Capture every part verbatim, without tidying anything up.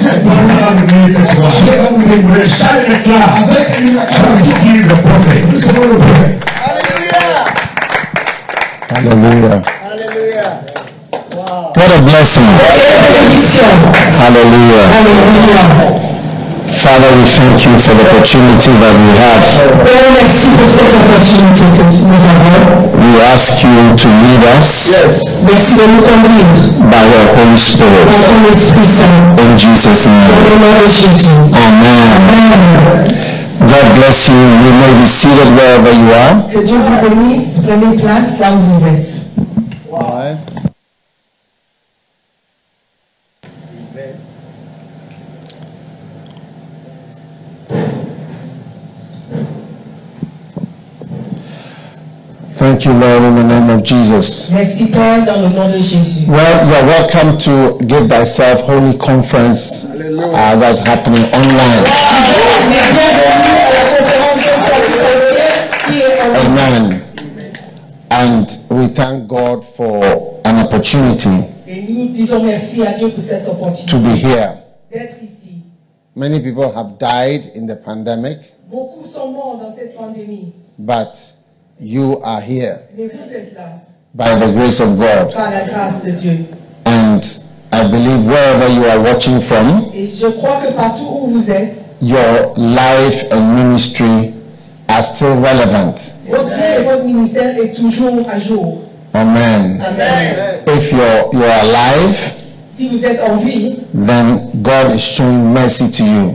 Hallelujah. Hallelujah. Wow. What a blessing. Hallelujah. Hallelujah. Father, we thank you for the opportunity that we have. We ask you to lead us yes. by your Holy Spirit. In Jesus' name. Amen. God bless you. You may be seated wherever you are. Que Dieu vous bénisse. Prenez place là où vous êtes. Wow. Thank you, Lord, in the name of Jesus. Merci, Père, dans le nom de Jésus. Well, you're welcome to Give Thyself Holy Conference uh, that's happening online. Amen. And we thank God for an opportunity to be here. Many people have died in the pandemic, but you are here by the grace of God. And I believe wherever you are watching from, your life and ministry are still relevant. Amen. Amen. If you're, you're alive, si vous êtes en vie, then God is showing mercy to you.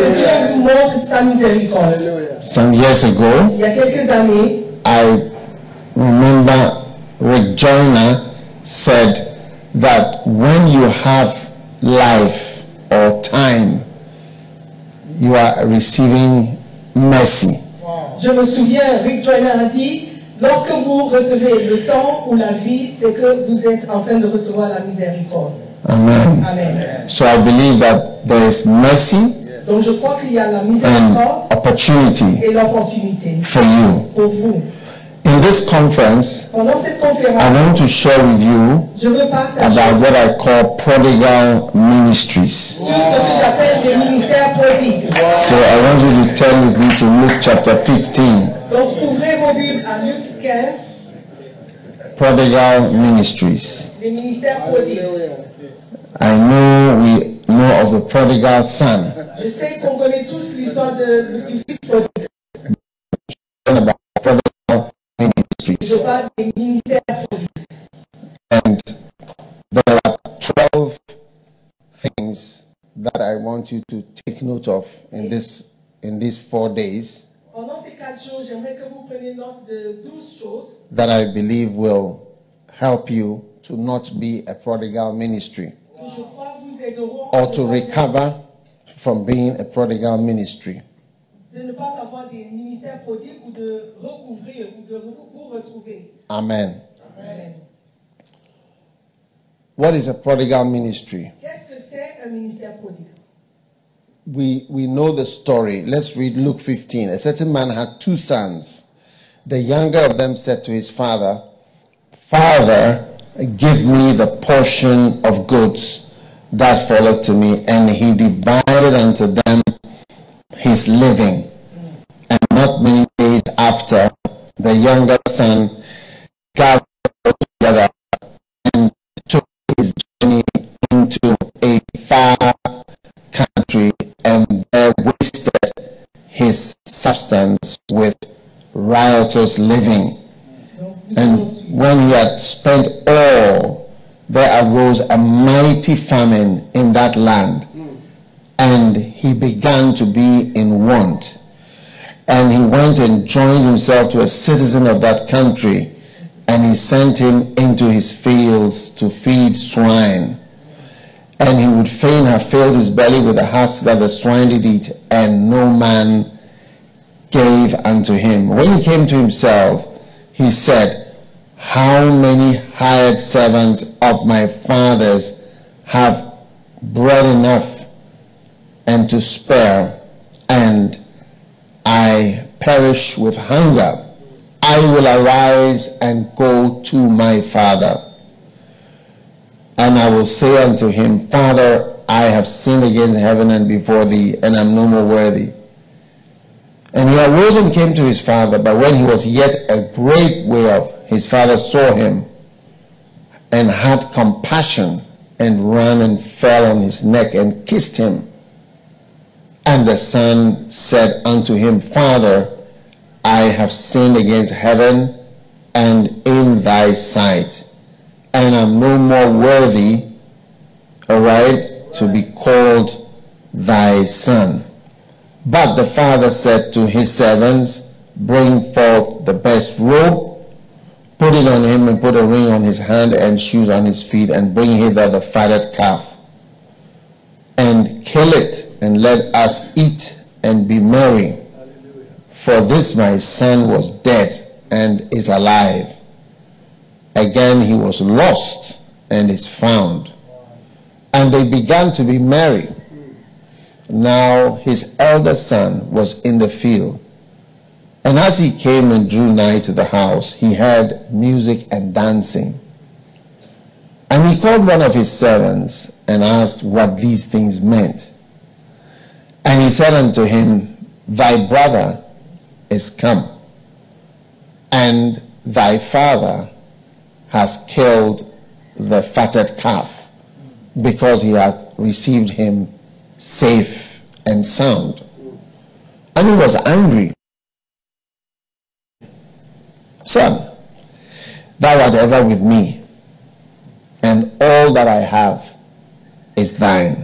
Some years ago, il y a quelques années, I remember Rick Joyner said that when you have life or time, you are receiving mercy. Wow. Je me souviens, Rick Joyner a dit, lorsque vous recevez le temps ou la vie, c'est que vous êtes en train de recevoir la miséricorde. Amen. Amen. So I believe that there is mercy. Donc je crois qu'il y a la miséricorde opportunity et l'opportunité for you. Pour vous. In this conference, pendant cette conférence, I want to share with you je veux partager about what I call prodigal ministries. Sur ce que j'appelle les ministères prodigues. So I want you to turn with me to Luke chapter fifteen. Donc ouvrez vos Bibles à Luc quinze. Prodigal ministries. Les ministères prodigues. I know we know of the prodigal son. Je sais qu'on connaît tous l'histoire de, du fils prodigue. About prodigal ministries. Je parle des ministères prodigues. And there are twelve things that I want you to take note of in this in these four days. Pendant ces quatre jours, j'aimerais que vous preniez note de douze choses. That I believe will help you to not be a prodigal ministry. Or to recover from being a prodigal ministry. De ne pas avoir des ministères prodigues ou de recouvrir ou de vous retrouver. Amen. Amen. What is a prodigal ministry? Qu'est-ce que c'est un ministère prodigue? We we know the story. Let's read Luke fifteen. A certain man had two sons. The younger of them said to his father, "Father, give me the portion of goods that falleth to me," and he divided unto them his living. And not many days after, the younger son gathered together and took his journey into a far country, and there wasted his substance with riotous living. And when he had spent all, there arose a mighty famine in that land, and he began to be in want. And he went and joined himself to a citizen of that country, and he sent him into his fields to feed swine. And he would fain have filled his belly with the husk that the swine did eat, and no man gave unto him. When he came to himself, he said, "How many hired servants of my father's have bread enough and to spare, and I perish with hunger? I will arise and go to my father, and I will say unto him, Father, I have sinned against heaven and before thee, and am no more worthy. And he arose and came to his father, but when he was yet a great way off, his father saw him, and had compassion, and ran and fell on his neck, and kissed him. And the son said unto him, Father, I have sinned against heaven and in thy sight, and am no more worthy, all right, to be called thy son. But the father said to his servants, Bring forth the best robe, put it on him, and put a ring on his hand and shoes on his feet, and bring hither the fatted calf, and kill it, and let us eat and be merry. For this my son was dead and is alive. Again he was lost and is found. And they began to be merry. Now his elder son was in the field. And as he came and drew nigh to the house, he heard music and dancing. And he called one of his servants and asked what these things meant. And he said unto him, Thy brother is come, and thy father has killed the fatted calf, because he hath received him safe and sound. And he was angry. Son, thou art ever with me, and all that I have is thine.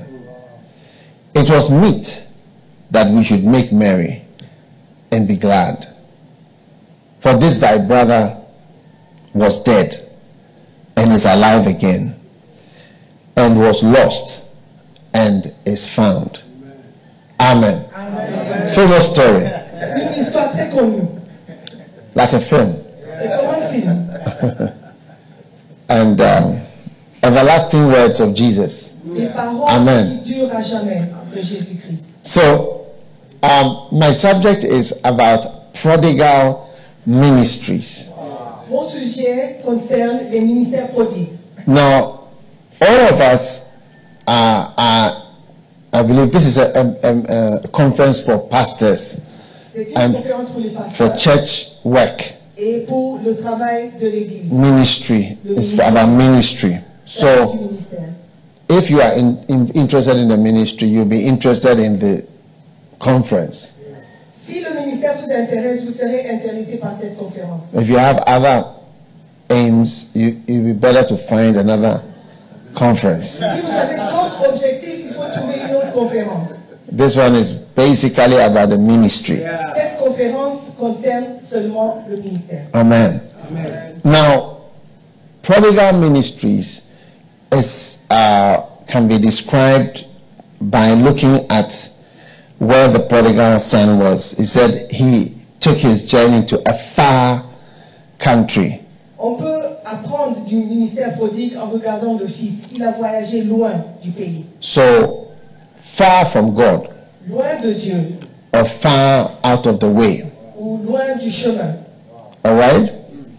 It was meet that we should make merry and be glad. For this thy brother was dead and is alive again, and was lost and is found. Amen. Amen. Famous story. Une histoire très connue. Like a film. C'est comme un film. And um, everlasting words of Jesus. Les paroles Amen. qui durent à jamais de Jésus-Christ. So, um, my subject is about prodigal ministries. Mon sujet concerne les ministères prodigues. Now, all of us are, are I believe this is a, a, a conference for pastors C'est une and conférence pour les for pasteurs church work. et pour le travail de l'Église. Ministry. It's about ministry. Ça parle So, du ministère. if you are in, in, interested in the ministry, you'll be interested in the conference. Si le ministère vous intéresse, vous serez intéressé par cette conférence. If you have other aims, you, it'll be better to find another conference. Si vous avez d'autres objectifs, il faut trouver une autre conférence. This one is basically about the ministry. Cette conférence concerne seulement le ministère. Amen. Amen. Now, prodigal ministries is, uh, can be described by looking at where the prodigal son was. He said he took his journey to a far country. On peut apprendre du ministère prodigue en regardant le fils. Il a voyagé loin du pays, So, far from God, loin de Dieu, or far out of the way. ou loin du chemin. All right?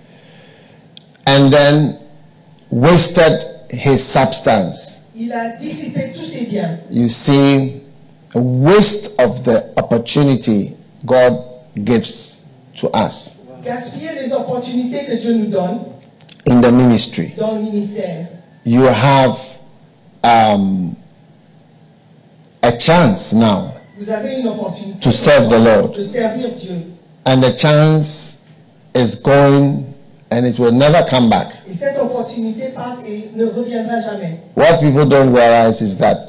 And then wasted his substance. Il a dissipé tous ses biens. You see, a waste of the opportunity God gives to us Gaspiller les opportunités que Dieu nous donne in the ministry. dans le ministère. You have um, a chance now Vous avez une opportunité to serve the Lord, de servir Dieu. and the chance is going and it will never come back. Et cette opportunité part et ne reviendra jamais. What people don't realize is that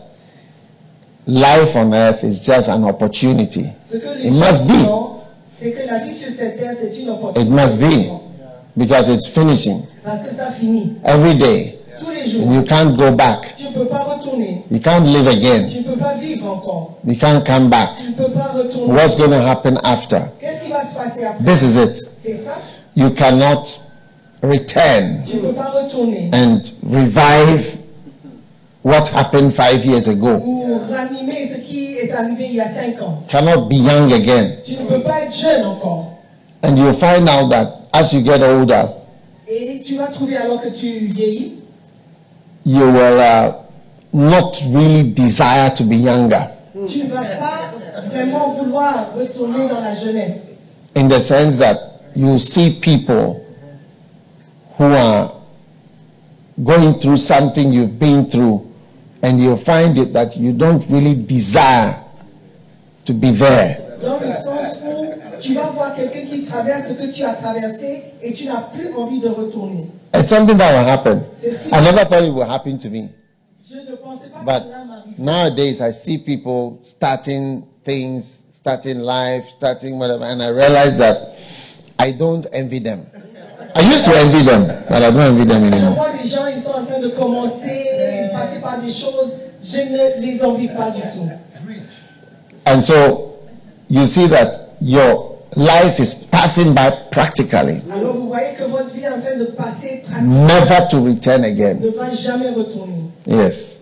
life on earth is just an opportunity. Ce que les It gens must be. ignorent, c'est que la vie sur cette terre, c'est une opportunité. It must be, because it's finishing Parce que ça finit. every day. Tous les jours. And you can't go back. Tu ne peux pas retourner. You can't live again. Tu ne peux pas vivre encore. You can't come back. Tu ne peux pas retourner. What's going to happen after? Qu'est-ce qui va se passer après? This is it. C'est ça. You cannot return Tu ne peux pas retourner. and revive what happened five years ago. Ou ranimer ce qui est arrivé il y a cinq ans. Cannot be young again. Tu ne peux pas être jeune encore. And you'll find out that as you get older, Et tu vas trouver alors que tu vieillis, you will uh, not really desire to be younger. Tu ne vas pas vraiment vouloir retourner dans la jeunesse. In the sense that you see people who are going through something you've been through, and you find it that you don't really desire to be there. Dans le sens où tu vas voir quelqu'un qui traverse ce que tu as traversé et tu n'as plus envie de retourner. It's something that will happen. C'est ce qui I never thought it would happen to me. Je ne pensais pas But que cela m'arrive. nowadays I see people starting things, starting life, starting whatever, and I realize that I don't envy them. I used to envy them, but I don't envy them Je anymore. vois des gens, ils sont en train de commencer, ils passer par des choses, je ne les envie pas du tout. And so you see that your life is passing by practically, Alors vous voyez que votre vie est en train de passer pratiquement, never to return again. ne va jamais retourner. Yes.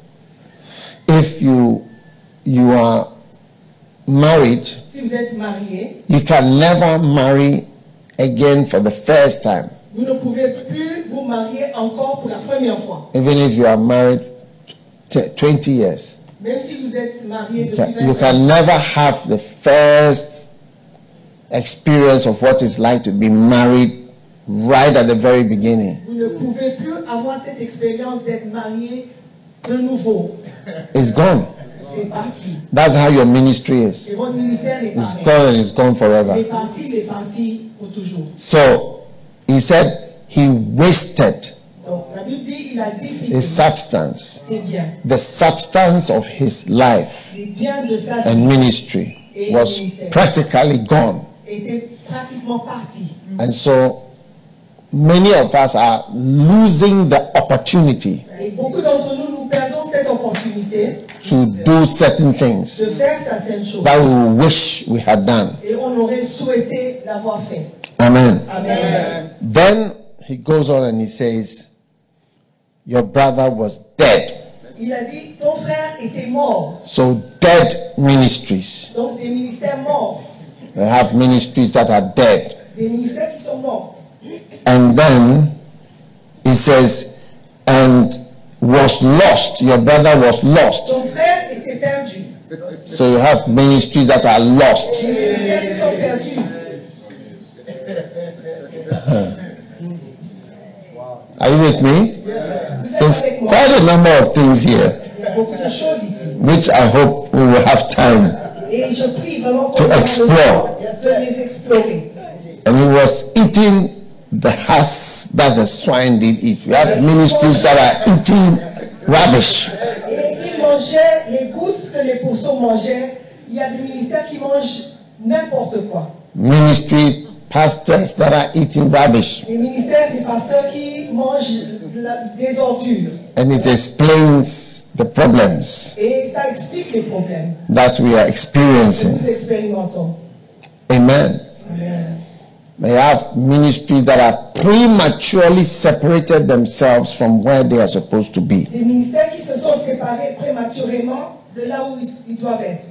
If you you are married, Si vous êtes marié, you can never marry again for the first time. vous ne pouvez plus vous marier encore pour la première fois. Even if you are married t- twenty years. Même si vous êtes marié You depuis can, vingt you ans, can never have the first experience of what it's like to be married right at the very beginning. vous ne pouvez plus avoir cette expérience d'être marié de nouveau. It's gone. C'est parti. That's how your ministry is. Et votre ministère est It's pareil. gone and it's gone Il est forever. parti, il est parti pour toujours. So he said he wasted Donc la Bible dit, il a dit his si substance, c'est bien. the substance of his life Les biens de sa and vie ministry was practically gone. étaient pratiquement partis. And so many of us are losing the opportunity Et beaucoup d'entre nous, nous perdons cette opportunité to do certain things de faire certaines choses. that we wish we had done. Et on aurait souhaité l'avoir fait. Amen. Amen. Then he goes on and he says, your brother was dead. Il a dit, ton frère était mort. So dead ministries. Donc des ministères morts. They have ministries that are dead. Des ministères qui sont morts. And then he says, and was lost. Your brother was lost. Ton frère était perdu. So you have ministries that are lost. Des ministères qui sont perdus. Are you with me? So Vous êtes there's avec moi. quite a number of things here, Il y a beaucoup de choses ici. which I hope we will have time. Et je prie vraiment To qu'on ait le explore. temps de les explorer. And he was eating the husks that the swine did eat. We have ministries that are eating rubbish. Et s'ils mangeaient les gousses que les pourceaux mangeaient, il y a des ministères qui mangent n'importe quoi. Ministry pastors that are eating rubbish. Les ministères des pasteurs qui mangent de la- des ordures. And it explains the problems Et ça explique les problèmes that we are que experiencing. nous expérimentons. Amen. Amen. They have ministries that have prematurely separated themselves from where they are supposed to be. Des ministères qui se sont séparés prématurément de là où ils, ils doivent être.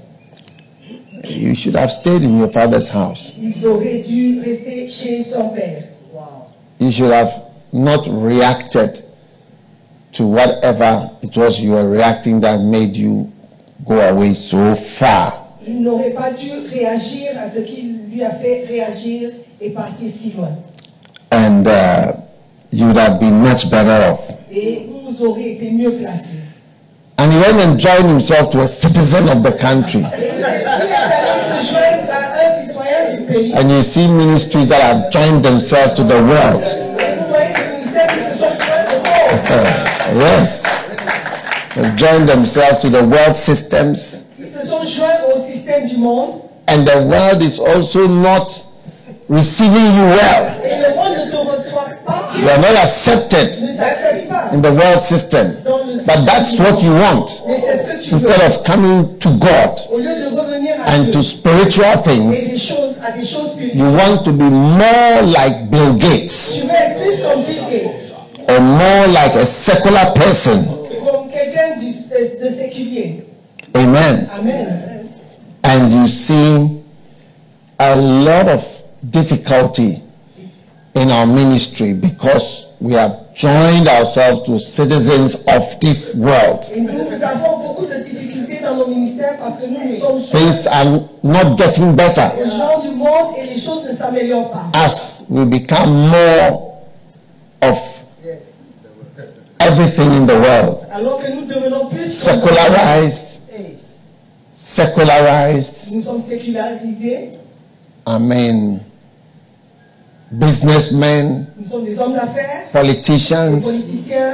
You should have stayed in your father's house. Ils auraient dû rester chez son père. You should have not reacted to whatever it was you were reacting that made you go away so far. Il n'aurait pas dû réagir à ce qui lui a fait réagir et partir si loin. And uh, you would have been much better off. Et vous aurez été mieux placés. And he went and joined himself to a citizen of the country. Et il est il est allé se joindre à un citoyen du pays. And you see ministries that have joined themselves to the world. Et vous voyez des ministères qui se sont joints au monde. Uh, yes. They've joined themselves to the world systems. Ils se sont joints au système du monde. And the world is also not receiving you well. Et le monde ne te reçoit pas. You are not accepted Ne t'accepte pas. in the world system. Dans le But that's what you want. Mais c'est ce que tu veux. Instead of coming to God Au lieu de revenir à and Dieu to spiritual et things, des choses, à des choses you spirituelles, want to be more like Bill Gates tu veux être plus comme Bill Gates, or more like a secular person. comme quelqu'un du- de, de séculier. Amen. Amen. And you see a lot of difficulty in our ministry because we have joined ourselves to citizens of this world. Et nous, nous avons beaucoup de difficultés dans nos ministères parce que nous, nous sommes Things are not getting better les gens du monde et les choses ne s'améliorent pas. as we become more of everything in the world. Alors que nous devenons plus Secularized, Hey, secularized, nous sommes sécularisés, I mean, businessmen, nous sommes des hommes d'affaires, des politicians, politiciens,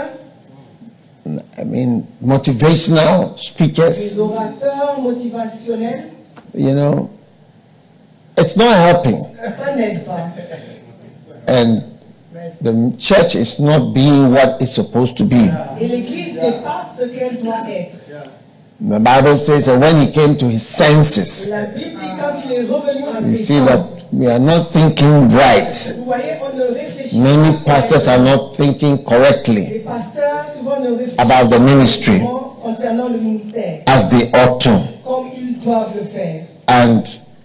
I mean, motivational des speakers, orateurs motivationnels. you know, it's not helping. Ça n'aide pas. And the church is not being what it's supposed to be. Et l'Église n'est pas ce qu'elle doit être. The Bible says that when he came to his senses, La Bible dit quand il est revenu à you ses see that sens, we are not thinking right. vous voyez, on ne réfléchit Many pas pastors are correctement. not thinking correctly Les pasteurs souvent ne réfléchissent about the pas ministry correctement concernant le ministère, as they ought to. comme ils doivent le faire. And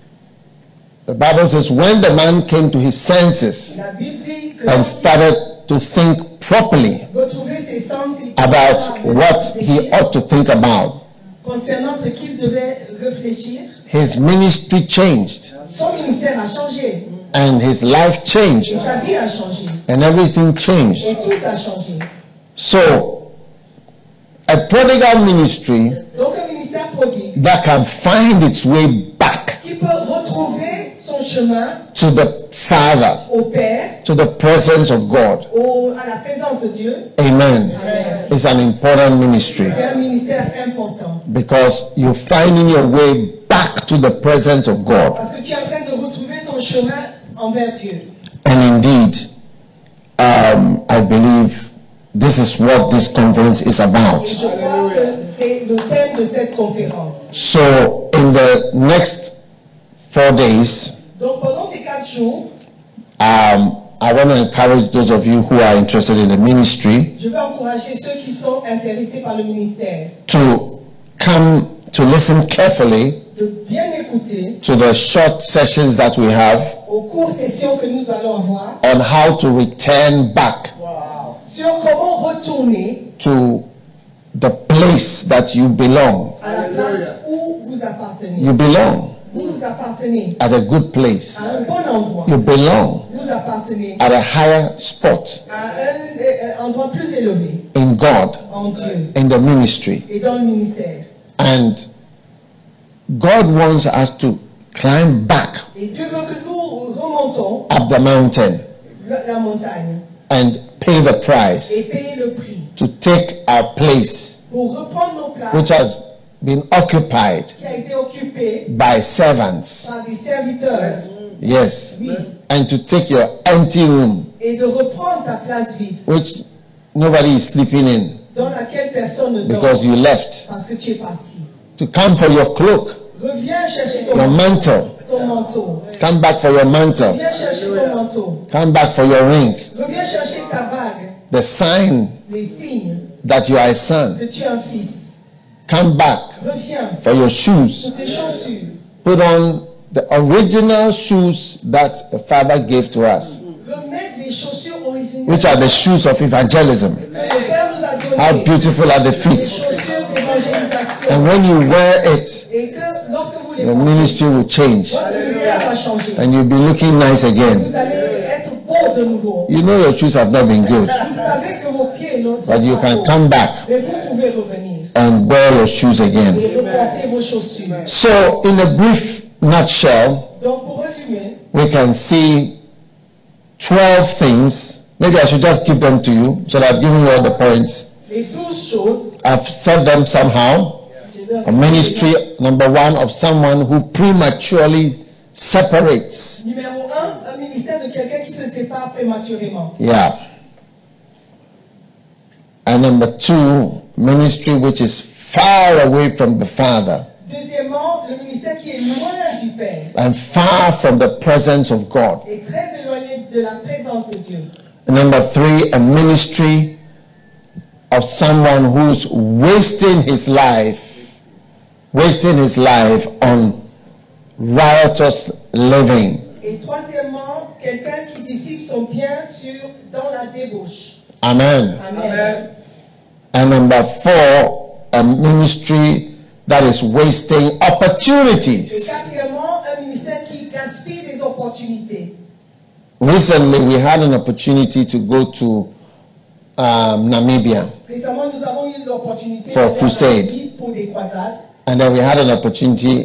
the Bible says when the man came to his senses La Bible dit que and started to think properly retrouver ses sens et about what he ought to think about, concernant ce qu'il devait réfléchir, his ministry changed son ministère a changé and his life et changed sa vie a changé and everything et changed. tout a changé. So, a prodigal ministry Donc un ministère prodigue that can find its way back qui peut retrouver son chemin to the Father, au Père, to the presence of God, au, à la présence de Dieu. amen, Amen. is an important ministry C'est un ministère important because you're finding your way back to the presence of God. parce que tu es en train de retrouver ton chemin envers Dieu. And indeed, um, I believe this is what this conference is about. Et je crois que c'est le thème de cette conférence. So, in the next four days, Donc pendant ces quatre jours, um, I want to encourage those of you who are interested in the ministry je veux encourager ceux qui sont intéressés par le ministère to come to listen carefully de bien écouter to the short sessions that we have aux courtes sessions que nous allons avoir on how to return back sur comment retourner to the place that you belong. à la place où vous appartenez. You belong Vous vous appartenez at a good place. à un bon endroit. You belong Vous appartenez at a higher spot à un euh, endroit plus élevé in God, en Dieu in the ministry. et dans le ministère. And God wants us to climb back Et Dieu veut que nous remontons up the mountain la, la montagne and pay the et price payer le prix to take our place, pour reprendre nos places which has been occupied qui a été occupée by servants. par des serviteurs. Yes. Oui. And to take your empty room, Et de reprendre ta place vide which nobody is sleeping in dans laquelle personne ne dort because you left, parce que tu es parti. to come for your cloak, Reviens chercher ton your manteau. mantle, Ton manteau. come back for your mantle, Viens chercher ton manteau. come back for your ring, Reviens chercher ta bague. the sign Les signes that you are a son. que tu es un fils. Come back Reviens for your shoes. pour tes chaussures. Put on the original shoes that the Father gave to us, Remets les chaussures originales which are the shoes of evangelism. que le Père nous a données. How beautiful are the Les feet. chaussures d'évangélisation. And when you wear it, Et que lorsque vous les your portez, ministry will change votre ministère va changer. and you'll be looking nice again. Vous allez être beau de nouveau. You know your shoes have not been good, Vous savez que vos pieds ne sont but you pas can beaux. come back Mais vous pouvez revenir and wear your shoes again. et reporter vos chaussures. So, in a brief nutshell, Donc pour résumer, we can see twelve things. Maybe I should just give them to you so that I've given you all the points. les douze choses, I've said them somehow. je vais- A ministry, number one, of someone who prematurely separates. Numéro un, un ministère de quelqu'un qui se sépare prématurément. Yeah. And number two, ministry which is far away from the Father Deuxièmement, le ministère qui est loin du Père and far from the presence of God. et très éloigné de la présence de Dieu. And number three, a ministry of someone who's wasting his life, wasting his life on riotous living. Et troisièmement, quelqu'un qui dissipe son bien sur, dans la débauche. Amen. Amen. And number four, a ministry that is wasting Et opportunities. quatrièmement, un ministère qui gaspille des opportunités. Recently, we had an opportunity to go to um, Namibia, Récemment, nous avons eu l'opportunité For a d'aller en crusade. Namibie pour des croisades. and then we had an opportunity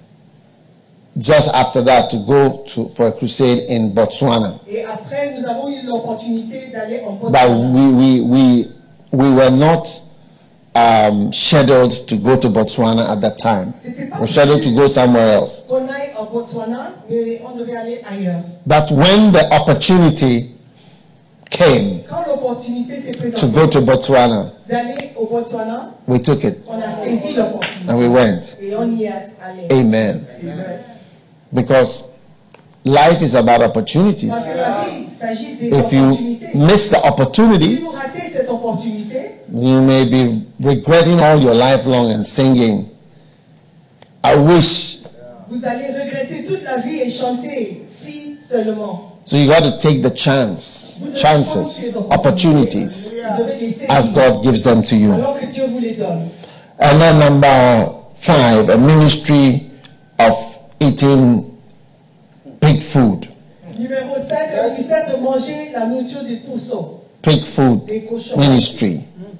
just after that to go to for a crusade in Botswana. Et après, nous avons eu l'opportunité d'aller en But Botswana. we we we we were not um, scheduled to go to Botswana at that time. C'était pas We're scheduled to go somewhere else. qu'on aille en Botswana, mais on devait aller ailleurs. But when the opportunity came Quand l'opportunité s'est to go présentée to Botswana, d'aller au Botswana, we took it on a saisi l'opportunité. and we went. Et on y est allé. Amen. Amen. Because life is about opportunities. Parce que la vie, il s'agit des If you opportunités. miss the Si opportunity, vous ratez cette opportunité, you may be regretting all your life long and singing, I wish. vous allez regretter toute la vie et chanter si seulement. So you got to take the chance, Vous devez prendre ces chances, opportunities Vous devez les saisir as God gives them to you. alors que Dieu vous les donne. And then number five, a ministry of eating pig food. Numéro cinq, le ministère de manger la nourriture des pourceaux, Pig food des cochons. ministry.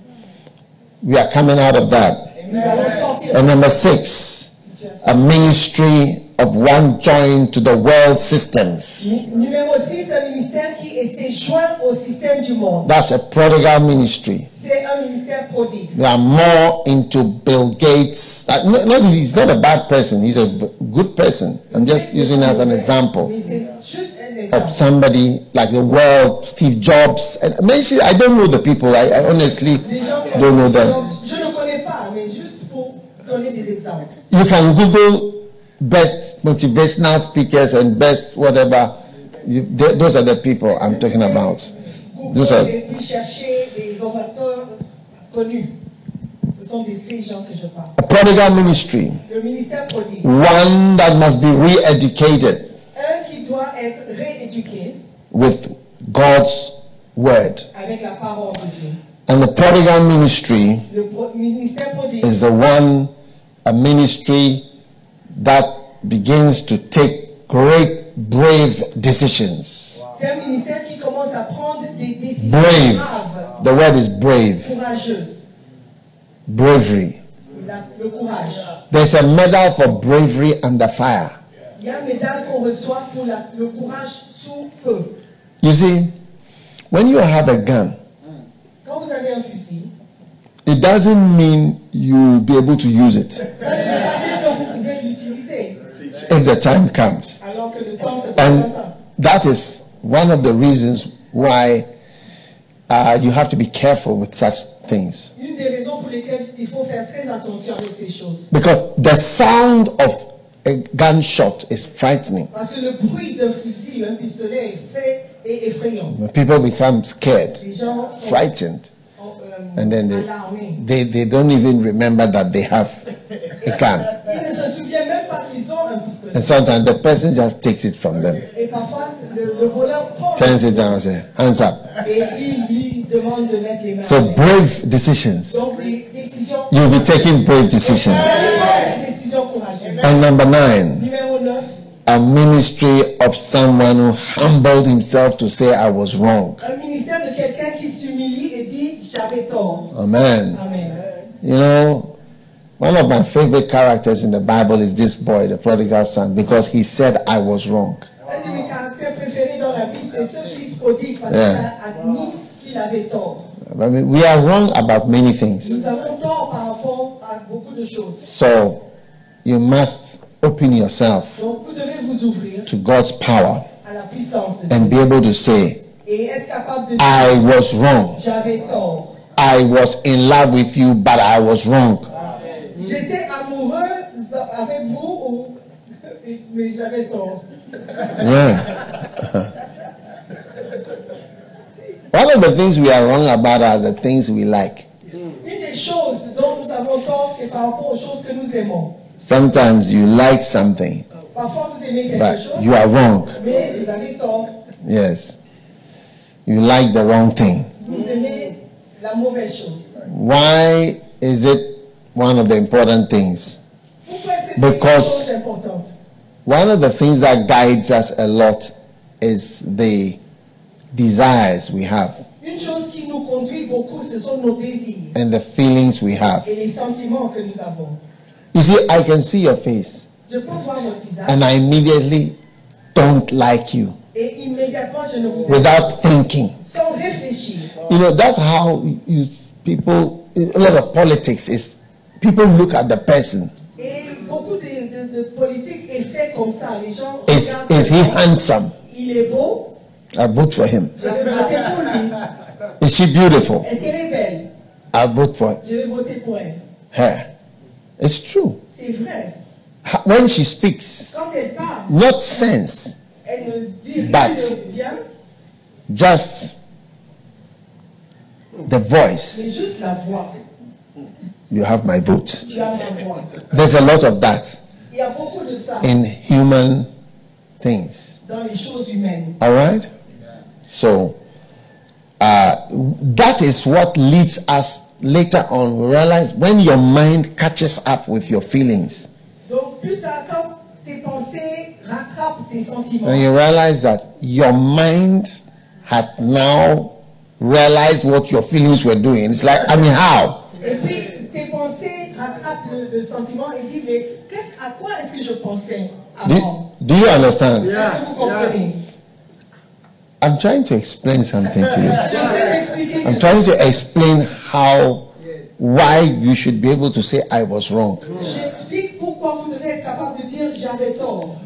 We are coming out of that. Nous allons sortir. And number six, a ministry of one joined to the world systems. Nu- Numéro six, un ministère qui s'est joint au système du monde. That's a prodigal ministry. C'est un ministère prodigue. They are more into Bill Gates. Uh, no, no, he's not a bad person. He's a v- good person. I'm just using as an example Mais c'est juste un of exemple. somebody like the world, Steve Jobs. And mention, I don't know the people. I, I honestly Des gens comme don't know Steve them. Jobs, je ne connais pas, mais juste pour donner des exemples. You can Google best motivational speakers and best whatever. You- th- Those are the people I'm talking about. Those Google are et puis chercher des orateurs connus. Ce sont de ces gens que je parle. a prodigal ministry, Le ministère prodigue. one that must be re-educated Un qui doit être rééduqué with God's word. avec la parole de Dieu. And the prodigal ministry Le pro- ministère prodigue, is the one, a ministry that begins to take great, brave decisions. c'est un ministère qui commence à prendre des décisions Brave. graves, The word is brave. courageuses. Bravery. La- le courage. There's a medal for bravery under fire. Il y a une médaille qu'on reçoit pour la- le courage sous feu. You see, when you have a gun, Quand vous avez un fusil, it doesn't mean you'll be able to use it ça ne veut pas dire que vous pouvez l'utiliser if the time comes. alors que le temps se And présente. that is one of the reasons why uh, you have to be careful with such things. Une des raisons pour lesquelles il faut faire très attention avec ces choses. Because the sound of a gunshot is frightening. Parce que le bruit d'un fusil, un pistolet, fait, est effrayant. When people become scared, Les gens sont frightened, euh, and then they, alarmés. they, they don't even remember that they have a gun. Ils ne se souviennent même pas qu'ils ont un pistolet. And sometimes the person just takes it from them, Et parfois, le, le voleur prend turns it down and says, hands up. et il lui demande de mettre les mains. So en l'air. brave decisions. Donc, les décisions. You'll be taking brave decisions. Des décisions courageuses. And number nine, Numéro neuf, a ministry of someone who humbled himself to say, I was wrong. un ministère de quelqu'un qui s'humilie et dit j'avais tort. Amen. Amen. You know, one of my favorite characters in the Bible is this boy, the prodigal son, because he said, I was wrong. Un de mes caractères préférés dans la Bible, c'est ce fils prodigue parce Yeah. qu'il a admis qu'il avait tort. I mean, we are wrong about many things. Nous avons tort par rapport à beaucoup de choses. So you must open yourself Donc vous devez vous ouvrir to God's power à la puissance de Dieu and be able to say, et être capable de I dire was wrong. j'avais tort. I was in love with you, but I was wrong. J'étais amoureux avec vous, ou- mais j'avais tort. Yeah. One of the things we are wrong about are the things we like. Une des choses dont nous avons tort, c'est par rapport aux choses que nous aimons. Sometimes you like something, Parfois vous aimez quelque but chose, you are wrong. mais vous avez tort. Yes. You like the wrong thing. Vous aimez la mauvaise chose. Why is it one of the important things? Pourquoi est-ce que c'est une Because chose importante? one of the things that guides us a lot is the desires we have Une chose qui nous conduit beaucoup, ce sont nos désirs and the feelings we have. et les sentiments que nous avons. You see, I can see your face Je peux voir votre visage and I immediately don't like you et immédiatement je ne vous aime without thinking. sans réfléchir. You know, that's how you people, a lot of politics is people look at the person. Et beaucoup de, de, de politique est fait comme ça. Les gens Is, regardent is he quelqu'un, handsome? il est beau, I vote for him. je vais voter pour lui. Is she beautiful? Est-ce qu'elle est belle? I vote for Je vais voter pour elle. her. It's true. C'est vrai. Ha- When she speaks, Quand elle parle, not sense, elle ne dit rien But- de bien, just the voice. mais juste la voix. You have my vote. Tu as ma voix. There's a lot of that Il y a beaucoup de ça in human things. dans les choses humaines. All right? So, uh, that is what leads us later on. We realize when your mind catches up with your feelings, Donc plus tard, quand tes pensées rattrapent tes sentiments, and you realize that your mind had now realized what your feelings were doing. It's like, I mean, how? et puis tes pensées rattrapent le, le sentiment et disent mais qu'est-ce, à quoi est-ce que je pensais Do, avant? do you understand? Est-ce que vous comprenez? I'm trying to explain something to you. J'essaie d'expliquer I'm que trying to explain how, why you should be able to say I was wrong. j'explique pourquoi vous devez être capable de dire j'avais tort.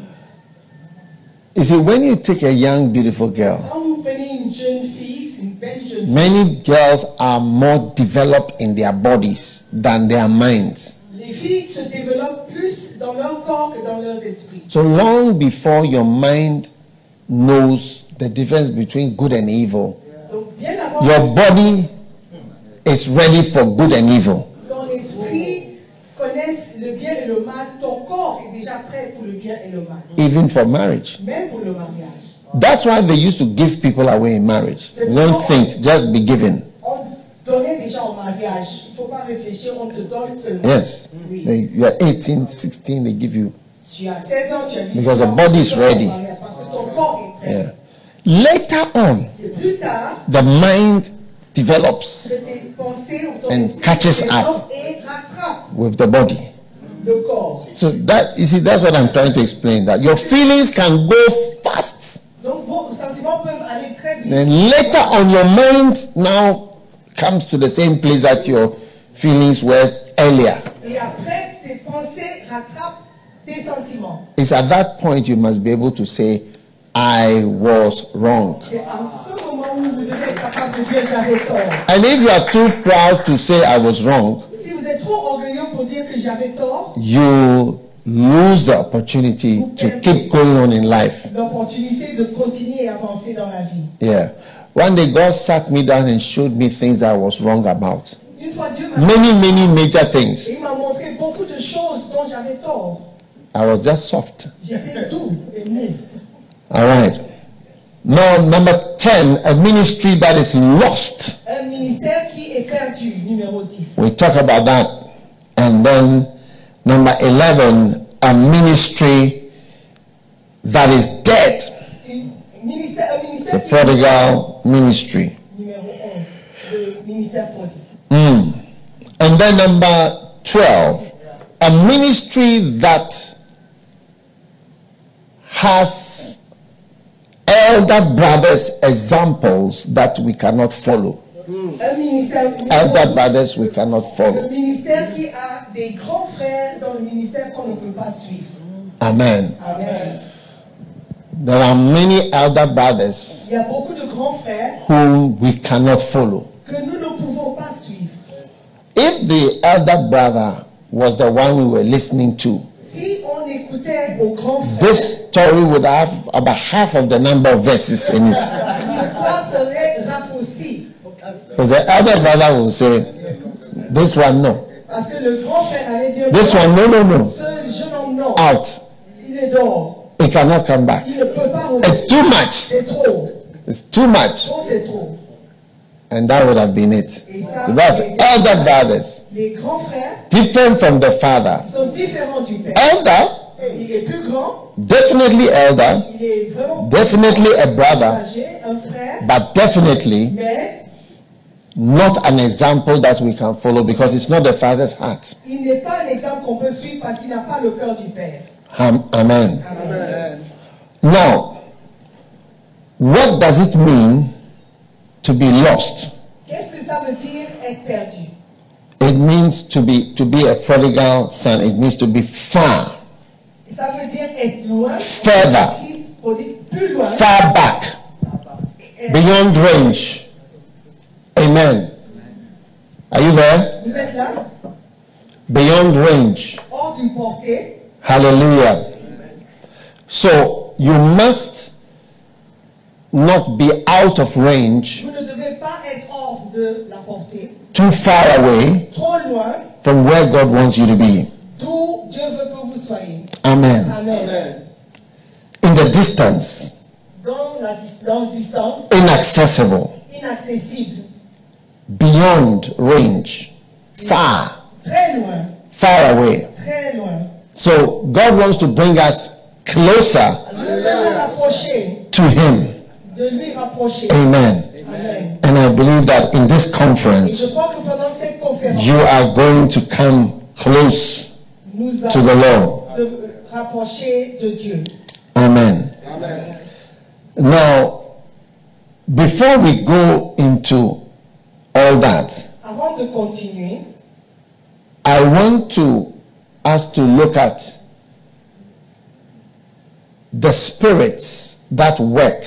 You see, when you take a young, beautiful girl, Quand vous prenez une jeune fille, une belle jeune fille, many girls are more developed in their bodies than their minds. les filles se développent plus dans leur corps que dans leurs esprits. So long before your mind knows the difference between good and evil, Donc bien avant, your body is ready for good and evil. ton esprit connaisse le bien et le mal, ton corps est déjà prêt pour le bien et le mal, Even for marriage. même pour le mariage. That's why they used to give people away in marriage. Don't think, just be given. On donnait déjà au mariage, il ne faut pas réfléchir, on te donne seulement. Yes. Oui. They, you're eighteen, sixteen, they give you. Tu as seize ans, tu as dix-huit Because the ans, body is tu donnes au ready. mariage parce que ton corps est prêt. Yeah. Later on, C'est plus tard the mind develops que tes pensées ou ton And esprit catches se up. développe et rattrape with the body. le corps. So that, you see, that's what I'm trying to explain. That your feelings can go fast. Donc vos sentiments peuvent aller très vite. Then later on, your mind now comes to the same place that your feelings were earlier. Et après, tes pensées rattrapent tes sentiments. It's at that point you must be able to say, I was wrong. C'est en ce moment où vous devez être capable de dire j'avais tort. And if you are too proud to say I was wrong, Si vous êtes trop orgueilleux pour dire que j'avais tort, you lose the opportunity to keep going on in life. l'opportunité de continuer et avancer dans la vie. Yeah. One day God sat me down and showed me things I was wrong about. Une fois Dieu m'a Many, many major things. et il m'a montré beaucoup de choses dont j'avais tort. I was just soft. J'étais doux et mou. All right. Now, number ten, a ministry that is lost. Un ministère qui est perdu, numéro dix. We talk about that. And then, number eleven, a ministry that is dead. Une- ministère, un The ministère qui est prodigal ministry. numéro onze, le ministère prodigue. Mm. And then, number twelve, a ministry that has elder brothers examples that we cannot follow. Un ministère numéro Elder douze, brothers we cannot le follow. ministère qui a des grands frères dans le ministère qu'on ne peut pas suivre. Amen. Amen. There are many elder brothers Il y a beaucoup de grands frères whom we cannot follow. que nous ne pouvons pas suivre. If the elder brother was the one we were listening to, Si on écoutait aux grands frères, this story would have about half of the number of verses in it. l'histoire serait raccourcie. Because the elder brother will say, this one no, Parce que le grand frère allait dire this one no, no, no, ce jeune homme, non, out. il est dehors. It cannot come back. Il ne peut pas revenir. It's too much. C'est trop. It's too much. Trop, c'est trop. And that would have been it. ça, So that's elder brothers. Les grands frères Different from the father. sont différents du père. Elder, Il est plus grand, definitely elder, il est vraiment definitely a brother, âgé, un frère, but definitely mais not an example that we can follow because it's not the father's heart. il n'est pas un exemple qu'on peut suivre parce qu'il n'a pas le cœur du père. Am- Amen. Amen. Now, what does it mean to be lost? Qu'est-ce que ça veut dire être perdu? It means to be to be a prodigal son. It means to be far, Ça veut dire être loin, Further. fils prodigue, plus loin, far back, et- beyond range. Amen. Are you there? Vous êtes là, Beyond range. hors du portée. Hallelujah. So you must not be out of range, Vous ne devez pas être hors de la portée, too far away trop loin, from where God wants you to be. d'où Dieu veut que vous soyez. Amen. Amen. In the distance, Dans la dis- dans la distance, inaccessible, inaccessible, beyond range, far, très loin, far away. très loin. So God wants to bring us closer Dieu veut nous rapprocher, to Him. de lui rapprocher. Amen. Amen. And I believe that in this Et je conference, crois que pendant cette conférence, you are going to come close nous to the allons Lord. de rapprocher de Dieu. Amen. Amen. Now, before we go into all that, Avant de continuer, I want to us to look at the spirits that work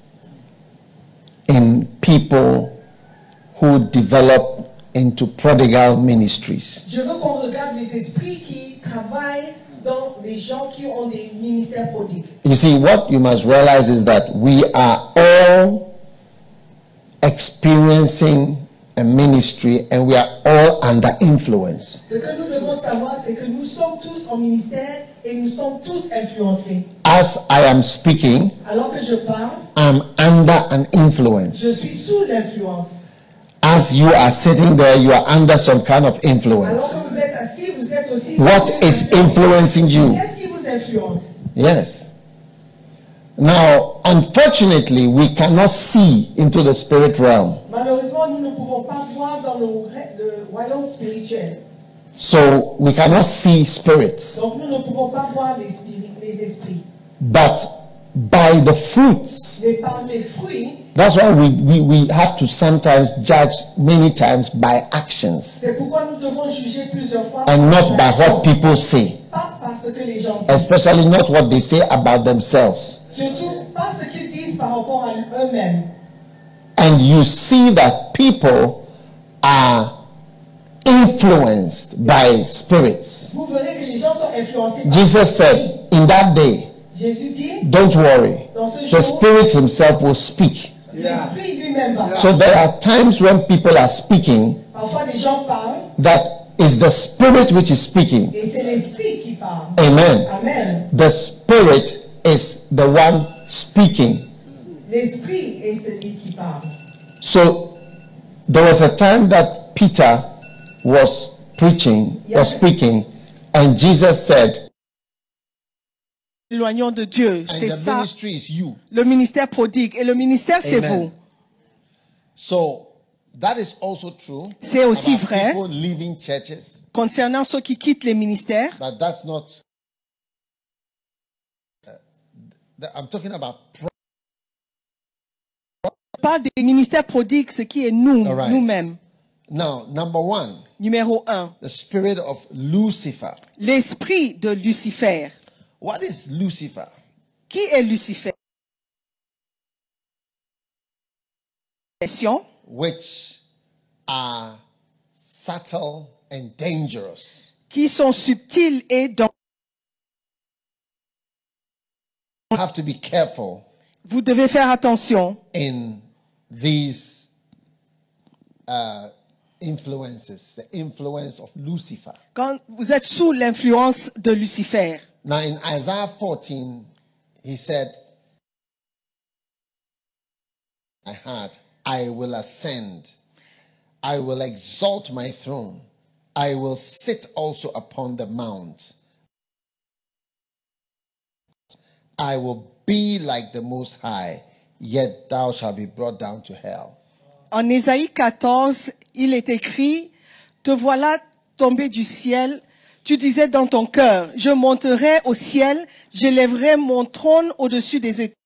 in people who develop into prodigal ministries. je veux qu'on regarde les esprits qui travaillent dans les gens qui ont des ministères prodigues. You see, what you must realize is that we are all experiencing a ministry and we are all under influence. Ce que nous devons savoir, c'est que nous sommes tous en ministère et nous sommes tous influencés. As I am speaking, Alors que je parle, I'm under an je influence. suis sous l'influence. As you are sitting there, you are under some kind of Alors influence. que vous êtes assis, vous êtes aussi sous What une is influence. influencing you? Qu'est-ce qui vous influence? Yes. Now, unfortunately, we cannot see into the spirit realm. Malheureusement, nous ne pouvons pas voir dans le, le royaume spirituel. So we cannot see spirits. Donc nous ne pouvons pas voir les, spiri- les esprits. But by the fruits, Mais par les fruits, that's why we, we, we have to sometimes judge many times by actions c'est pourquoi nous devons juger plusieurs fois. and par not by l'action, what people say, pas par ce que les gens disent. especially not what they say about themselves. Surtout pas ce qu'ils disent par rapport à eux-mêmes. And you see that people are influenced by spirits. Vous verrez que les gens sont influencés par Jesus l'esprit. said, in that day, Jésus dit, don't worry, dans ce the jour, Spirit Himself will speak. l'esprit lui-même va parler. So there are times when people are speaking Parfois les gens parlent that is the Spirit which is speaking. et c'est l'esprit qui parle. Amen. Amen. The Spirit is the one speaking. L'esprit est celui qui parle. So there was a time that Peter was preaching, was speaking, and Jesus said, Éloignons de Dieu, and c'est the ça, ministry is you. le ministère prodigue. Et le ministère, c'est Amen. vous. So that is also true. C'est aussi about vrai. people leaving churches, Concernant ceux qui quittent les ministères, but that's not. Uh, th- I'm talking about. Pro- pas des ministères prodigues, ce qui est nous, All right. nous-mêmes. Now, number one, Numéro un, the spirit of Lucifer. l'esprit de Lucifer. What is Lucifer? Qui est Lucifer? Which are subtle and dangerous. Qui sont subtils et dangereux. You have to be careful Vous devez faire attention in these uh, influences, the influence of Lucifer. quand vous êtes sous l'influence de Lucifer. Now, in Isaiah fourteen, he said, I heard, I will ascend I will exalt my throne. I will sit also upon the mount. I will be like the Most High, yet thou shalt be brought down to hell. En Ésaïe quatorze, il est écrit, te voilà tombé du ciel. Tu disais dans ton cœur, je monterai au ciel, j'élèverai mon trône au-dessus des étoiles.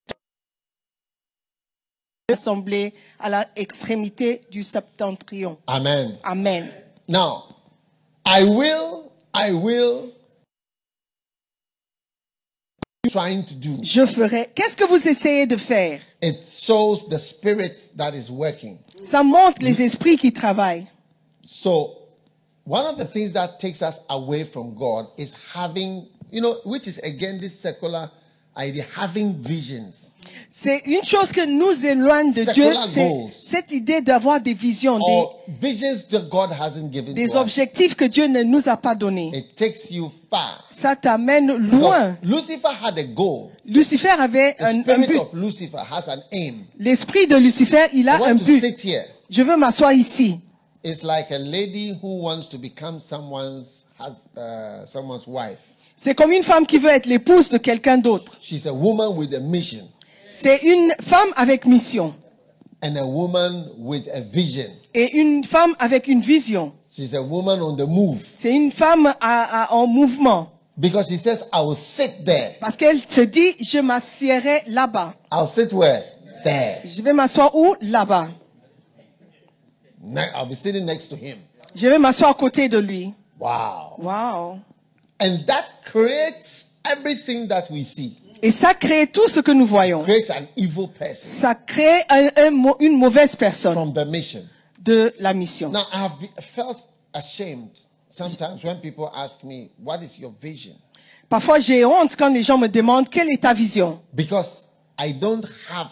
Assemblée à l'extrémité du septentrion. Amen. Amen. Now, I will, I will, trying to do. Je ferai. Qu'est-ce que vous essayez de faire? It shows the spirit that is working. Ça montre les esprits qui travaillent. So, one of the things that takes us away from God is having, you know, which is again this secular idea, having visions. C'est une chose qui nous éloigne de Dieu, c'est cette idée d'avoir des visions, des, visions that God hasn't given des objectifs que Dieu ne nous a pas donnés. It takes you far. Ça t'amène loin. Lucifer had a goal. Lucifer avait un, The spirit un but. of Lucifer has an aim. L'esprit de Lucifer, il a I want un to but. sit here. Je veux m'asseoir ici. It's like a lady who wants to become someone's has uh, someone's wife. C'est comme une femme qui veut être l'épouse de quelqu'un d'autre. She's a woman with a mission. C'est une femme avec mission. And a woman with a vision. Et une femme avec une vision. She's a woman on the move. C'est une femme à, à, en mouvement. Because she says, I will sit there. Parce qu'elle se dit, je m'assierai là-bas. I'll sit where? There. Je vais m'asseoir où? Là-bas. I'll be sitting next to him. Je vais m'asseoir à côté de lui. Wow. Wow. And that creates everything that we see. Et ça crée tout ce que nous voyons. Creates an evil person. Ça crée un, un, une mauvaise personne. From the mission. De la mission. Now, I have felt ashamed sometimes when people ask me, what is your vision? Parfois, j'ai honte quand les gens me demandent, quelle est ta vision? Because I don't have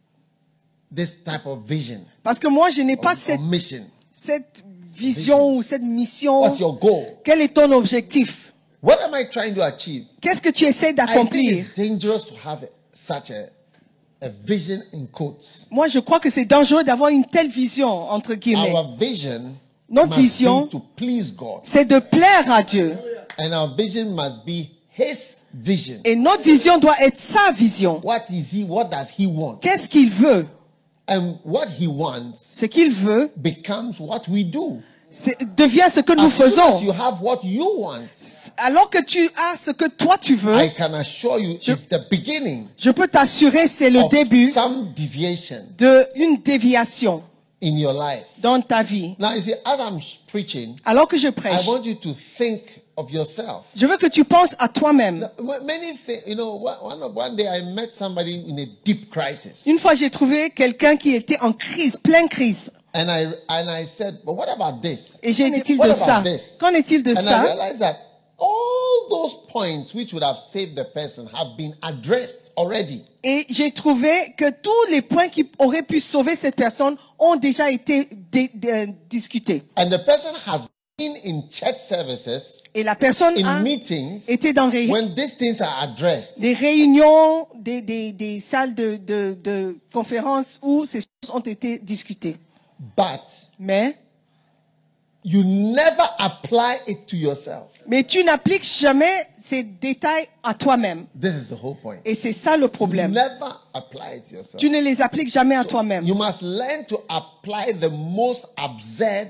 this type of vision. Parce que moi, je n'ai pas cette, mission. cette vision, vision ou cette mission. What's your goal? Quel est ton objectif? What am I trying to achieve? Qu'est-ce que tu essaies d'accomplir? I think it's dangerous to have such a, a vision in quotes. Moi, je crois que c'est dangereux d'avoir une telle vision, entre guillemets. Our vision Notre must vision, be to please God. C'est de plaire à Dieu. And our vision must be His vision. Et notre vision doit être sa vision. What is He? What does He want? Qu'est-ce qu'il veut? And what He wants Ce qu'il veut becomes what we do. Devient ce que nous as faisons. Soon as you have what you want, alors que tu as ce que toi tu veux, I can assure you je, it's the beginning je peux t'assurer c'est le début some deviation de une déviation in your life. Dans ta vie. Now you see, as I'm preaching, alors que je prêche, I want you to think of yourself. Je veux que tu penses à toi-même. Many things, you know, one, one day I met somebody in a deep crisis. Une fois j'ai trouvé quelqu'un qui était en crise, pleine crise. And I and I said, but what about this? Et j'ai dit de ça. Qu'en est-il de and ça? I realized that all those points which would have saved the person have been addressed already. Et j'ai trouvé que tous les points qui auraient pu sauver cette personne ont déjà été discutés. And the person has been in church services. Et la personne in a meetings été dans ré when these things are addressed. Des réunions, des, des, des salles de, de, de conférences où ces choses ont été discutées. But mais you never apply it to yourself. Mais tu n'appliques jamais ces détails à toi-même. This is the whole point. Et c'est ça le problème. You never apply it to yourself. Tu ne les appliques jamais à so toi-même. You must learn to apply the most absurd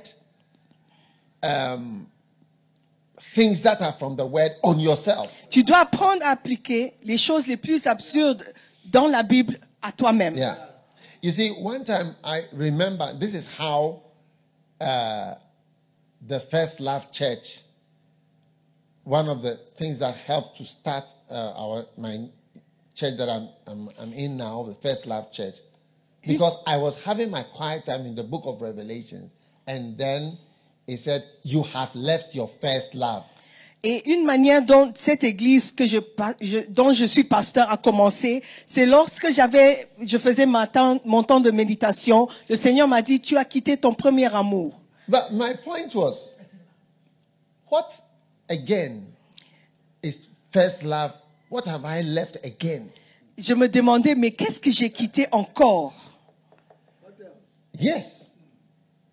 um, things that are from the word on yourself. Tu dois apprendre à appliquer les choses les plus absurdes dans la Bible à toi-même. Yeah. You see, one time I remember, this is how uh, the First Love Church, one of the things that helped to start uh, our my church that I'm, I'm, I'm in now, the First Love Church, because I was having my quiet time in the book of Revelation, and then it said, you have left your first love. Et une manière dont cette église que je, je, dont je suis pasteur a commencé, c'est lorsque j'avais, je faisais ma temps, mon temps de méditation, le Seigneur m'a dit, tu as quitté ton premier amour. But my point was, what again is first love? What have I left again? Je me demandais, mais qu'est-ce que j'ai quitté encore? Yes.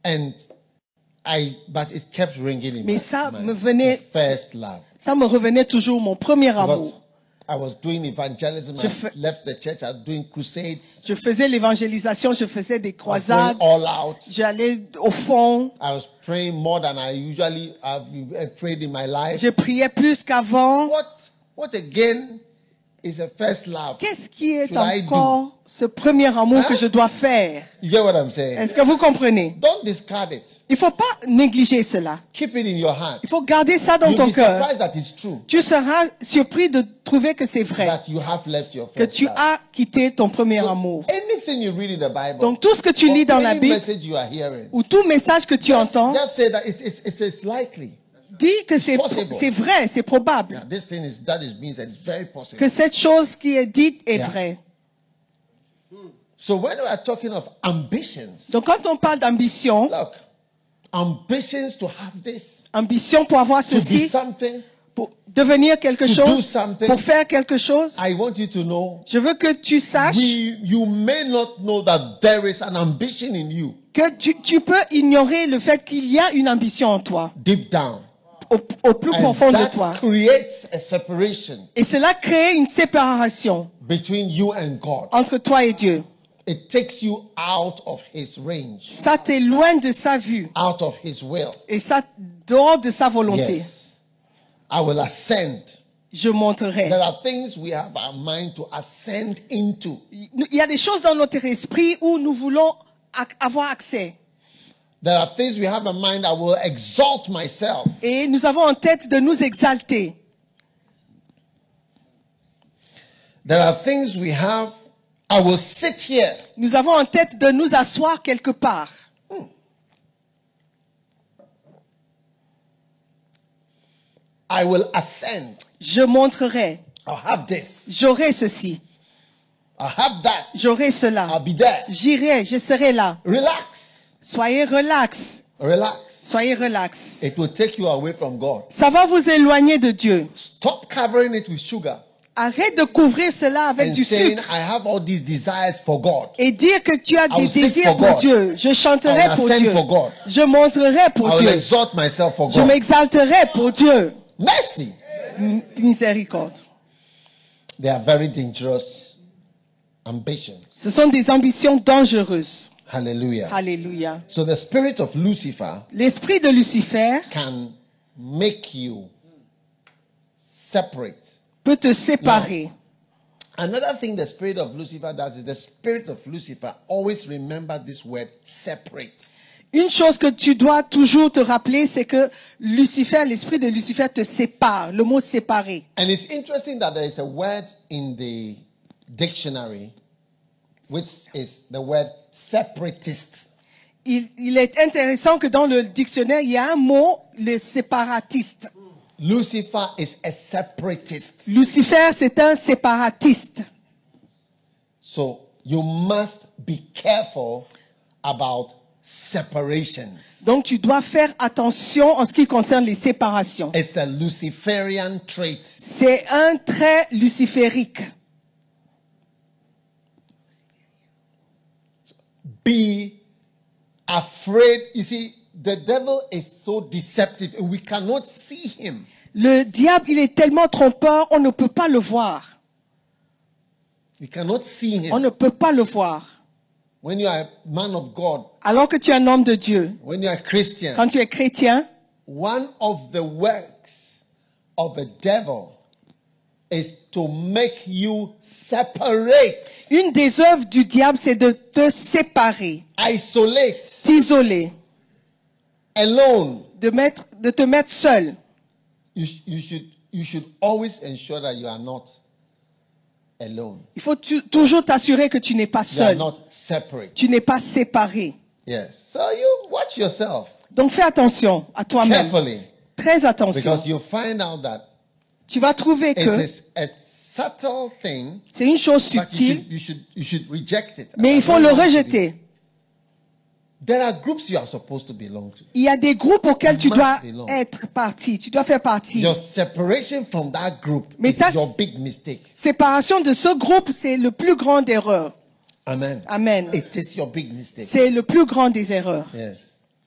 And I, but it kept ringing in Mais my ça mind. me venait- The first love. Ça me revenait toujours, mon premier Because amour. I was doing evangelism. Je I fais- left the church. I was doing crusades. Je faisais l'évangélisation, je faisais des I was croisades, going all out. j'allais au fond, I was praying more than I usually have uh, prayed in my life. je priais plus qu'avant. What, what again is a first love? Qu'est-ce qui est Should I do? encore ce premier amour Hein? que je dois faire? You get what I'm saying? Est-ce que vous comprenez? Don't discard it. Il faut pas négliger cela. Keep it in your heart. Il faut garder ça dans You'll ton be cœur. surprised that it's true. Tu seras surpris de trouver que c'est vrai, That you have left your que first tu love. as quitté ton premier So amour. anything you read in the Bible, Donc tout ce que tu or lis dans la any Bible, message you are hearing, ou tout message que tu entends, just say that it's, it's, it's, it's likely. dis que c'est possible. c'est vrai, c'est probable, Yeah, this thing is that is being said. It's very possible. que cette chose qui est dite est Yeah. vraie. So when we are talking of ambitions, Donc quand on parle d'ambition, look, ambitions to have this, ambition pour avoir to be ceci, something. pour devenir quelque To do chose, something. pour faire quelque chose, I want you to know, je veux que tu saches we, you may not know that there is an ambition in you que tu, tu peux ignorer le fait qu'il y a une ambition en toi, deep down, au, au plus and profond de that toi. creates a separation Et cela crée une séparation between you and God. entre toi et Dieu. It takes you out of His range, Ça t'éloigne de sa vue out of His will. et ça dehors de sa volonté. Yes, I will ascend. Je montrerai. There are things we have our mind to ascend into. Il y a des choses dans notre esprit où nous voulons ac- avoir accès. There are things we have in mind. I will exalt myself. Et nous avons en tête de nous exalter. There are things we have. I will sit here. Nous avons en tête de nous asseoir quelque part. I will ascend. Je montrerai. I'll have this. J'aurai ceci. I'll have that. J'aurai cela. I'll be there. J'irai. Je serai là. Relax. Soyez relax. Relax. Soyez relax. It will take you away from God. Ça va vous éloigner de Dieu. Stop covering it with sugar Arrête de couvrir cela avec and du saying, sucre I have all these desires for God. et dire que tu as I des will sing désirs for pour God. Dieu. Je I chanterai will pour ascend Dieu. for God. Je montrerai pour I will Dieu. exalt myself for Je God. m'exalterai pour Dieu. Mercy. M- Miséricorde. They are very dangerous ambitions. Ce sont des ambitions dangereuses. Hallelujah. Alléluia. So the spirit of Lucifer L'esprit de Lucifer can make you separate. peut te séparer. Another thing the spirit of Lucifer does is the spirit of Lucifer always remember this word separate. Une chose que tu dois toujours te rappeler, c'est que Lucifer, l'esprit de Lucifer te sépare. Le mot séparer. And it's interesting that there is a word in the dictionary which is the word separatist. Il, il est intéressant que dans le dictionnaire, il y a un mot, le séparatiste. Lucifer is a separatist. Lucifer, c'est un séparatiste. So you must be careful about separations. Donc tu dois faire attention en ce qui concerne les séparations. It's a Luciferian trait. C'est un trait luciférique. Be afraid. You see, the devil is so deceptive. We cannot see him. Le diable, il est tellement trompeur, on ne peut pas le voir. We cannot see On him. ne peut pas le voir. When you are a man of God, Alors que tu es un homme de Dieu, when you are a Christian, quand tu es chrétien, one of the works of the devil is to make you separate, une des œuvres du diable, c'est de te séparer, isolate, t'isoler, alone. de, mettre, de te mettre seul. You, sh- you should you should always ensure that you are not alone. Il faut tu- toujours t'assurer que tu n'es pas You are seul, not separate. tu n'es pas séparé. Yes. So you watch yourself Donc fais attention à toi-même, carefully, très attention. because you find out that Tu vas trouver que it's a, a subtle thing, c'est une chose but you subtile, should, you should you should reject it. mais il faut le rejeter. There are groups you are supposed to belong to. Il y a des groupes auxquels tu must dois belong. être parti, tu dois faire partie. Your separation from that group Mais is ta- your big mistake. Séparation de ce groupe, c'est le plus grand erreur. Amen. Amen. It is your big mistake. C'est le plus grand des erreurs. Yes.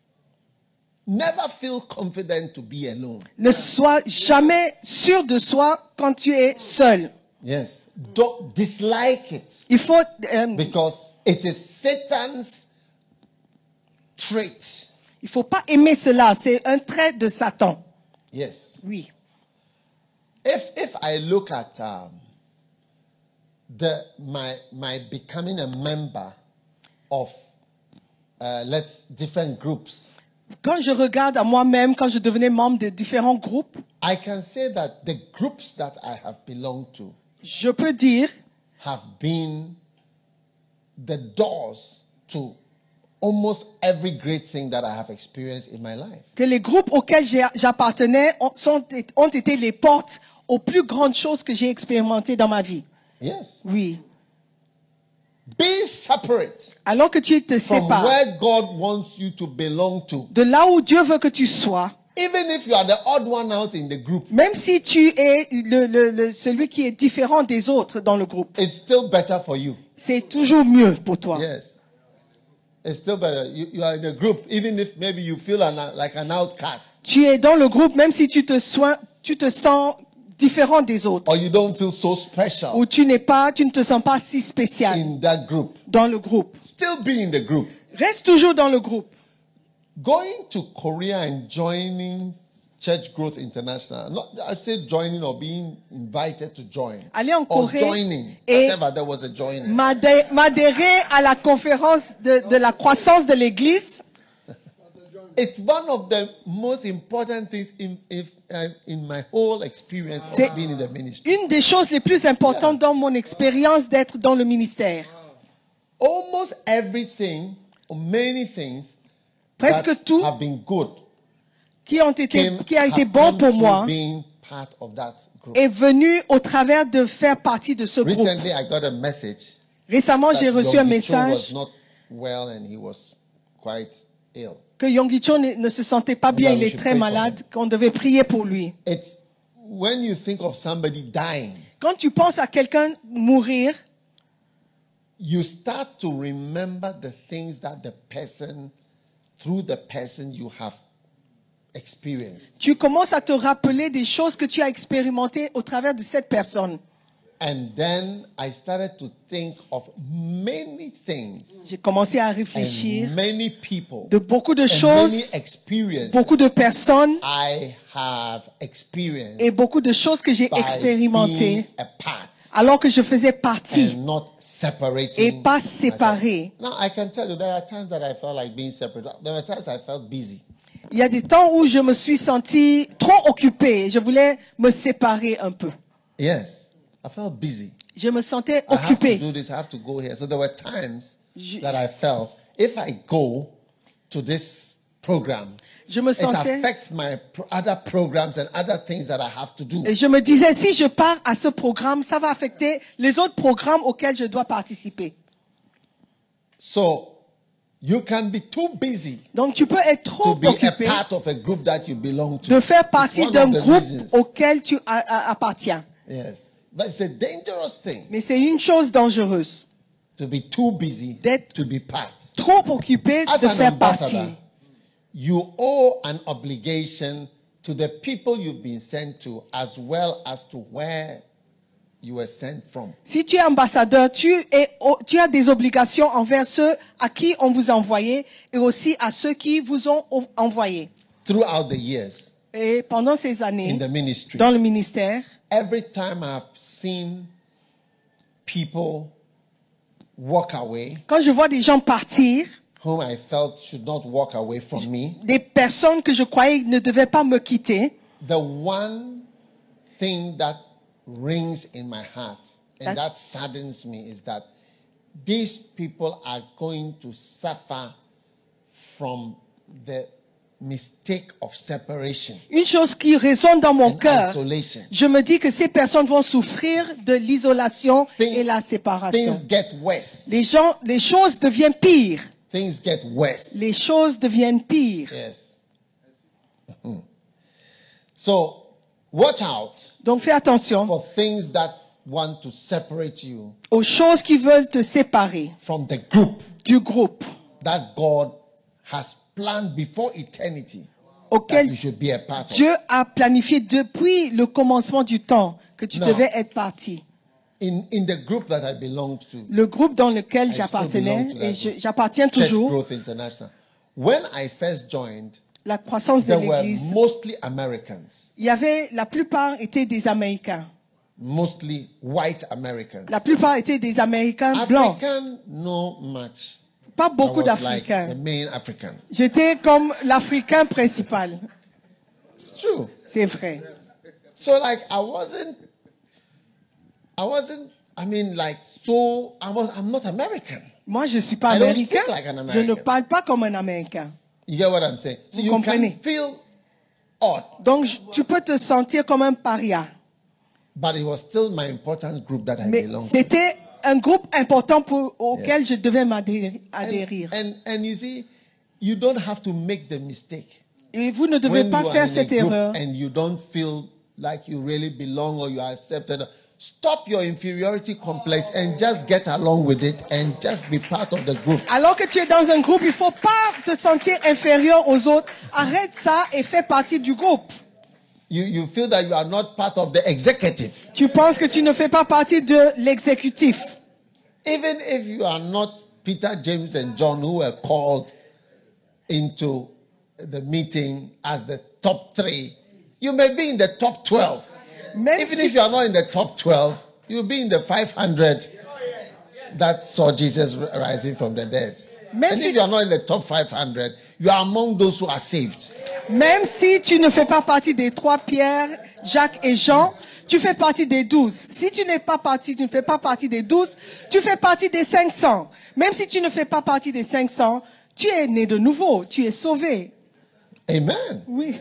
Never feel confident to be alone. Ne sois jamais sûr de soi quand tu es seul. Yes. Don't dislike it Il faut, euh, because it is Satan's trait. il faut pas aimer cela. C'est un trait de Satan. Yes. Oui. If if I look at um, the my my becoming a member of uh, let's different groups, Quand je regarde à moi-même, quand je devenais membre de différents groupes, I can say that the groups that I have belonged to je peux dire have been the doors to almost every great thing that I have experienced in my life. que les groupes auxquels j'ai- j'appartenais ont, sont- ont été les portes aux plus grandes choses que j'ai expérimentées dans ma vie. Yes. Oui. Be separate Alors que tu te from sépares where God wants you to belong to. de là où Dieu veut que tu sois, Even if you are the odd one out in the group, même si tu es le, le- le- celui qui est différent des autres dans le groupe, it's still better for you. c'est toujours mieux pour toi. Yes. It's still better. You, you are in a group, even if maybe you feel an, like an outcast Tu es dans le groupe même si tu te, soins, tu te sens différent des autres. or you don't feel so special Ou tu n'es pas, tu ne te sens pas si spécial in that group. dans le groupe. Still be in the group. Reste toujours dans le groupe. Going to Korea and joining Church Growth International, not I say joining or being invited to join, Aller en or Corée joining, et- whatever there was a joining. M'adhé- M'adhérer à la conférence de, de la croissance de l'Église, It's one of the most important things in if, uh, in my whole experience C'est- of being in the ministry. une des choses les plus importantes dans mon expérience d'être dans le ministère. Almost everything, or many things Presque that tout have been good qui, ont été, came, qui a été have bon come pour through moi being part of that group. est venu au travers de faire partie de ce groupe. Recently, I got a message Récemment, that j'ai reçu un Yonggi Cho was message not well and he was quite ill. que Yonggi Cho ne, ne se sentait pas bien, that il we est should très pray for malade, qu'on devait prier pour lui. It's when you think of somebody dying, Quand tu penses à quelqu'un mourir, you start to remember the things that the person, through the person you have experienced. tu commences à te rappeler des choses que tu as expérimentées au travers de cette personne. And then I started to think of many things J'ai commencé à réfléchir and many people de beaucoup de and many choses, experiences beaucoup de personnes I have experienced et beaucoup de choses que j'ai by being expérimentées a part alors que je faisais partie. and not separating Et pas myself. séparé. Now I can tell you there are times that I felt like being separate. There were times I felt busy. Il y a des temps où je me suis sentie trop occupée. Je voulais me séparer un peu. Yes, I felt busy. Je me sentais I have to occupée. do this. I have to go here. So there were times Je- that I felt if I go to this program, Je me it sentais affects my pro- other programs and other things that I have to do. et je me disais si je pars à ce programme, ça va affecter les autres programmes auxquels je dois participer. So you can be too busy Donc tu peux être to trop be a occupé part of a group that you belong to. de faire It's partie one d'un of the groupe reasons. auquel tu a- a- appartiens. Yes, but it's a dangerous thing Mais c'est une chose dangereuse, to be too busy D'être- to be part. trop occupé As de an faire partie. ambassador, you owe an obligation to the people you've been sent to as well as to where you were sent from. Si tu es ambassadeur, tu, es, tu as des obligations envers ceux à qui on vous a envoyé et aussi à ceux qui vous ont envoyé. Throughout the years Et pendant ces in années, the ministry, dans le ministère, every time I've seen people walk away quand je vois des gens partir, whom I felt should not walk away from me, des personnes que je croyais ne devaient pas me quitter, the one thing that rings in my heart and That- that saddens me is that these people are going to suffer from the mistake of separation une chose qui résonne dans mon and cœur, isolation. je me dis que ces personnes vont souffrir de l'isolation Things- et la séparation. Things get worse. Les gens, les choses deviennent pires. Things get worse. Les choses deviennent pires. Yes. Mhm. So, watch out Donc fais attention for things that want to separate you aux choses qui veulent te séparer from the group du groupe that God has planned before eternity auquel you should be a part of. Dieu a planifié depuis le commencement du temps que tu Now, devais être parti. In, in the group that I belonged to, Le groupe dans lequel I still j'appartenais, belong to that et je- group, j'appartiens Church toujours, Growth International. When I first joined, la croissance de there were l'Église, mostly Americans, il y avait, la plupart étaient des Américains. mostly white Americans. La plupart étaient des Américains blancs. African, no much. Pas I beaucoup was like d'Africains. the main African. J'étais comme l'Africain principal. It's true. C'est vrai. So like I wasn't, I wasn't. I mean, like so. I was. I'm not American. Moi, je ne suis pas I don't américain. speak like an Je ne American. parle pas comme un Américain. You get what I'm saying? So Vous you comprenez? can feel odd, Donc, je- tu peux te sentir comme un paria. but it was still my important group that I Mais belonged to. c'était un groupe important pour, auquel Yes. je devais m'adhérer. And, adhérir. and and you see, you don't have to make the mistake Et vous ne devez when pas you are faire in a cette group erreur. and you don't feel like you really belong or you are accepted. Stop your inferiority complex and just get along with it and just be part of the group. Alors que tu es dans un groupe, il ne faut pas te sentir inférieur aux autres. Arrête ça et fais partie du groupe. You, you feel that you are not part of the executive. Tu penses que tu ne fais pas partie de l'exécutif. Even if you are not Peter, James, and John who were called into the meeting as the top three, you may be in the top twelve. Même Even si, if you are not in the top twelve, you'll be in the five hundred that saw Jesus rising from the dead. Même And si- if you are not in the top five hundred, you are among those who are saved. même si tu ne fais pas partie des trois Pierre, Jacques et Jean, tu fais partie des douze. Si tu n'es pas partie, tu ne fais pas partie des douze, tu fais partie des cinq cents. Même si tu ne fais pas partie des cinq cents, tu es né de nouveau, tu es sauvé. Amen. Oui.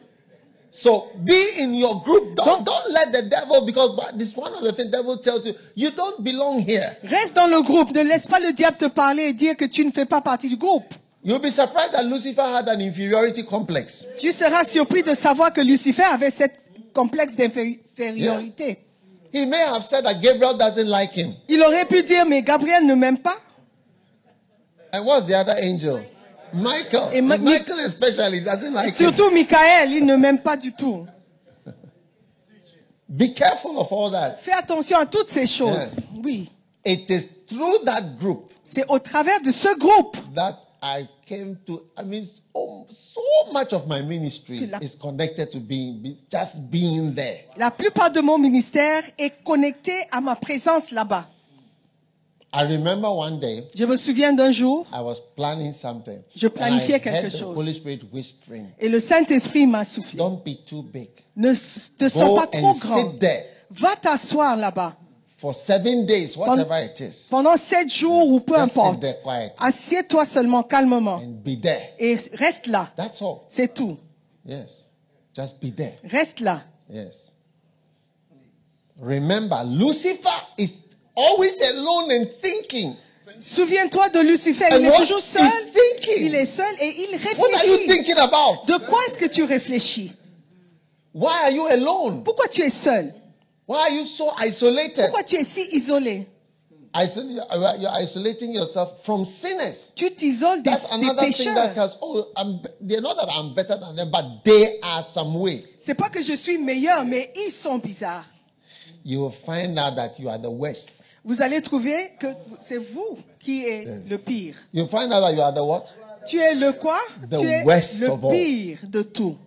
So be in your group. Don't, don't let the devil, because this is one of the things the devil tells you, you don't belong here. Reste dans le groupe. Ne laisse pas le diable te parler et dire que tu ne fais pas partie du groupe. You'll be surprised that Lucifer had an inferiority complex. Tu seras surpris de savoir que Lucifer avait cette complexe d'infériorité. He may have said that Gabriel doesn't like him. Il aurait pu dire, mais Gabriel ne m'aime pas. And what's the other angel? Michael. Et Ma- And Michael especially doesn't like him. Surtout Michael, il ne m'aime pas du tout. Be careful of all that. Fais attention à toutes ces choses. Yes. Oui. It is through that group C'est au travers de ce groupe that I came to, I mean, so, so much of my ministry La- is connected to being, be, just being there. la plupart de mon ministère est connecté à ma présence là-bas. I remember one day Je me souviens d'un jour, I was planning something. Je and I planifiais quelque heard the chose. Holy Spirit whispering, et le Saint-Esprit m'a soufflé. don't be too big. Ne f- te sens Go pas trop and grand. sit there Va t'asseoir là-bas. for seven days, whatever it is, Pendant sept jours ou peu Just sit importe. there quiet. Assieds-toi seulement calmement. and be there. Et reste là. That's all. C'est tout. Yes. Just be there. Reste là. Yes. Remember, Lucifer is always alone and thinking. Souviens-toi de Lucifer. And Il est what toujours seul. he's thinking. Il est seul et il What are you réfléchit. thinking about? De quoi est-ce que tu réfléchis? Why are you alone? Pourquoi tu es seul? Why are you so isolated? Pourquoi tu es si isolé? Isol- You're isolating yourself from sinners. Tu t'isoles des, That's des another thing that pécheurs. has, oh, I'm, they're not that I'm better than them, but they are some way. C'est pas que je suis meilleur, mais ils sont bizarres. You will find out that you are the worst. Vous allez trouver que c'est vous qui êtes le pire. You'll find out that you are the what? Tu es le quoi? The Tu es worst le of all. pire de tout.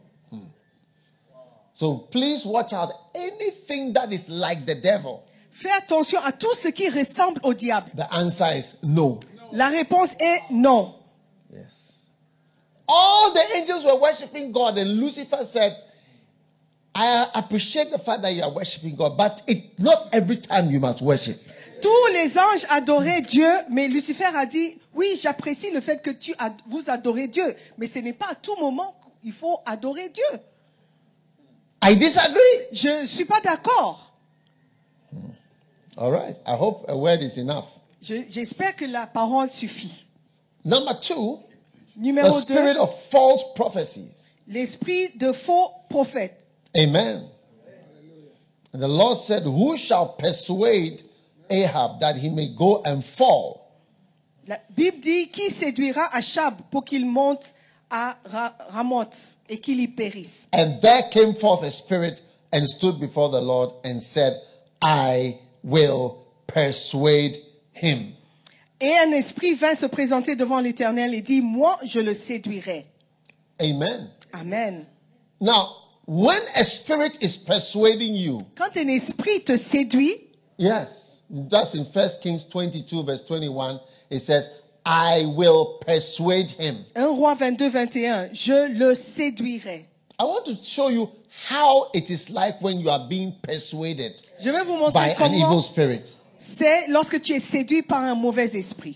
So please watch out. Anything that is like the devil, Fais attention à tout ce qui ressemble au diable. the answer is no. La réponse est non. Yes. All the angels were worshiping God, and Lucifer said, I appreciate the fact that you are worshiping God, but it not every time you must worship. Tous les anges adoraient Dieu, mais Lucifer a dit, oui, j'apprécie le fait que tu ad- vous adorez Dieu, mais ce n'est pas à tout moment qu'il faut adorer Dieu. I disagree. Je ne suis pas d'accord. All right. I hope a word is enough. Je- J'espère que la parole suffit. Number two, the Numéro spirit deux, of false prophecy. l'esprit de faux prophètes. Amen. And the Lord said, who shall persuade Ahab that he may go and fall? La Bible dit, qui séduira Achab pour qu'il monte à Ra- Ramoth et qu'il y périsse. And there came forth a spirit and stood before the Lord and said, I will persuade him. Et un esprit vint se présenter devant l'Éternel et dit, moi, je le séduirai. Amen. Amen. Now, when a spirit is persuading you, Quand un esprit te séduit, yes, that's in First Kings twenty-two, verse twenty-one, it says, I will persuade him. un roi vingt-deux, vingt et un, je le séduirai. I want to show you how it is like when you are being persuaded Je vais vous by montrer an evil comment spirit. c'est lorsque tu es séduit par un mauvais esprit.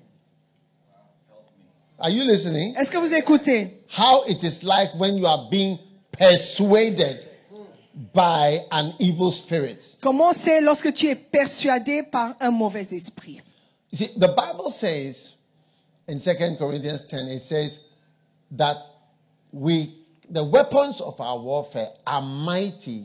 Are you listening? Est-ce que vous écoutez? How it is like when you are being persuaded by an evil spirit. Comment c'est lorsque tu es persuadé par un mauvais esprit? You see, the Bible says in Second Corinthians ten, it says that we, the weapons of our warfare are mighty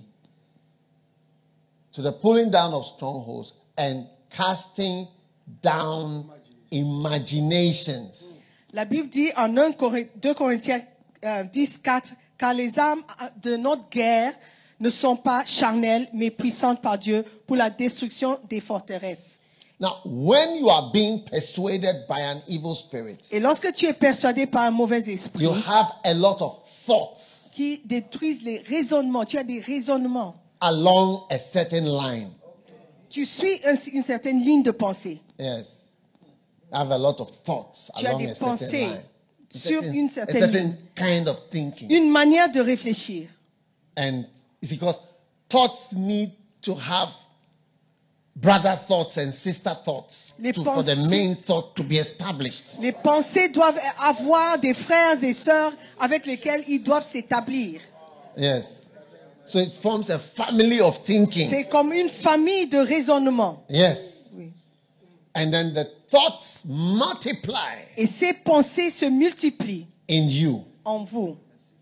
to the pulling down of strongholds and casting down imaginations. La Bible dit en deux Corinthiens euh, dix, quatre, car les armes de notre guerre ne sont pas charnelles, mais puissantes par Dieu pour la destruction des forteresses. Now, when you are being persuaded by an evil spirit, Et lorsque tu es persuadé par un mauvais esprit you have a lot of thoughts qui détruisent les raisonnements, tu as des raisonnements, along a certain line. tu suis un- une certaine ligne de pensée. Yes. I have a lot of thoughts Tu as along des a certain pensées line. A sur certain, une a certaine certain ligne. kind of thinking. Une manière de réfléchir. And it's because thoughts need to have brother thoughts and sister thoughts Les to, for the pensées- main thought to be established. Les pensées doivent avoir des frères et sœurs avec lesquels ils doivent s'établir. Yes. So it forms a family of thinking. C'est comme une famille de raisonnement. Yes. Oui. And then the thoughts multiply Et ces pensées se multiplient in you. en vous.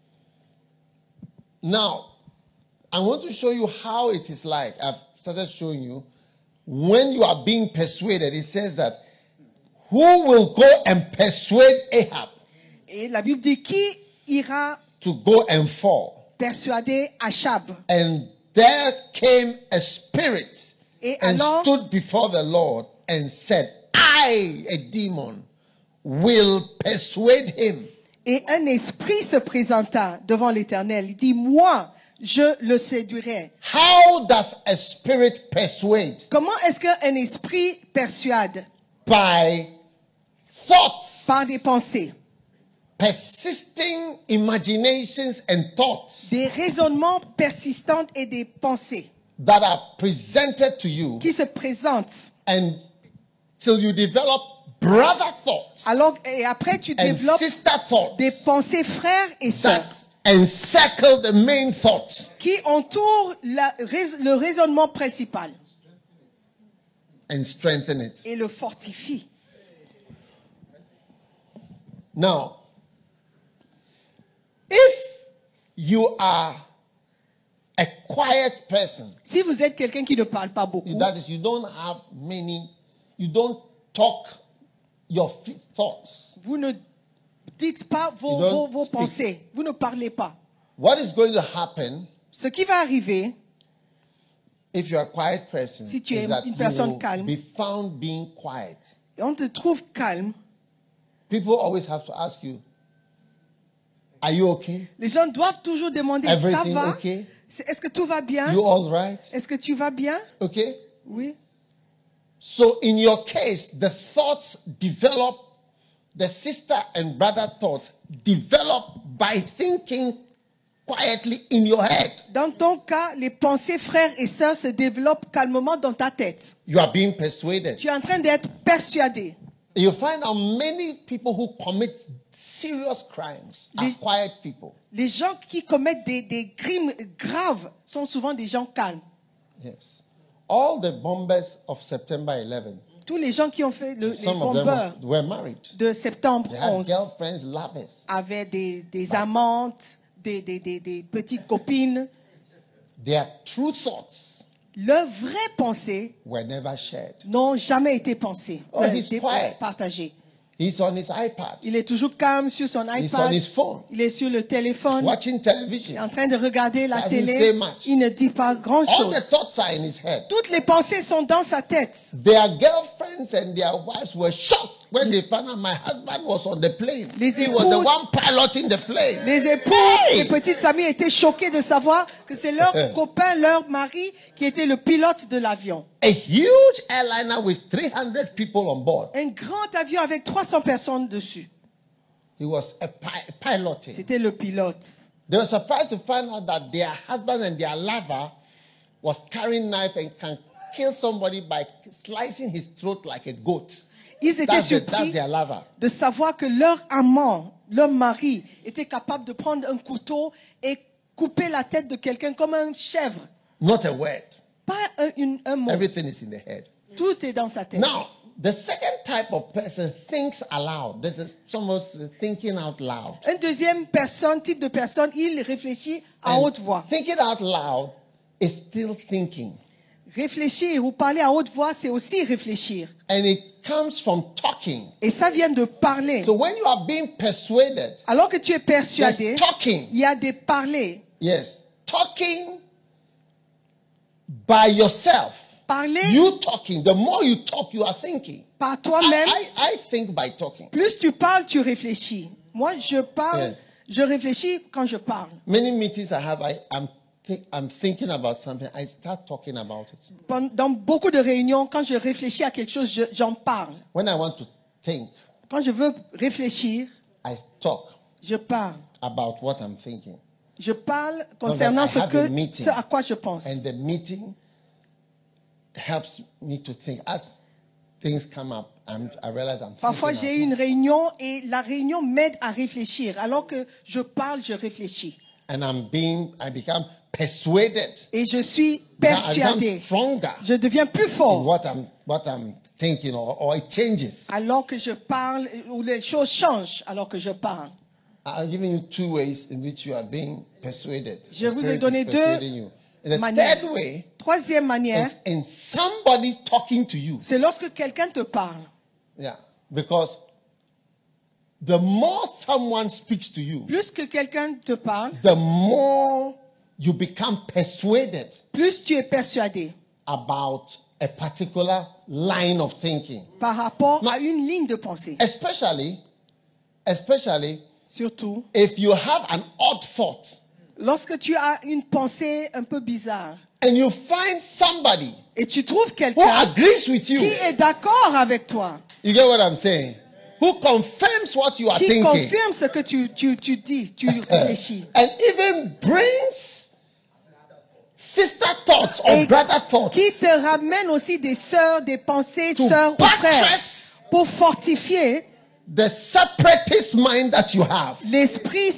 Now, I want to show you how it is like. I've started showing you. When you are being persuaded, it says that who will go and persuade Ahab Et la Bible dit qui ira to go and fall? persuader Achab. And there came a spirit Et and alors- stood before the Lord and said, I, a demon, will persuade him. Et un esprit se présenta devant l'Éternel. Il dit, moi, je le séduirai. How does a spirit persuade? Comment est-ce qu'un esprit persuade? By thoughts, Par des pensées, persisting imaginations and thoughts des raisonnements persistants et des pensées that are presented to you, qui se présentent. and till you develop brother thoughts Alors, et après, tu and développes sister thoughts des pensées frères et sœurs that encircle the main thought qui entourent la- rais- le raisonnement principal and strengthen it. et le fortifient. Now, if you are a quiet person, Si vous êtes quelqu'un qui ne parle pas beaucoup, that is, you don't have many, you don't talk your f- thoughts. vous ne dites pas vos, You don't vos, vos speak. pensées, vous ne parlez pas. What is going to happen Ce qui va arriver, if you're a quiet person Si tu is es that une you personne will calme. be found being quiet. et on te trouve calme, People always have to ask you, are you okay? les gens doivent toujours demander, ça Everything va? okay? C'est- Est-ce que tout va bien? You all right? Est-ce que tu vas bien? Okay? Oui. So in your case, the thoughts develop, the sister and brother thoughts develop by thinking quietly in your head. Dans ton cas, les pensées frères et sœurs se développent calmement dans ta tête. You are being persuaded. Tu es en train d'être persuadé. You find out many people who commit serious crimes are Les- quiet people. Les gens qui commettent des, des crimes graves sont souvent des gens calmes. Yes. All the bombers of September eleventh, Tous les gens qui ont fait le, les some of them bombeurs were, were married. de septembre They had onze girlfriends, lovers. avaient des, des amantes, des, des, des, des petites copines. Their true thoughts Leurs vraies pensées were never shared. n'ont jamais été pensées, Oh, euh, he's dé- quiet. partagées. He's on his iPad. Il est toujours calme sur son He's on iPad. his phone. Il est sur le téléphone. Watching Il est television. en train de regarder la Doesn't télé. say much. Il ne dit pas All the grand-chose. thoughts are in his head. Toutes les pensées sont dans sa tête. Their girlfriends and their wives were shocked when they found out my husband was on the plane. Les He was the épouses- one piloting the plane. Les épouses, Hey! les petites amies étaient choquées de savoir que c'est leur copain, leur mari, qui était le pilote de l'avion. A huge airliner with three hundred people on board. Un grand avion avec trois cents personnes dessus. He was a pi- piloting. C'était le pilote. They were surprised to find out that their husband and their lover was carrying knife and can kill somebody by slicing his throat like a goat. Ils étaient That's, the, that's surpris their lover. de savoir que leur amant, leur mari, était capable de prendre un couteau et couper la tête de quelqu'un comme un chèvre. Not a word. Pas un, une- un mot. Everything is in the head. Tout est dans sa tête. Now, the second type of person thinks aloud. This is someone thinking out loud. Un deuxième personne, type de personne, il réfléchit à And haute voix. thinking out loud is still thinking. Réfléchir ou parler à haute voix, c'est aussi réfléchir. And it comes from talking. Et ça vient de parler. So when you are being persuaded, Alors que tu es persuadé, there's talking. il y a des parlers. Yes. Talking by yourself. Parler You talking. The more you talk, you are thinking. par I, toi-même. I, I think by talking. Plus tu parles, tu réfléchis. Moi, je parle, Yes. je réfléchis quand je parle. Many meetings I have, I, I'm, think, I'm thinking about something. I start talking about it. Pen- Dans beaucoup de réunions, quand je réfléchis à quelque chose, je- j'en parle. When I want to think, Quand je veux réfléchir, I talk je parle. about what I'm thinking. Je parle concernant I ce, have que, a meeting. ce à quoi je pense. And the meeting helps me to think. As things come up, I'm, I realize I'm Parfois, thinking. j'ai out une réunion et la réunion m'aide à réfléchir. Alors que je parle, je réfléchis. loud. And I'm being, I become persuaded. Et je suis I become persuadé. stronger Je deviens plus in fort. what I'm, what I'm thinking, or, or it changes. Alors que je parle, ou les choses changent alors que je parle. I've given you two ways in which you are being persuaded. Je The vous ai Spirit donné is deux persuading you. And the manières. third way Troisième manière, is in somebody talking to you. c'est lorsque quelqu'un te parle. Yeah, because the more someone speaks to you, Plus que quelqu'un te parle, the more you become persuaded plus tu es persuadé about a particular line of thinking. par rapport à une ligne de pensée. Especially, especially Surtout, if you have an odd thought lorsque tu as une pensée un peu bizarre and you find somebody et tu trouves who quelqu'un agrees with you. qui est d'accord avec toi, You get what I'm saying? Who confirms what you are qui thinking confirme ce que tu, tu, tu dis, tu réfléchis, and even brings sister thoughts or Et brother thoughts qui te ramène aussi des sœurs, des pensées, to sœurs ou frères, buttress pour fortifier the separatist mind that you have. l'esprit.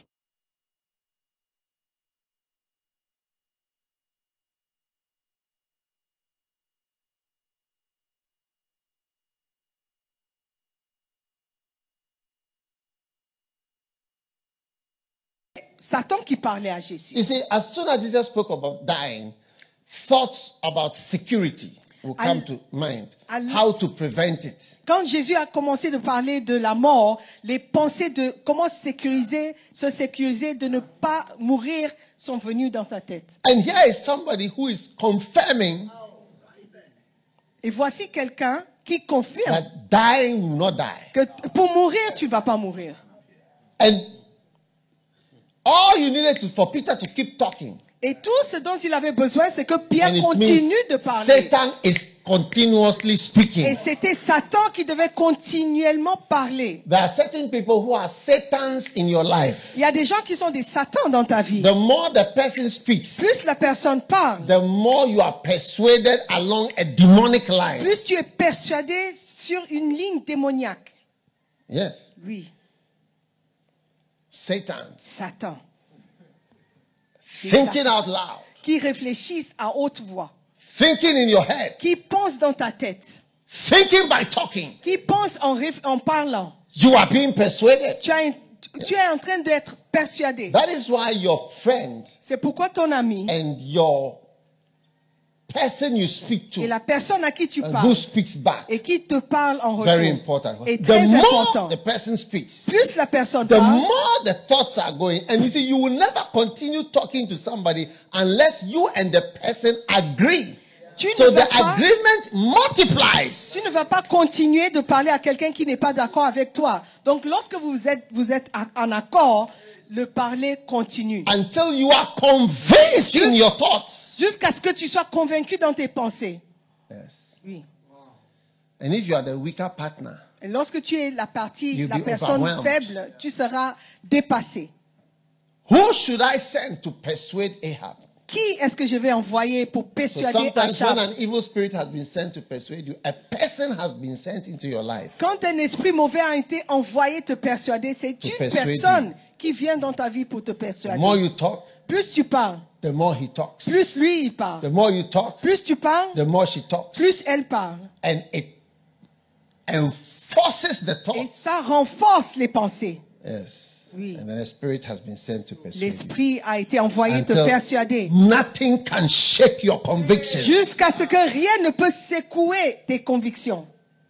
Satan qui parlait à Jésus. You see, as soon as Jesus spoke about dying, thoughts about security will come Al- to mind. al- How to prevent it. Quand Jésus a commencé de parler de la mort, les pensées de comment sécuriser, se sécuriser, de ne pas mourir sont venues dans sa tête. And here is somebody who is confirming Et voici quelqu'un qui confirme that dying will not die. que t- pour mourir, tu ne vas pas mourir. And all you needed to, for Peter to keep talking. Et tout ce dont il avait besoin, c'est que Pierre And it continue means de parler. Satan is continuously speaking. Et c'était Satan qui devait continuellement parler. There are certain people who are Satans in your life. Il y a des gens qui sont des Satans dans ta vie. The more the person speaks, Plus la personne parle, the more you are persuaded along a demonic line. plus tu es persuadé sur une ligne démoniaque. Yes. Oui, Satans. Satan. Thinking out loud. Qui réfléchissent à haute voix. Thinking in your head. Qui pensent dans ta tête. Thinking by talking. Qui pensent en, réf- en parlant. You are being persuaded. Tu, as un- tu es en train d'être persuadé. That is why your friend C'est pourquoi ton ami and your person you speak to Et la personne à qui tu and who parles speaks back, et qui te parle en very retour important. est The très more important. the person speaks, Plus la personne the parle, more the thoughts are going. And you see, you will never continue talking to somebody unless you and the person agree. tu So ne, the vas pas, agreement multiplies. tu ne vas pas continuer de parler à quelqu'un qui n'est pas d'accord avec toi. Donc lorsque vous êtes, vous êtes à- en accord, le parler continue. Until you are convinced in your thoughts. Jusqu'à ce que tu sois convaincu dans tes pensées. Yes. Oui. And if you are the weaker partner, Et lorsque tu es la partie, You'll la be personne overwhelmed. faible, tu seras dépassé. who should I send to persuade Ahab? Qui est-ce que je vais envoyer pour So persuader sometimes when Achab? an evil spirit has been sent to persuade you, a person has been sent into your life. Quand un esprit mauvais a été envoyé te persuader, c'est To une persuade personne qui vient dans ta vie pour te The persuader. more you talk, Plus tu parles, the more he talks. plus lui il The parle. more you talk, Plus tu parles, the more she talks. plus elle parle. And it enforces the Et thoughts. ça renforce les pensées. Yes. Oui. And then the spirit has been sent to persuade you. L'esprit a été envoyé te Until persuader. nothing can shake your convictions. Jusqu'à ce que rien ne peut secouer tes convictions.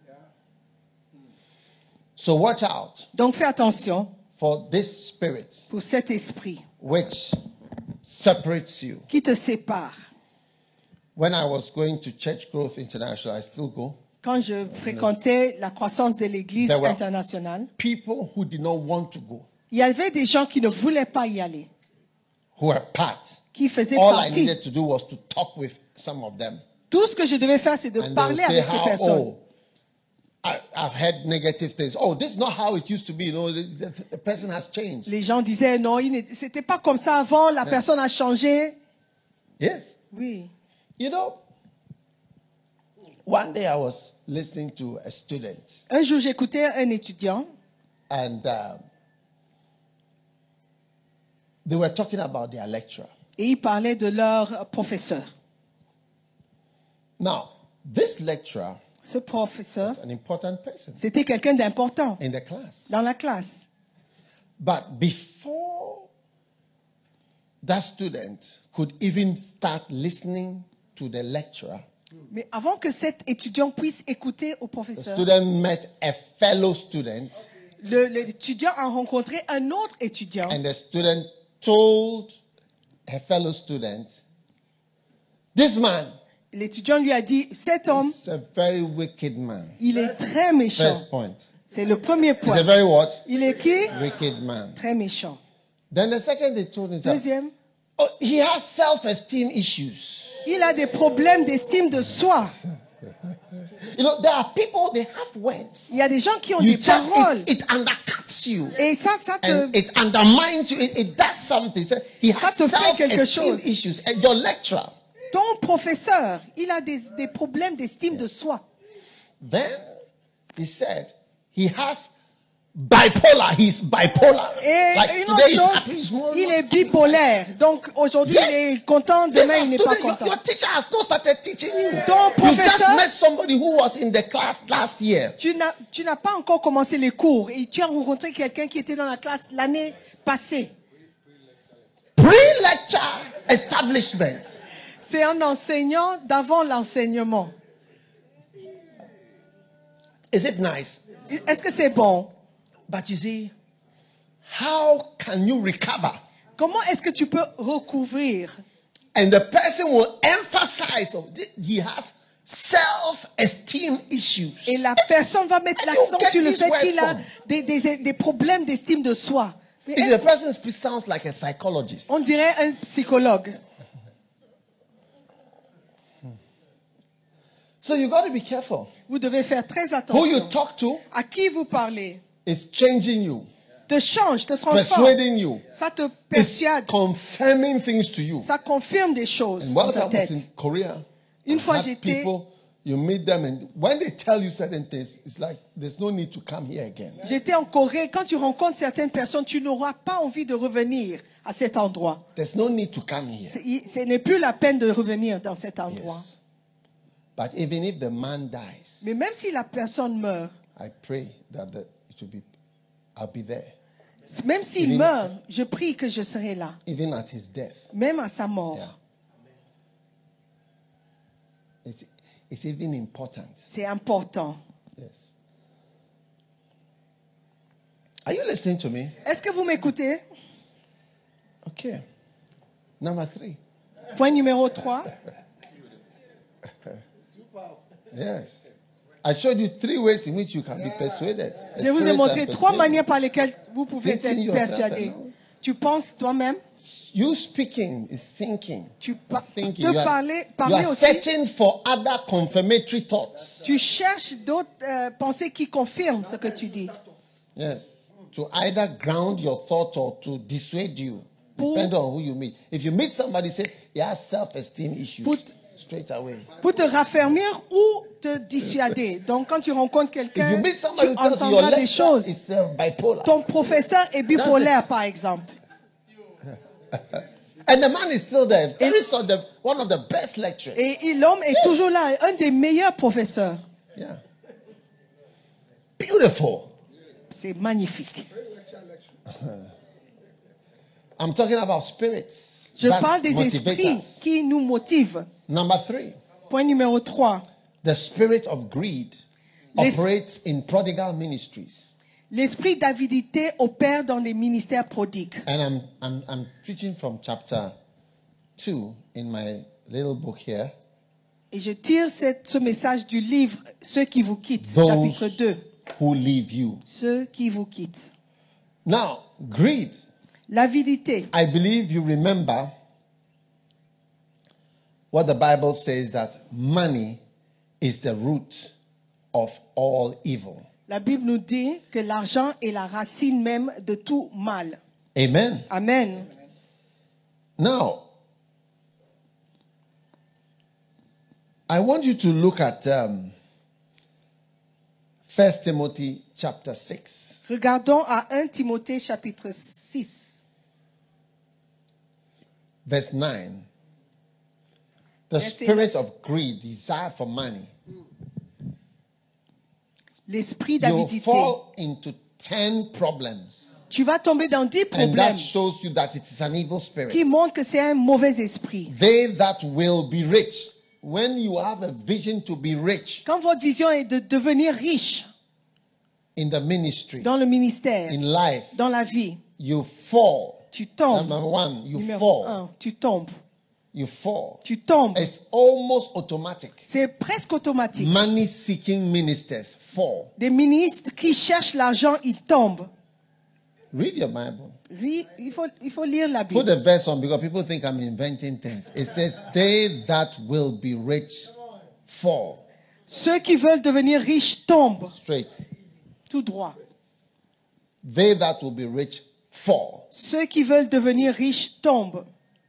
So watch out Donc fais attention for this spirit pour cet esprit which separates you. qui te sépare. When I was going to Church Growth International, I still go. Quand je fréquentais la croissance de l'Église There were- internationale, People who did not want to go, il y avait des gens qui ne voulaient pas y aller, who were part. qui faisaient All I partie. needed to do was to talk with some of them. Tout ce que je devais faire, c'est de And they would parler say avec ces how, personnes. oh, I, I've heard negative things. Oh, this is not how it used to be. You know, the, the, the person has changed. Les gens disaient, non, il n'est- c'était pas comme ça avant, la personne a changé. Yes. Oui. You know, one day I was listening to a student, Un jour, j'écoutais un étudiant, and um, they were talking about their lecturer. et il parlait de leur professeur. Now, this lecturer Ce professeur, is an important person c'était quelqu'un d'important in the class. dans la classe. But before that student could even start listening to the lecturer, Mais avant que cet étudiant puisse écouter au the professeur, student met a fellow student, le- l'étudiant a rencontré un autre étudiant. and the student told her fellow student, "This man L'étudiant lui a dit, cet homme, is a very wicked man." il est très méchant. First point. C'est le premier He's a point. very what? Il est qui? Wicked man. Très méchant. Then the second they told him, that, Deuxième, oh, he has self-esteem issues. il a des problèmes d'estime de soi. You know, there are people, they have words. Il y a des gens qui ont You des just, paroles. it, it undercuts you. Et ça, ça And te... it undermines you. It, it does something. So he Ça has te fait quelque self-esteem chose. issues. And your lecturer. Ton professeur, il a des, des problèmes d'estime de soi. Then he said he has bipolar. He's bipolar. Et Like une today autre he's happy, chose, he's more- il est bipolaire. Donc aujourd'hui, Yes. il est content, This demain, is il n'est pas today. Your, content. your teacher has not started teaching you. Ton You just professeur- met somebody who was in the class last year. Tu n'as, tu n'as pas encore commencé les cours et tu as rencontré quelqu'un qui était dans la classe l'année passée. Pre-lecture establishment. C'est un enseignant d'avant l'enseignement. Is it nice? Est-ce que c'est bon? But you see, how can you recover? Comment est-ce que tu peux recouvrir? And the person will emphasize of thi- he has self-esteem issues. Et la personne va mettre And you l'accent get sur le these fait words qu'il a from- des, des, des problèmes d'estime de soi. Mais If est-ce- the person speaks, sounds like a psychologist. on dirait un psychologue. So you got to be careful. Vous devez faire très Who you attention. talk to À qui vous parlez is changing you, te change, te transforme. persuading you, Ça te is persuade. confirming things to you. Ça confirme des choses And dans while ta I was tête. in Korea, Une I fois had j'étais, people, you meet them, and when they tell you certain things, it's like there's no need to come here again. j'étais en Corée. Quand tu rencontres certaines personnes, tu n'auras pas envie de revenir à cet endroit. There's no need to come here. C'est- Ce n'est plus la peine de revenir dans cet endroit. Yes. But even if the man dies, Mais même si la personne meurt, I pray that the, it will be, I'll be there. même s'il Even- meurt, je prie que je serai là, Even at his death. même à sa mort. Yeah. It's, it's even important. C'est important. Yes. Are you listening to me? Est-ce que vous m'écoutez? Okay. Number three. Point numéro trois. Yes. I showed you three ways in which you can be persuaded. Je vous ai montré trois manières par lesquelles vous pouvez Thinking être yourself persuadé. alone. Tu penses toi-même, You speaking is thinking. tu pa- Thinking. te You are, parler, you parler are aussi. searching for other confirmatory thoughts. Tu cherches d'autres euh, pensées qui confirment ce que tu dis. Yes. To either ground your thought or to dissuade you, Pour- depending on who you meet. If you meet somebody, say he has self-esteem issues, Pour- straight away. Pour te raffermir ou te dissuader. Donc quand tu rencontres If you quelqu'un, meet tu somebody who tells you your entendras des lecturer choses. is uh, bipolar, Ton professeur est bipolaire, That's it. par exemple. and the man is still there, very sort of the, one of the best lecturers. Et il- l'homme est toujours là, un des meilleurs professeurs. Yeah. Beautiful. C'est magnifique. I'm talking about spirits. Je that parle des motivate esprits us. qui nous motivent. Number three, Point numéro trois. the spirit of greed Les- operates in prodigal ministries. L'esprit d'avidité opère dans les ministères prodigues. And I'm, I'm, I'm preaching from chapter two in my little book here. Et je tire cette- ce message du livre Ceux qui vous quittent, Those chapitre deux. who leave you. Ceux qui vous quittent. Now, greed. L'avidité. I believe you remember what the Bible says, that money is the root of all evil. La Bible nous dit que l'argent est la racine même de tout mal. Amen. Amen. Now, I want you to look at um, First Timothy chapter six. Regardons à un Timothée chapitre six. Verse nine. The Verset spirit of greed, desire for money, L'esprit you d'avidité. fall into ten problems. Tu vas tomber dans dix And problèmes that shows you that it is an evil qui spirit. montrent que c'est un mauvais esprit. They that will be rich. When you have a vision to be rich Quand votre vision est de devenir riche in the ministry, dans le ministère, in life, dans la vie, you fall. tu tombes. Number one, you Numéro fall. un, tu tombes. You fall. Tu tombes. It's almost automatic. C'est presque automatique. Money seeking ministers fall. Des ministres qui cherchent l'argent, ils tombent. Read your Bible. Ri- Il faut, il faut lire la Put Bible. the verse on because people think I'm inventing things. It says, they that will be rich fall. Ceux qui veulent devenir riches tombent Straight. tout droit. They that will be rich fall. Ceux qui veulent devenir riches tombent.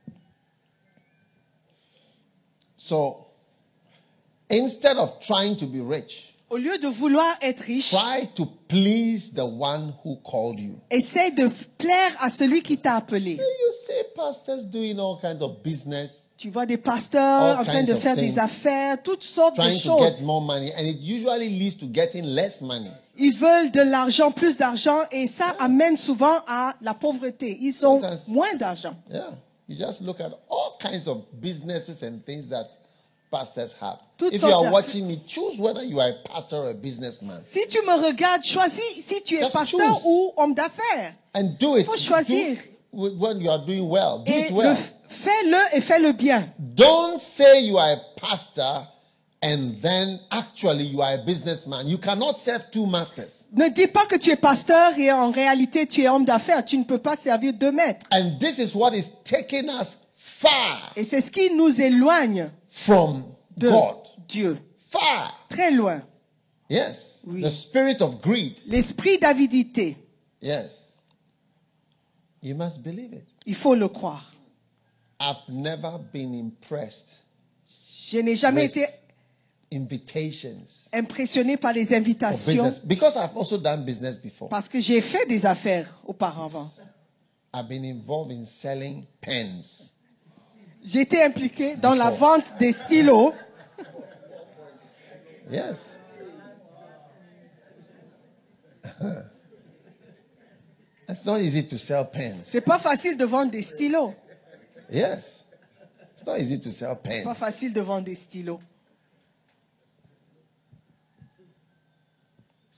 So, instead of trying to be rich, Au lieu de vouloir être riche, try to please the one who called you. essaie de plaire à celui qui t'a appelé. You see pastors doing all kinds of business, Tu vois des pasteurs All en train de kinds of faire things. des affaires, toutes sortes de trying to get choses. more money, and it usually leads to getting less money. Ils veulent de l'argent, plus d'argent, et ça amène souvent à la pauvreté. Ils ont Sometimes- moins d'argent. Yeah. You just look at all kinds of businesses and things that pastors have. Toutes If you sortes are d'affaires. watching me, choose whether you are a pastor or a businessman. Si tu me regardes, choisis si tu es Just pasteur choose. ou homme d'affaires. And do it. Faut choisir. Do it when you are doing well. Do Et it le- well. fais-le et fais-le bien. Don't say you are a pastor and then actually you are a businessman. You cannot serve two masters. Ne dis pas que tu es pasteur et en réalité tu es homme d'affaires. Tu ne peux pas servir deux maîtres. And this is what is taking us far Et c'est ce qui nous éloigne from de God. Dieu. Far. Très loin. Yes. Oui. The spirit of greed. L'esprit d'avidité. Yes. You must believe it. Il faut le croire. I've never been impressed Je n'ai jamais with été invitations impressionné par les for invitations business because I've also done business before. parce que j'ai fait des affaires auparavant. I've been involved in selling pens. J'ai été impliqué dans la Before. vente des stylos. Yes. It's not easy to sell pens. C'est pas facile de vendre des stylos. Yes. It's not easy to sell Pas pens. facile de vendre des stylos.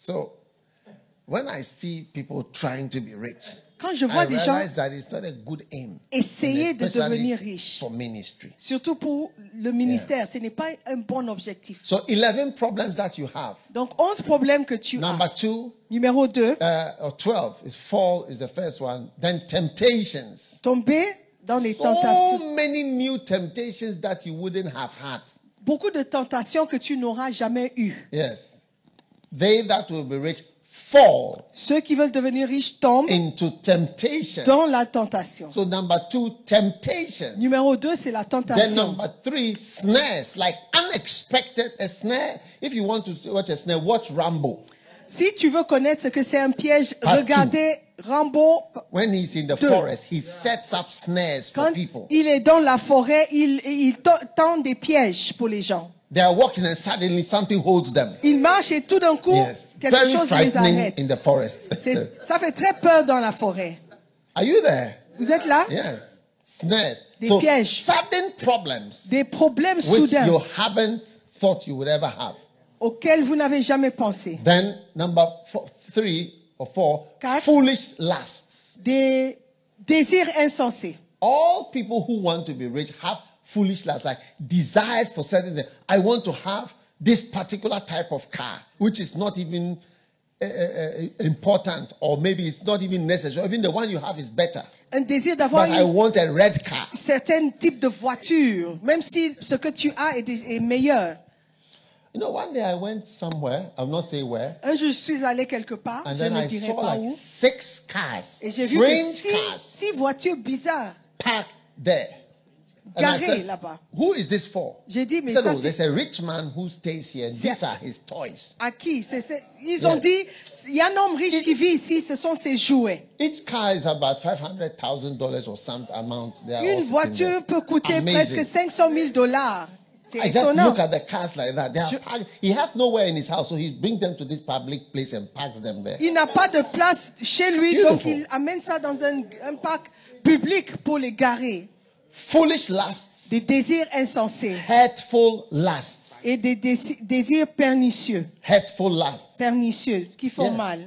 So, when I see people trying to be rich, Quand je vois I des gens realize that it's not a good aim. essayer de especially devenir riche, for ministry. surtout pour le ministère, ce n'est pas un bon objectif. So, eleven problems that you have. Donc, onze problèmes que tu Number as. two, Numéro deux, uh, or twelve is fall is the first one. Then temptations. tomber dans les tentations. So many new temptations that you wouldn't have had. Beaucoup de tentations que tu n'auras jamais eues. Yes. They that will be rich fall Ceux qui veulent devenir riches tombent into temptation. dans la tentation. So number two, temptations. Numéro deux, c'est la Then tentation. number three, snares, like unexpected. A snare. If you want to watch a snare, watch Rambo. Si tu veux connaître ce que c'est un piège, Part regardez Rambo. When he's in the Deux. forest, he sets up snares for Quand people. il est dans la forêt, il, il to- tend des pièges pour les gens. They are walking and suddenly something holds them. Il marche et tout d'un coup, Yes. quelque Very chose les frightening arrête. in the forest. C'est- Ça fait très peur dans la forêt. Are you there? Vous êtes là? Yes. Snares. Des So pièges. sudden problems Des problèmes which soudains you haven't thought you would ever have. auxquels vous n'avez jamais pensé. Then number four, three or four, Quatre. foolish lusts. Des désirs insensés. All people who want to be rich have foolish lusts, like desires for certain things. I want to have this particular type of car, which is not even uh, uh, important, or maybe it's not even necessary. Even the one you have is better. Un désir d'avoir But I une want a red car. certain type de voiture, même si ce que tu as est, est meilleur. You know, one day I went somewhere, I'll not say where, Un jour, je suis allé quelque part, and je then ne I dirai saw pas like où, six cars, et j'ai vu que strange six, cars, six voitures bizarres parked there. And I garées said, là-bas. who is this for? J'ai dit, He mais said, ça oh, there's c'est a rich man who stays here, and these are his toys. à qui? C'est- c'est- Ils ont Yeah. dit, il y a un homme riche qui It's- vit ici, ce sont ses jouets. Each car is about five hundred thousand dollars or some amount. They are all Une sitting voiture there. peut coûter Amazing. presque cinq cent mille dollars. C'est I just étonnant. look at the cars like that. They are Je- parked. He has nowhere in his house, so he brings them to this public place and parks them there. Il n'a pas de place chez lui, donc Beautiful. il amène ça dans un, un parc public pour les garer. Foolish lusts, Des désirs insensés hurtful lusts, et des dési- désirs pernicieux, hurtful lusts. pernicieux qui font Yes. mal.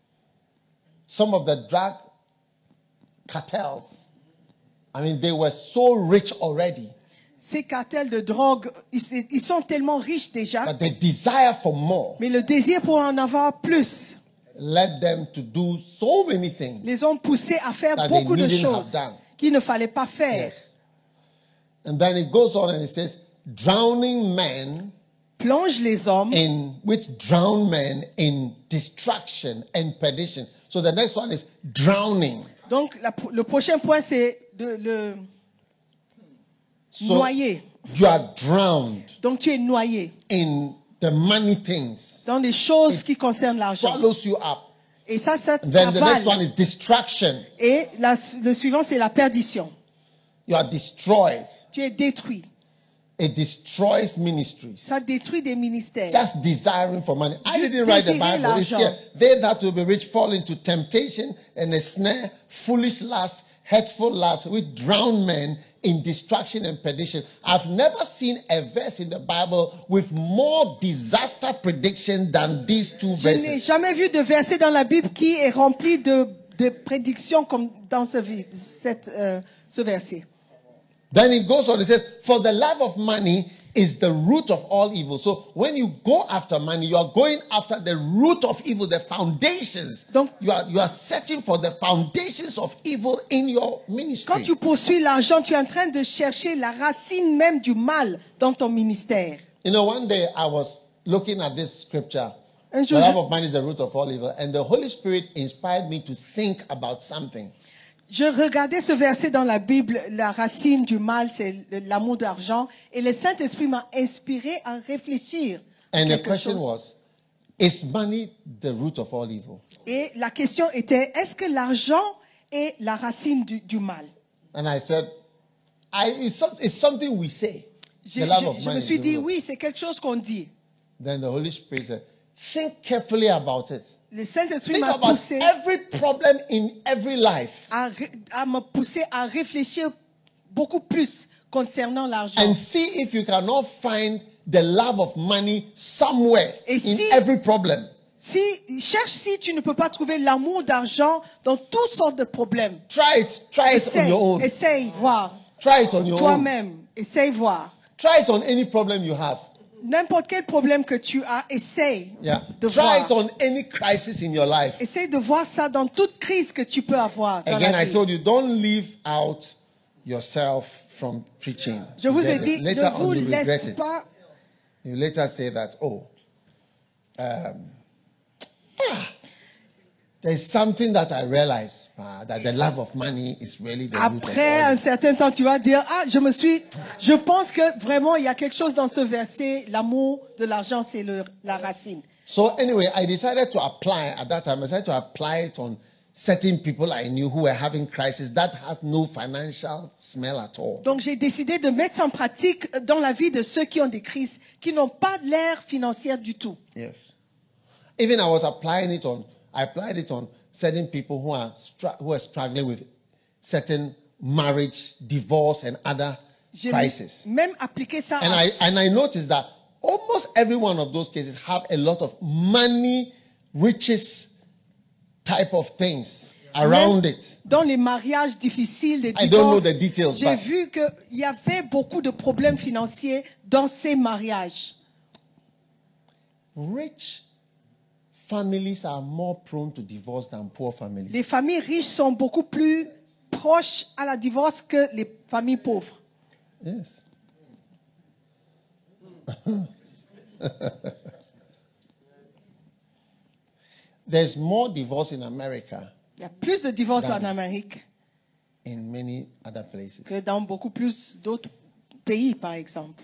Some of the drug cartels, I mean, they were so rich already, Ces cartels de drogue, ils, ils sont tellement riches déjà, but the desire for more mais le désir pour en avoir plus led them to do so many things. les ont poussés à faire That they beaucoup de needn't choses have done. qu'il ne fallait pas faire. Yes. And then it goes on and it says, drowning men Plonge les hommes in, which drown men in destruction and perdition. So the next one is drowning. Donc, la- le prochain point, c'est de le So noyer. you are drowned Donc, tu es noyé in the money things. dans les choses qui concernent l'argent. Swallows you up. Et ça, ça And then the next one t'avale. is distraction. Et la- le suivant, c'est la perdition. You are destroyed. Tu es détruit. It destroys ministries. Ça détruit des ministères. Just desiring for money. I Juste didn't write the désirer Bible. It's l'argent. here. They that will be rich fall into temptation and a snare, foolish lust, hurtful lust, which drown men in destruction and perdition. I've never seen a verse in the Bible with more disaster prediction than these two Je n'ai verses. jamais vu de verset dans la Bible qui est rempli de, de prédictions comme dans ce, vi- cette, euh, ce verset. Then it goes on, it says, for the love of money is the root of all evil. So when you go after money, you are going after the root of evil, the foundations. Donc- you are you are searching for the foundations of evil in your ministry. Quand tu poursuis l'argent, tu es en train de chercher la racine même du mal dans ton ministère. You know, one day I was looking at this scripture. Un The jour, love je- of money is the root of all evil. And the Holy Spirit inspired me to think about something. Je regardais ce verset dans la Bible, la racine du mal, c'est l'amour d'argent, et le Saint-Esprit m'a inspiré à réfléchir à And the quelque question chose. was, is money the root of all evil? Et la question était, est-ce que l'argent est la racine du, du mal? And I said, I, it's, some- it's something we say. Je, The love je- of je money me is suis the dit, root. oui, c'est quelque chose qu'on dit. Then the Holy Spirit said, think carefully about it. Le Saint-Esprit Think m'a about poussé every problem in every life à, ré- à me pousser à réfléchir beaucoup plus concernant l'argent. and see if you cannot find the love of money somewhere Et in si- every problem. Si, cherche si tu ne peux pas trouver l'amour d'argent dans toutes sortes de problèmes. Try it. Try it on Essaye, your own. essaye, voir. Try it on your own. Toi-même, essaye, voir. Try it on any problem you have. N'importe quel problème que tu as, essaye Yeah. de Try voir. it on any crisis in your life. Essaye de voir ça dans toute crise que tu peux avoir dans Again, la I vie. told you, don't leave out yourself from preaching. Je vous ai Then dit, later ne on vous you regret laisse it. pas. You later say that, oh, um, ah, there's something that I realize uh, that the love of money is really the root of Après all un evil. certain temps, tu vas dire, ah, je me suis, je pense que vraiment il y a quelque chose dans ce verset, l'amour de l'argent, c'est le, la racine. So anyway, I decided to apply at that time. I decided to apply it on certain people I knew who were having crisis that has no financial smell at all. Donc j'ai décidé de mettre ça en pratique dans la vie de ceux qui ont des crises, qui n'ont pas l'air financière du tout. Yes. Even I was applying it on, I applied it on certain people who are str- who are struggling with certain marriage, divorce, and other J'ai crises. même appliqué ça And à I and I noticed that almost every one of those cases have a lot of money, riches type of things around Même it. dans les mariages difficiles, les I don't know divorces, the details, j'ai but- vu qu'il y avait beaucoup de problèmes financiers dans ces mariages. Rich families are more prone to divorce than poor families. Les familles riches sont beaucoup plus proches à la divorce que les familles pauvres. Yes. There's more divorce in America Il y a plus de divorces Dans- en Amérique in many other places. que dans beaucoup plus d'autres pays, par exemple.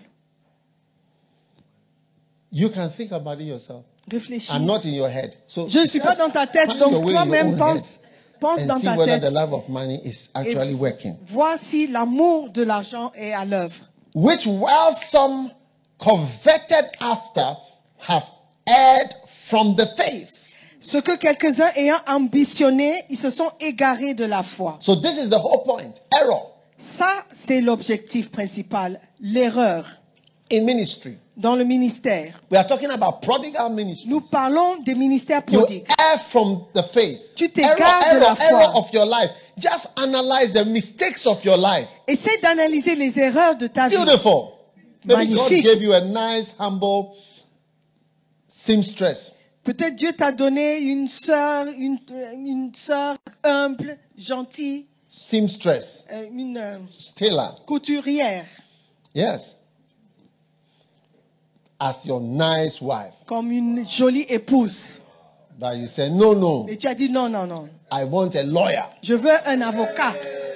You can think about it yourself. Réfléchis. I'm not in your head. So Je ne suis pas just dans ta tête, find your donc way in your toi-même own pense, head pense and dans see ta whether tête the love of money is actually et working. vois si l'amour de l'argent est à l'œuvre. Which while some coveted after have erred from the faith. Ce que quelques-uns ayant ambitionné, ils se sont égarés de la foi. So this is the whole point. Error Ça, c'est l'objectif principal, l'erreur in ministry. dans le ministère. We are talking about prodigal ministry. Nous parlons des ministères You prodigues. err from the faith. Tu Error, t'égares de la error, error foi. of your life. Just analyze the mistakes of your life. Essaie d'analyser les erreurs de ta vie. Beautiful. Maybe God Magnifique. gave you a nice, humble seamstress. Peut-être Dieu t'a donné une sœur, une, une sœur humble, gentille, Seamstress. euh, une euh, Tailor. couturière, Yes. As your nice wife. comme une jolie épouse. But you say, no, no. Et tu as dit non, non, non. I want a lawyer. Je veux un avocat.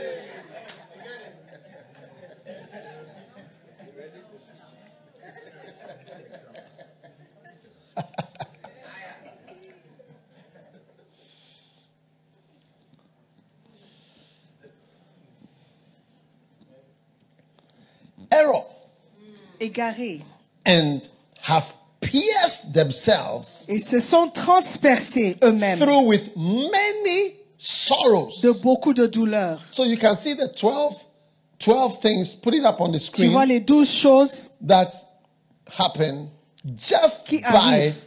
Error. Égarés. And have pierced themselves Et se sont transpercés eux-mêmes through with many sorrows. de beaucoup de douleurs. So you can see the twelve, twelve things, put it up on the Tu screen, vois les douze choses that happen just qui by arrivent.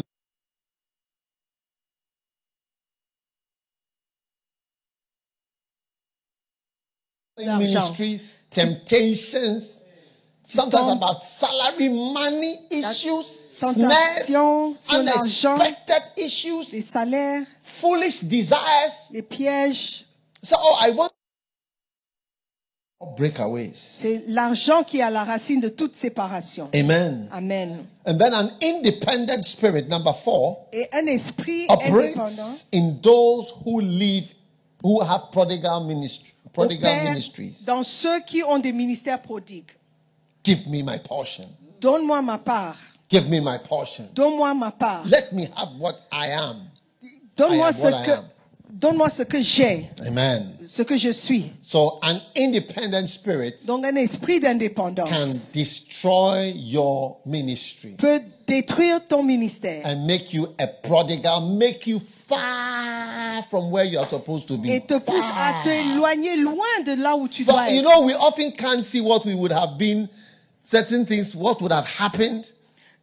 L'argent. ministries, temptations, sometimes tombent. about salary, money issues, tentation snares, sur l'argent, unexpected les issues, salaires, foolish desires. les pièges. So, oh, I want breakaways. C'est l'argent qui est à la racine de toute séparation. Amen. Amen. And then an independent spirit, number four, Et un esprit indépendant operates in those who live, who have prodigal ministry, prodigal opère ministries. dans ceux qui ont des ministères prodigues. Give me my portion. Donne-moi ma part. Give me my portion. Donne-moi ma part. Let me have what I am. Donne-moi I am ce what I que, am. donne-moi ce que j'ai, Amen. ce que je suis. So an independent spirit Donc un esprit can d'indépendance destroy your ministry peut détruire ton ministère and make you a prodigal, make you far from where you are supposed to be. et te pousse à Far. t'éloigner loin de là où tu Far. dois You être. know, we often can't see what we would have been, certain things, what would have happened.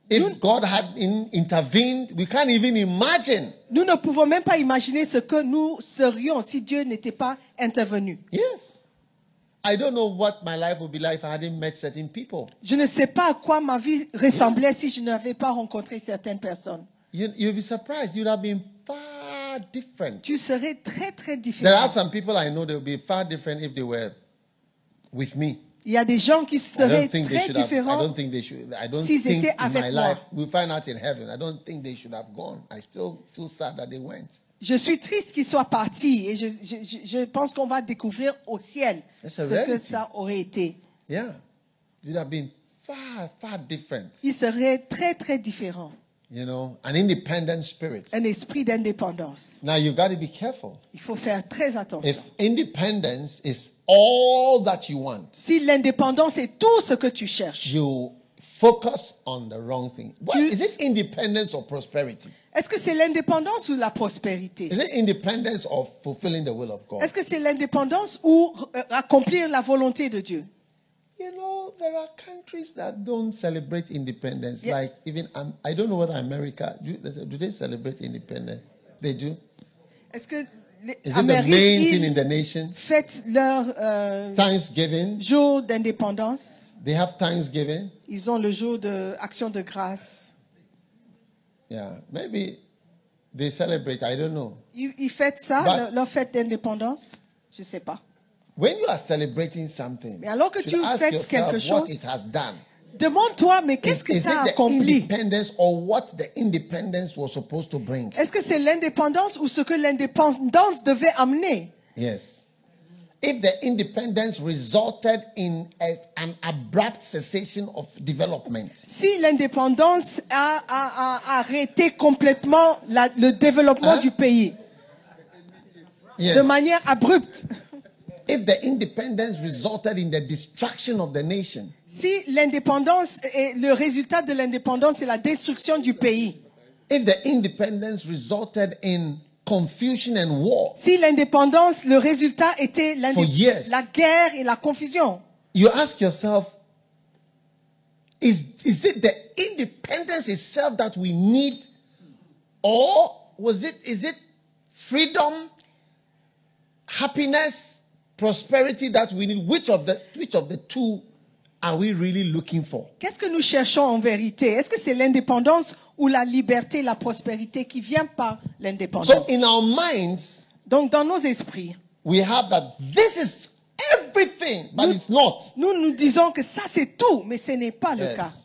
If Nous- God had in, intervened, we can't even imagine. Nous ne pouvons même pas imaginer ce que nous serions si Dieu n'était pas intervenu. Yes. I don't know what my life would be like if I hadn't met certain people. Je ne sais pas à quoi ma vie ressemblait si je n'avais pas rencontré certaines personnes. You, you'll be surprised. You'd have been far different. Tu serais très, très There are différent. some people I know that would be far different if they were with me. Il y a des gens qui I seraient don't think they très should have. I différents. don't think they should. I don't s'ils think étaient in avec my moi. life. We'll find out in heaven. I don't think they should have gone. I still feel sad that they went. Je suis triste qu'ils soient partis et je, je, je- je pense qu'on va découvrir au ciel That's a ce que reality. ça aurait été. Yeah, you'd have been far, far different. Ils seraient très, très différents. You know, an independent spirit. Un esprit d'indépendance. Now you've got to be careful. Il faut faire très attention. If independence is all that you want, Si l'indépendance est tout ce que tu cherches, you focus on the wrong thing. What, You- is it independence or prosperity? est-ce que c'est l'indépendance ou la prospérité? Is it independence of fulfilling the will of God? Est-ce que c'est l'indépendance ou euh, accomplir la volonté de Dieu? You know, there are countries that don't celebrate independence. Yeah. Like even, um, I don't know whether America, do, do they celebrate independence? They do. Est-ce que les Is it the main thing in Américains the nation? fêtent leur euh, Thanksgiving. jour d'indépendance? They have Thanksgiving. Ils ont le jour d'action de grâce. Yeah, maybe they celebrate. I don't know. Ils, ils fêtent ça, But- leur, leur fête d'indépendance? Je ne sais pas. When you are celebrating something, Mais alors que you tu should ask fêtes yourself quelque what chose, it has done. Demande-toi, mais qu'est-ce Is, que is ça a it the accompli? independence or what the independence was supposed to bring? Est-ce que c'est l'indépendance ou ce que l'indépendance devait amener? Yes. If the independence resulted in a- an abrupt cessation of development, Si l'indépendance a, a- a arrêté complètement la- le développement Hein? du pays yes. de manière abrupte, If the independence resulted in the destruction of the nation, si l'indépendance et le résultat de l'indépendance est la destruction du pays, if the independence resulted in confusion and war, si l'indépendance, le résultat était l'indé- For years. la guerre et la confusion, you ask yourself, is, is it the independence itself that we need? Or was it, is it freedom, happiness, prosperity that we need? Which of the, which of the two are we really looking for? qu'est-ce que nous cherchons en vérité? Est-ce que c'est l'indépendance ou la liberté, la prospérité qui vient par l'indépendance? So in our minds, Donc dans nos esprits, we have that this is everything, but it's not. nous nous disons que ça c'est tout, mais ce n'est pas le Yes. cas.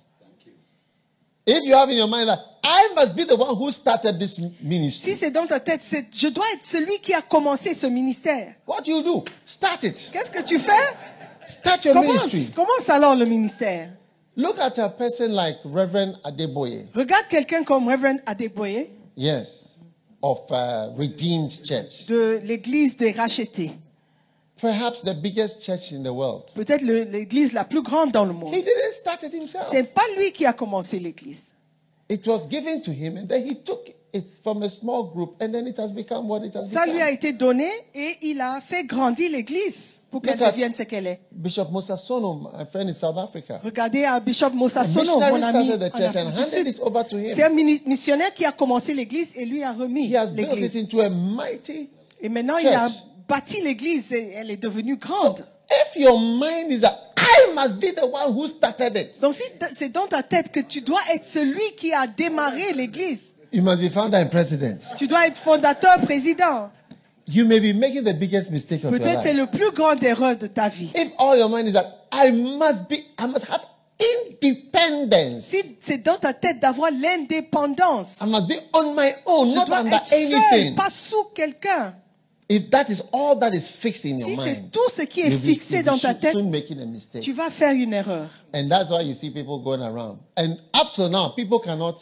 If you have in your mind that I must be the one who started this ministry, Si c'est dans ta tête, c'est je dois être celui qui a commencé ce ministère. what do you do? Start it. Qu'est-ce que tu fais? Start your Commence, ministry. commence alors le ministère. Look at a person like Reverend Adeboye, Regarde quelqu'un comme Reverend Adeboye yes, of uh, Redeemed Church, de l'église des rachetés. perhaps the biggest church in the world. Peut-être le- l'église la plus grande dans le monde. He didn't start it himself. C'est pas lui qui a commencé l'église. It was given to him, and then he took it from a small group, and then it has become what it has Ça lui a become. été donné et il a fait grandir l'église pour qu'elle Look at- devienne ce qu'elle est. Bishop Musa Sono, my friend in South Africa, Regardez à Bishop Moussa a Sono, mon missionary ami started the en church and Afrique du handed Sud. it over to C'est un him. mini- missionnaire qui a commencé l'église et lui a remis He has built it l'église. into a mighty. Et maintenant, il a church. bâti l'église et elle est devenue So grande. if your mind is that I must be the one who started it, Donc si c'est dans ta tête que tu dois être celui qui a démarré l'église, you must be founder and president. tu dois être fondateur, président. You may be making the biggest mistake of your Peut-être c'est life. le plus grand erreur de ta vie. If all your mind is that I must be, I must have independence. Si c'est dans ta tête d'avoir l'indépendance, I must be on my own, je not dois under être seul, anything. pas sous quelqu'un. If that is all that is fixed in your Si c'est mind, tout ce qui est you'll be, fixé you'll be dans ta soon, tête, soon making a mistake. tu vas faire une erreur. And that's why you see people going around. And up to now, people cannot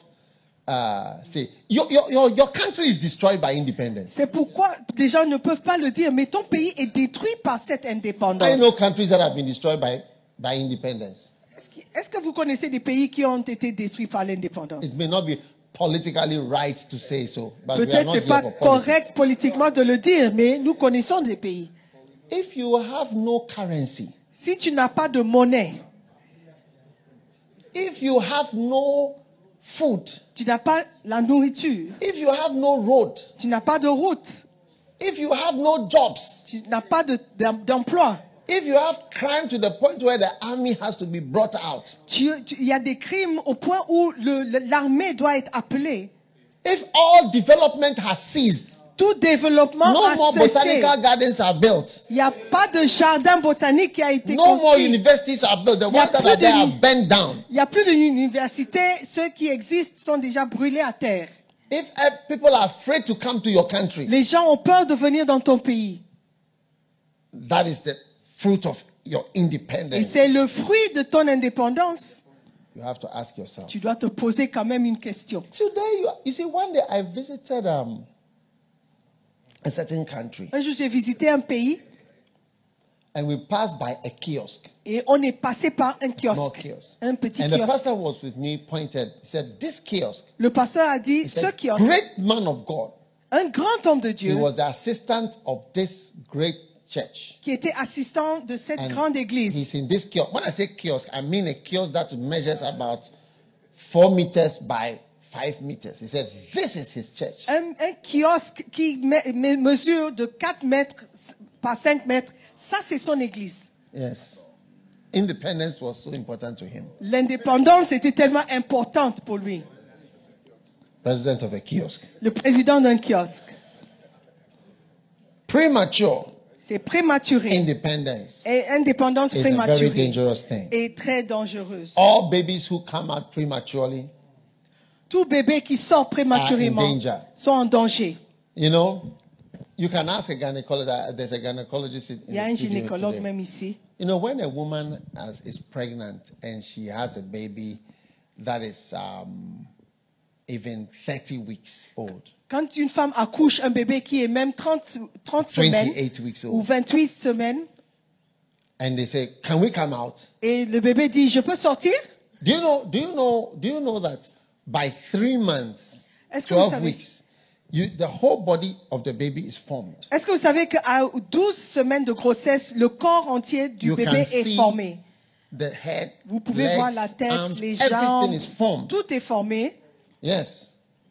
uh, say, your, your, your, your country is destroyed by independence. C'est pourquoi des gens ne peuvent pas le dire, mais ton pays est détruit par cette indépendance. I know countries that have been destroyed by, by independence. Est-ce que, est-ce que vous connaissez des pays qui ont été détruits par l'indépendance? It may not be politically right to say so, but we are Peut-être not c'est here pas for correct politics. politiquement de le dire, mais nous connaissons des pays. If you have no currency, Si tu n'as pas de monnaie, if you have no food, tu n'as pas la nourriture, if you have no road, tu n'as pas de route, if you have no jobs, tu n'as pas de- d'em- d'emploi, if you have crime to the point where the army has to be brought out, tu- tu- il y a des crimes au point où le- le- l'armée doit être appelée. if all development has ceased, Tout développement no a more cessé. botanical gardens are built, Il n'y a pas de jardin botanique qui a été no more construit. universities are built, the Il y a ones that plus are there de- are bent down. Il n'y a plus d'université. Ceux qui existent sont déjà brûlés à terre. If uh, people are afraid to come to your country, Les gens ont peur de venir dans ton pays. that is the fruit of your Et independence. c'est le fruit de ton indépendance. You have to ask yourself. Tu dois te poser quand même une question. Today, you, you see, one day I visited um, a certain country, Un jour, j'ai visité un pays and we passed by a kiosk, et on est passé par un small kiosque. kiosk. Un petit And the kiosque. pastor was with me, pointed, he said, this kiosk, Le pasteur a dit, he ce said, kiosque, great man of God. un grand homme de He Dieu was the assistant of this great church. qui était assistant de cette And grande église. he's in this kiosk. When I say kiosk, I mean a kiosk that measures about four meters by five meters. He said, this is his church. Un, un kiosque qui me- me- mesure de quatre mètres par cinq mètres, ça c'est son église. Yes. Independence was so important to him. L'indépendance était tellement importante pour lui. President of a kiosk. Le président d'un kiosque. Premature C'est prématuré. independence Et indépendance is a very prématurée dangerous thing. est très dangereuse. All babies who come out prematurely, Tout bébé qui sort prématurément Are in danger. sont en danger. you know, you can ask a gynecologist. There's a gynecologist in Il y a the un studio gynécologue today. même ici. You know, when a woman has, is pregnant and she has a baby that is um, even thirty weeks old, Quand une femme accouche un bébé qui est même trente, trente semaines twenty-eight weeks ou old, vingt-huit semaines, and they say, "Can we come out?" et le bébé dit, je peux sortir? Do you know? Do you know? Do you know that by three months, Est-ce que vous twelve savez- weeks, you, the whole body of the baby is formed. Est-ce que vous savez qu'à douze semaines de grossesse, le corps entier du You bébé can est see formé? the head, Vous pouvez legs, voir la tête, arms, les everything jambes, is formed. tout est formé Yes,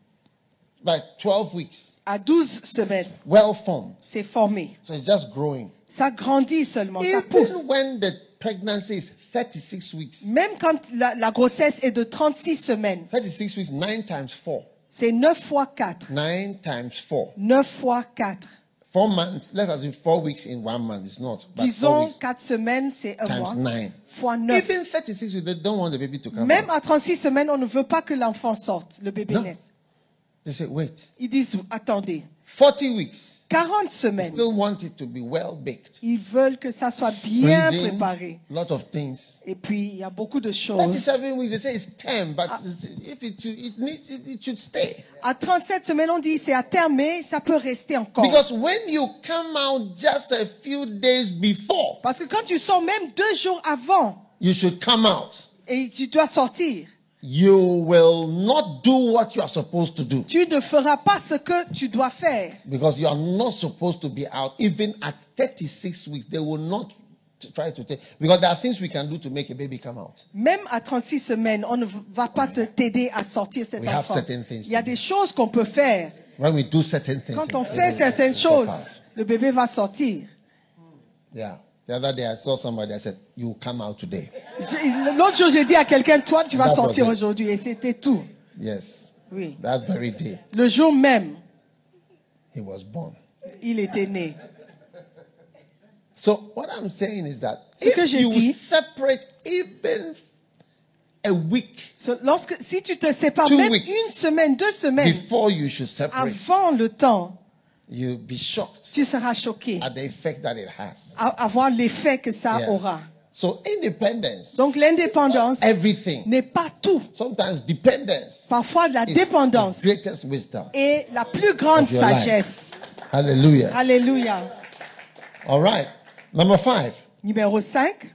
by twelve weeks, à douze semaines. well formed. C'est formé. So it's just growing. Ça grandit seulement, ça Even pousse. when the pregnancy is thirty-six weeks, Même quand la, la grossesse est de trente-six semaines, thirty-six weeks, nine times four, c'est neuf fois quatre. nine times four, neuf fois quatre. four months. Let's assume four weeks in one month. It's not. But four Disons weeks quatre semaines, c'est un times mois. nine. Fois neuf. Even thirty-six weeks, they don't want the baby to come Même out. à trente-six semaines, on ne veut pas que l'enfant sorte, le bébé Non. naisse. They say, wait, Ils disent, attendez, forty weeks. quarante They semaines. still want it to be well baked. Ils veulent que ça soit bien Breathing, préparé. lot of things. Et puis, il y a beaucoup de choses. thirty-seven weeks, they say it's ten, but it's- if it, it, needs, it, it should stay. À trente-sept semaines, on dit c'est à terme, mais ça peut rester encore. Because when you come out just a few days before, Parce que quand tu sors même deux jours avant you should come out. et tu dois sortir, You will not do what you are supposed to do. tu ne feras pas ce que tu dois faire. Because you are not supposed to be out. Even at thirty-six weeks, they will not t- try to take. Because there are things we can do to make a baby come out. Même à trente-six semaines, on ne va pas te t'aider à sortir cet We have enfant. certain things Il y a to des choses qu'on peut faire. When we do certain things. Quand the on baby fait will certaines pop choses, out. le bébé va sortir. Yeah. The other day I saw somebody, I said, you will come out today. Je- L'autre jour, j'ai dit à quelqu'un, toi, tu vas That's sortir what it- aujourd'hui. Et c'était tout. Yes. Oui. That very day, Le jour même, he was born. il était né. So what I'm saying is that Ce que if j'ai you dit- separate even a week So, lorsque, si tu te sépares Two même weeks une semaine, deux semaines before you should separate, avant le temps, you'll be shocked tu seras choqué at the effect that it has. à, à voir l'effet que ça Yeah. aura. So independence, Donc l'indépendance everything. n'est pas tout. Sometimes dependence Parfois, la is dépendance the greatest wisdom. est la plus grande of your life. sagesse. Hallelujah. Alléluia. All right. Number five, Numéro cinq,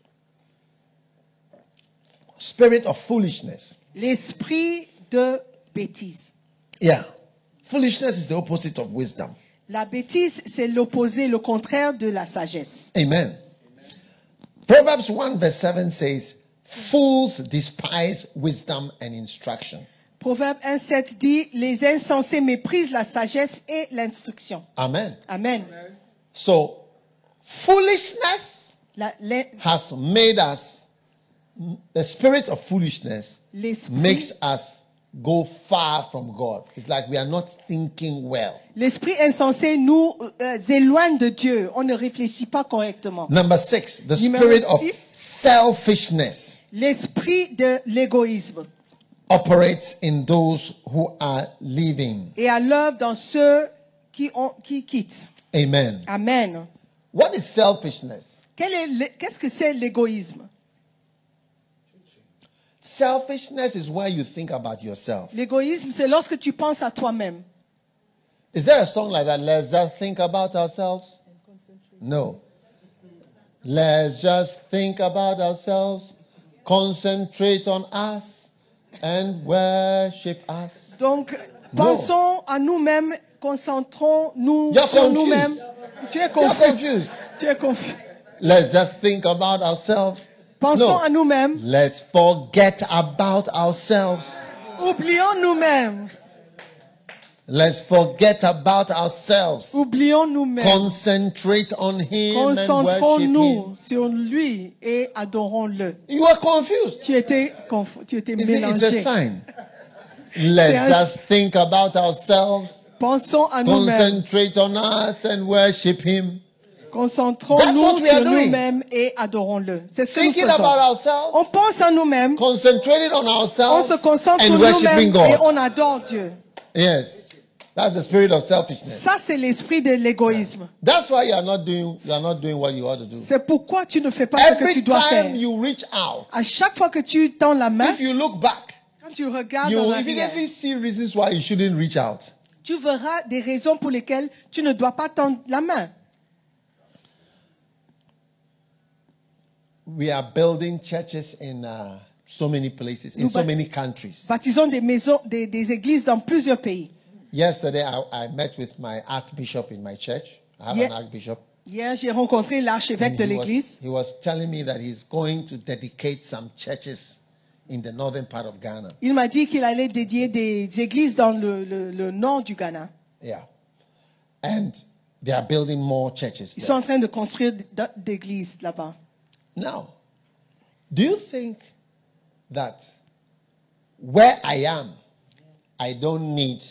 spirit of foolishness. l'esprit de bêtise. Yeah. Foolishness is the opposite of wisdom. La bêtise, c'est l'opposé, le contraire de la sagesse. Amen. Proverbs one verse seven says, Fools despise wisdom and instruction. Proverbe un sept dit, les insensés méprisent la sagesse et l'instruction. Amen. Amen. So, foolishness La- l'in- has made us, the spirit of foolishness L'esprit, makes us go far from God. It's like we are not thinking well. l'esprit insensé nous euh, éloigne de Dieu. On ne réfléchit pas correctement. Number six, the Numéro spirit of six. selfishness L'esprit de l'égoïsme operates in those who are leaving. est à l'œuvre dans ceux qui, ont, qui quittent. Amen. Amen. What is selfishness? Quel est l'é- Qu'est-ce que c'est l'égoïsme? Selfishness is where you think about yourself. L'égoïsme, c'est lorsque tu penses à toi-même. Is there a song like that? Let's just think about ourselves. No. Let's just think about ourselves, concentrate on us, and worship us. Donc, pensons à nous-mêmes, concentrons-nous You're sur confused. nous-mêmes. Tu es You're confus. confused. Tu es confus. Let's just think about ourselves. Pensons No. à nous-mêmes. Let's forget about ourselves. Oublions nous-mêmes. Let's forget about ourselves. Oublions nous-mêmes. Concentrate on Him and worship Concentrons-nous Him. sur lui et adorons-le. You are confused. Tu étais confus, tu étais You see, it's a mélangé. sign. Let's C'est un- just think about ourselves. Pensons à nous-mêmes. Concentrate on us and worship Him. That's what Concentrons-nous we are sur doing. nous-mêmes et adorons-le. C'est ce que nous Thinking faisons. about On ourselves, pense à nous-mêmes, concentrating on on ourselves, se concentre sur and worshiping nous-mêmes et God. on adore Dieu. Yes, that's the spirit of selfishness. Ça, c'est l'esprit de l'égoïsme. That's why you are not doing you are not doing what you ought to do. C'est pourquoi tu ne fais pas ce que tu Every dois faire. time you reach out, À chaque fois que tu tends la main, if you look back, quand tu regardes you en will arrière, immediately see reasons why you shouldn't reach out. tu verras des raisons pour lesquelles tu ne dois pas tendre la main. We are building churches in uh, so many places, in Nous so ba- many countries. Baptisons des maisons, des, des églises dans plusieurs pays. Yesterday, I, I met with my archbishop in my church. I have Yeah. an archbishop. Hier, j'ai rencontré l'archevêque And de he, was, l'église. he was telling me that he's going to dedicate some churches in the northern part of Ghana. Il m'a dit qu'il allait dédier des églises dans le, le- le nord du Ghana. Yeah. And they are building more churches Ils there. sont en train de construire d- d'églises là-bas. Now, do you think that where I am, I don't need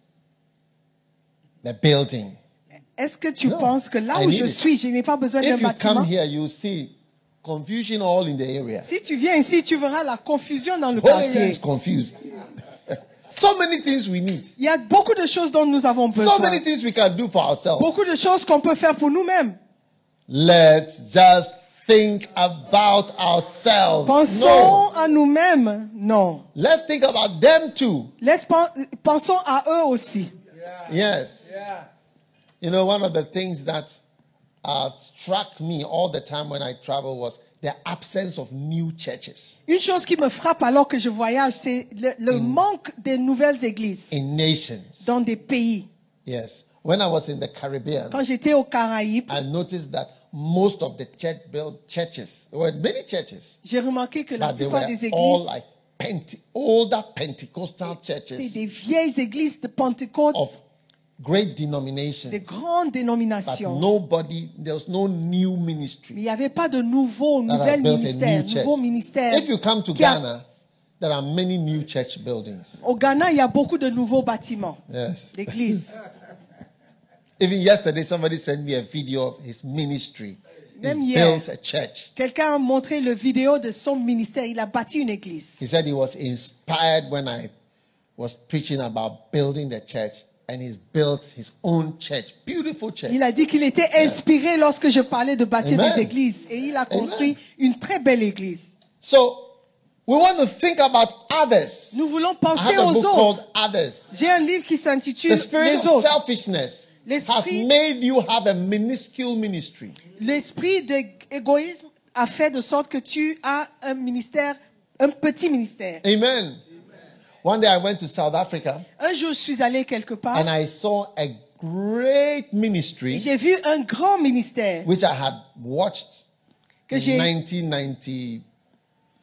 the building? Est-ce que tu No, penses que là I où need je it. suis, je n'ai pas besoin d'un If you bâtiment? come here, you see confusion all in the area. Si tu viens ici, tu verras la confusion dans le The whole area quartier. is confused. So many things we need. Il y a beaucoup de choses dont nous avons So besoin. many things we can do for ourselves. Beaucoup de choses qu'on peut faire pour nous-mêmes. Let's just think about ourselves. Pensons No. à nous-mêmes. Non. Let's think about them too. Laisse pen- pensons à eux aussi. Yes. You know, one of the things that uh, struck me all the time when I travel was the absence of new churches Une chose qui me frappe alors que je voyage, c'est le, le manque de nouvelles églises in nations. dans des pays. Yes. When I was in the Caribbean, Quand j'étais aux Caraïbes, I noticed that most of the church built churches, there were many churches, j'ai remarqué que la but they were plupart des all églises like Pente- older Pentecostal étaient churches des vieilles églises de Pentecôte, of great denominations. des grandes But dénominations. nobody, there was no new Mais ministry. il n'y avait pas de nouveaux, that nouvelles has built a ministères, new church. nouveaux ministères. If you come to qui a- Ghana, there are many new church buildings. Au Ghana, il y a beaucoup de nouveaux bâtiments Yes. d'églises. Even yesterday, somebody sent me a video of his ministry. He's Même hier. built a church. Quelqu'un a montré le vidéo de son ministère. Il a bâti une église. He said he was inspired when I was preaching about building the church, and he's built his own church. Beautiful church. Il a dit qu'il était inspiré lorsque je parlais de bâtir Amen. des églises. Et il a construit une très belle église. So we want to think about others. Nous voulons I penser have a aux book autres. called Others. J'ai un livre qui s'intitule The spirit Les of autres. selfishness has L'esprit- made you have a minuscule ministry. L'esprit d'égoïsme a fait de sorte que tu as un ministère, un petit ministère. Amen. One day I went to South Africa Un jour, je suis allé quelque part and I saw a great et ministry j'ai vu un grand ministère which I had watched que in j'ai nineteen ninety-five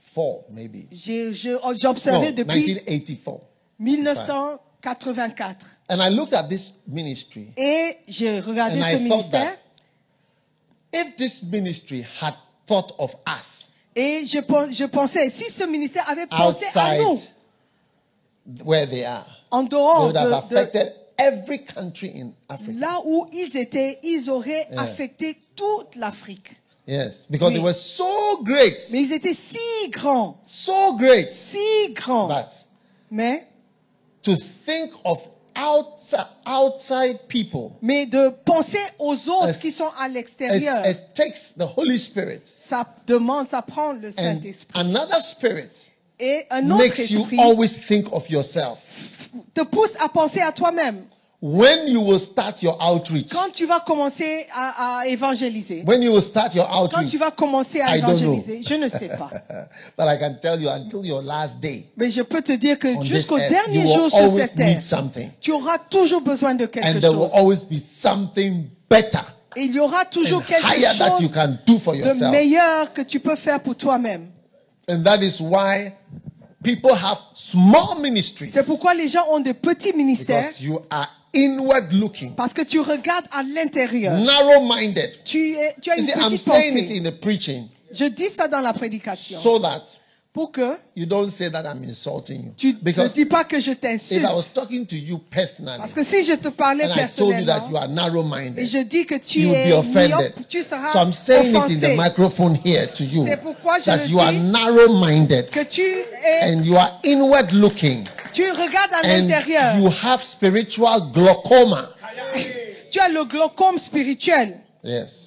eighty-four, maybe. J'ai je- No, j'observais depuis nineteen eighty-four. mille neuf cent quatre-vingt-quatre. And I looked at this ministry. Et j'ai regardé And ce I thought ministère. that if this ministry had thought of us Et je, pen- je pensais, si ce ministère avait pensé à outside nous, where they are, en they dehors would have de, de affected every country in Africa. là où ils étaient, ils auraient Yeah. affecté toute l'Afrique. Yes, because Oui. they were so great, Mais ils étaient si grands, so great. si grands. But Mais, to think of outside, outside people, mais de penser aux autres As- qui sont à it, l'extérieur, it takes the Holy Spirit ça demande, ça prend le and Saint-Esprit. another spirit Et un autre makes you esprit always think of yourself. te pousse à penser à toi-même. When you will start your outreach, Quand tu vas commencer à, à évangéliser, when you will start your quand outreach, tu vas commencer à I don't know. évangéliser, je ne sais pas. but I can tell you until your last day Mais je peux te dire que on this jusqu'au earth, dernier you jour will sur always cette terre, need something. tu auras toujours besoin de quelque And there will chose. always be something better Et il y aura toujours and quelque higher that you chose can do for de yourself. meilleur que tu peux faire pour toi-même. And that is why people have small ministries. C'est pourquoi les gens ont de petits ministères, Because you are inward looking, parce que tu regardes à l'intérieur. narrow-minded. Tu, es, tu as You une see, I'm petite saying it pensée. in the preaching Je dis ça dans la prédication. so that Pour que you don't say that I'm insulting you. tu ne Because dis pas que je if t'insulte. I was talking to you personally Parce que si je te parlais and I told you that personnellement, you are et narrow-minded, je dis que tu you would es be offended. myope, tu seras So I'm saying it in the offensé. microphone here to you C'est pourquoi je that le you are dis, narrow-minded que tu es, and you are inward looking tu regardes à and l'intérieur. you have spiritual glaucoma. Tu as le glaucome spirituel. Yes.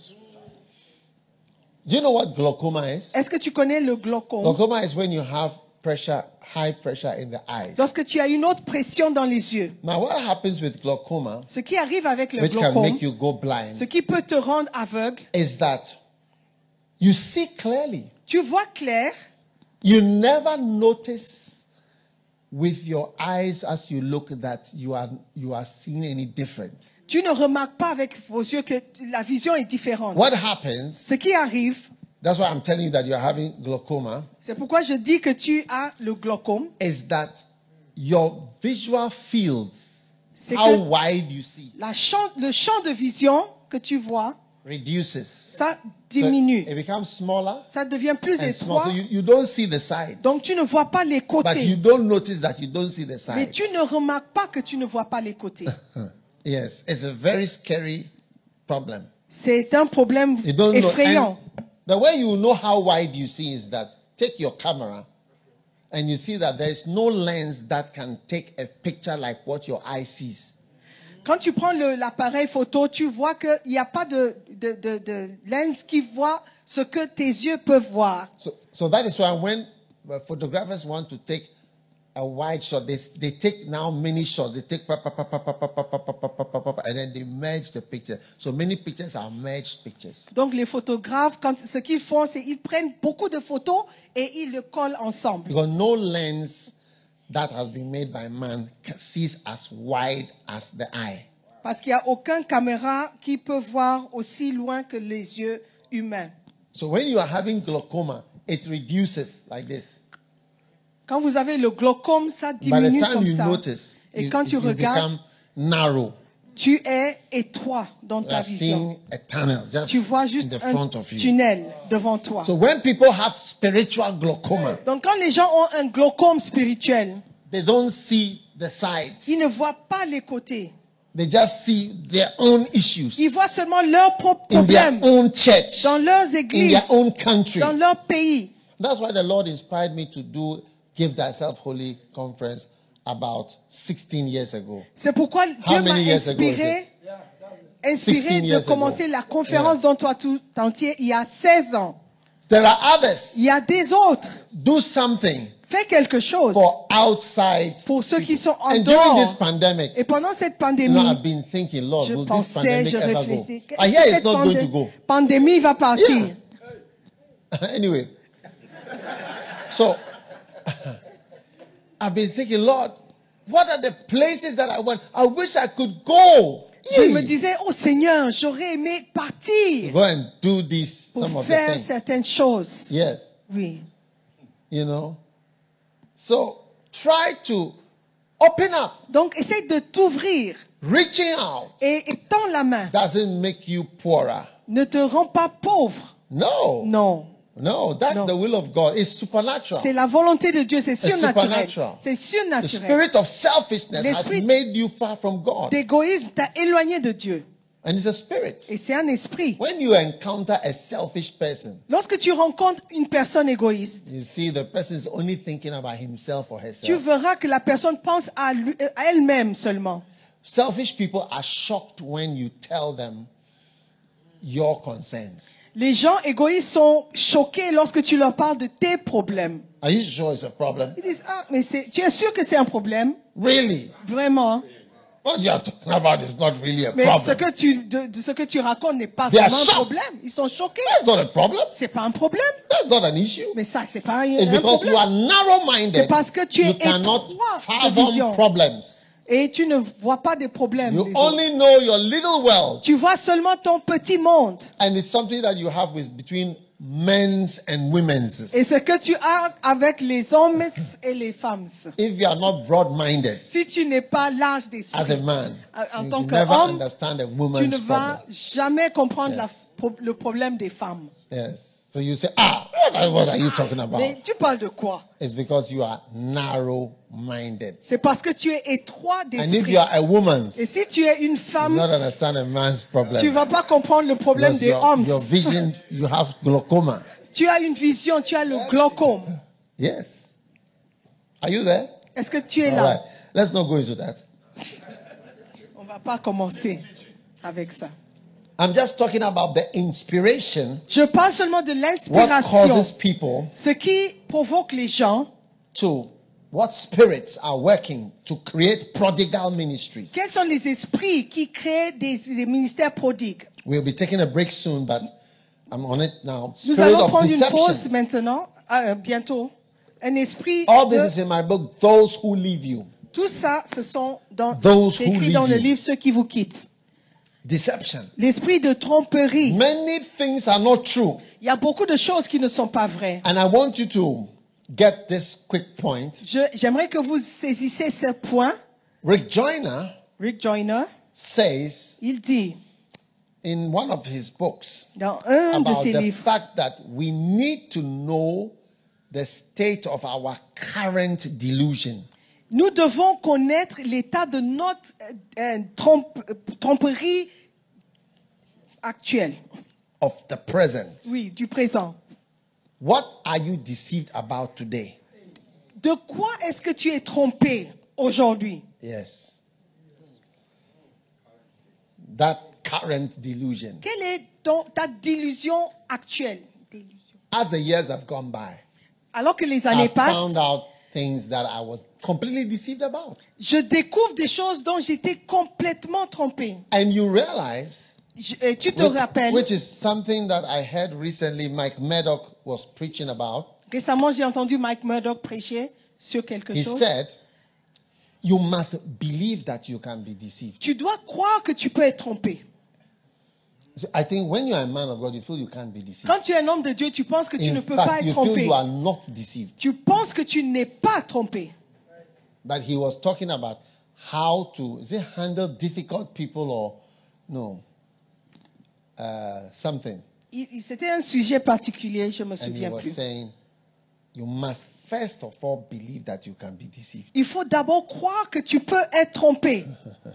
Do you know what glaucoma is? Est-ce que tu connais le glaucome? Glaucoma is when you have pressure, high pressure in the eyes. Lorsque tu as une autre pression dans les yeux. Now, what happens with glaucoma, Ce qui arrive avec le which can glaucome, make you go blind, ce qui peut te rendre aveugle, is that you see clearly. tu vois clair, You never notice with your eyes as you look that you are you are seeing any different. tu ne remarques pas avec vos yeux que la vision est différente. What happens? Ce qui arrive, That's why I'm telling you that you're having glaucoma. c'est pourquoi je dis que tu as le glaucome, Is that your visual fields, c'est how que wide you see, la champ, le champ de vision que tu vois, reduces. ça So diminue. it becomes smaller Ça devient plus and small. étroit. So you, you don't see the sides. Donc tu ne vois pas les But you côtés. don't notice that you don't see the Mais sides. tu ne remarques pas que tu ne vois pas les côtés. Yes, it's a very scary problem. C'est un problème You don't know. effrayant. And the way you know how wide you see is that take your camera and you see that there is no lens that can take a picture like what your eye sees. Quand tu prends le- l'appareil photo, tu vois qu'il n'y a pas de, de, de, de lens qui voit ce que tes yeux peuvent voir. So, so that is why when uh, photographers want to take a wide shot, they, they take now many shots. They take pa, pa, pa, pa, pa, pa, pa, pa, pa, pa, pa, pa, pa, and then they merge the picture. So many pictures are merged pictures. Donc les photographes, quand, ce qu'ils font, c'est qu'ils prennent beaucoup de photos et ils le collent ensemble. Because no lens that has been made by man ca- sees as wide as the eye. Parce qu'il n'y a aucun caméra qui peut voir aussi loin que les yeux humains. So when you are having glaucoma, it reduces like this. Quand vous avez le glaucome, ça By the diminue time comme you ça. notice, Et you, quand tu you regardes, become narrow. tu es étroit dans You ta are vision. seeing a tunnel just Tu vois in juste the un front of you. tunnel devant toi. So when people have spiritual glaucoma, Donc quand les gens ont un glaucome spirituel, they don't see the sides. ils ne voient pas les côtés. They just see their own issues Ils voient seulement leurs propres in their problèmes own church, dans leurs in églises, their own country. dans leur pays. That's why the Lord inspired me to do Give Thyself Holy conference about sixteen years ago. C'est pourquoi Dieu m'a many years ago is inspiré, it? inspiré sixteen de years commencer ago. la conférence Yeah. dont toi tout entier il y a seize ans. There are others. Il y a des autres. Do something Fais quelque chose for outside. pour ceux qui sont en And during dehors. this pandemic, Et pendant cette you pandémie, know, I've been thinking, Lord, je will this pensais, pandemic je ever go? réfléchissais. I Est-ce hear que it's cette not going pandé- to go. pandémie va partir? Yeah. Anyway, so I've been thinking, Lord, what are the places that I want? I wish I could go. Je me Yee. disais, oh Seigneur, j'aurais aimé partir Go and do this, pour some of the faire things. certaines choses. Yes. Oui. You know? So try to open up. Donc, essaye de t'ouvrir Reaching out et, et tends la main. doesn't make you poorer. Ne te rends pas pauvre. No. Non. No, that's No. the will of God. It's supernatural. C'est la volonté de Dieu, c'est surnaturel. supernatural. C'est The surnaturel. spirit of selfishness has L'esprit made you far from God. D'égoïsme t'a éloigné de Dieu. And it's a spirit. Et c'est un esprit. When you encounter a selfish person, Lorsque tu rencontres une personne égoïste, you see the person is only thinking about himself or tu herself. verras que la personne pense à, lui- à elle-même seulement. Selfish people are shocked when you tell them your concerns. Les gens égoïstes sont choqués lorsque tu leur parles de tes problèmes. Are you sure it's a problem? Ils disent, ah, mais c'est, tu es sûr que c'est un problème? Really? Vraiment. What you are talking about is not really a Mais ce problem. que tu, de, de ce que tu racontes n'est pas They are vraiment un shocked. problème. Ils sont choqués. That's not a problem. C'est pas un problème. That's not an issue. Mais ça, c'est pas un, It's un because you problème. are narrow-minded. C'est parce que tu es You cannot étroit de vision. fathom problems. Et tu ne vois pas des problèmes. You des autres. only know your little world. Tu vois seulement ton petit monde. And it's something that you have with between men's and women's. Et ce que tu as avec les hommes et les femmes. If you are not broad-minded Si tu n'es pas large as a d'esprit, man, en you tant can never qu'homme, understand a tu woman's ne vas problem. jamais comprendre la- Yes. pro- le problème des femmes. Yes. So you say, ah, what are, what are you talking about? Mais tu parles de quoi? It's because you are narrow-minded. C'est parce que tu es étroit And if d'esprit. you are a woman, Et si tu es une you femme, not understand a man's problem. tu ne vas pas comprendre le problème Because des your, hommes. your vision, you have glaucoma. Tu as une vision, tu as le glaucome. Yes. Are you there? Est-ce que tu es All là? right. Let's not go into that. On ne va pas commencer avec ça. I'm just talking about the inspiration. Je parle seulement de What l'inspiration. causes people Ce qui provoque les gens, to, what spirits are working to create prodigal ministries. quels sont les esprits qui créent des, des ministères prodigues? We'll be taking a break soon, but I'm on it now. Nous Spirit allons of prendre une pause deception. maintenant, euh, bientôt. Un esprit All de... this is in my book, Those Who Leave You. Tout ça, ce sont dans, Those c'est who écrit leave dans le you. livre Ceux qui vous quittent. Deception. L'esprit de tromperie. Many things are not true. Il y a beaucoup de choses qui ne sont pas vraies. And I want you to get this quick point. Je- J'aimerais que vous saisissiez ce point. Rick Joyner Rick Joyner, says il dit in one of his books dans un de about ses the livres, fact that we need to know the state of our current delusion. nous devons connaître l'état de notre euh, euh, trompe- euh, tromperie actuelle. Of the present. Oui, du présent. What are you deceived about today? De quoi est-ce que tu es trompé aujourd'hui? Yes. That current delusion. Quelle est ton- ta délusion actuelle? Délusion. As the years have gone by, Alors que les années I passent, found out things that I was completely deceived about. je découvre des choses dont j'étais complètement trompé. And you realize, Je- et tu te which, rappelles, which is something that I heard recently Mike Murdoch was preaching about. récemment j'ai entendu Mike Murdoch prêcher sur quelque He chose. said, you must believe that you can be deceived. Tu dois croire que tu peux être trompé. So I think when you are a man of God, you feel you can't be deceived. Quand tu es un homme de Dieu, tu penses que tu In ne peux pas fact, être you feel trompé. you are not deceived. Tu penses que tu n'es pas trompé. But he was talking about how to, is it handle difficult people or no, uh, something. Il- il- C'était un sujet particulier, je me And he souviens was plus. saying, you must first of all believe that you can be deceived. Il faut d'abord croire que tu peux être trompé.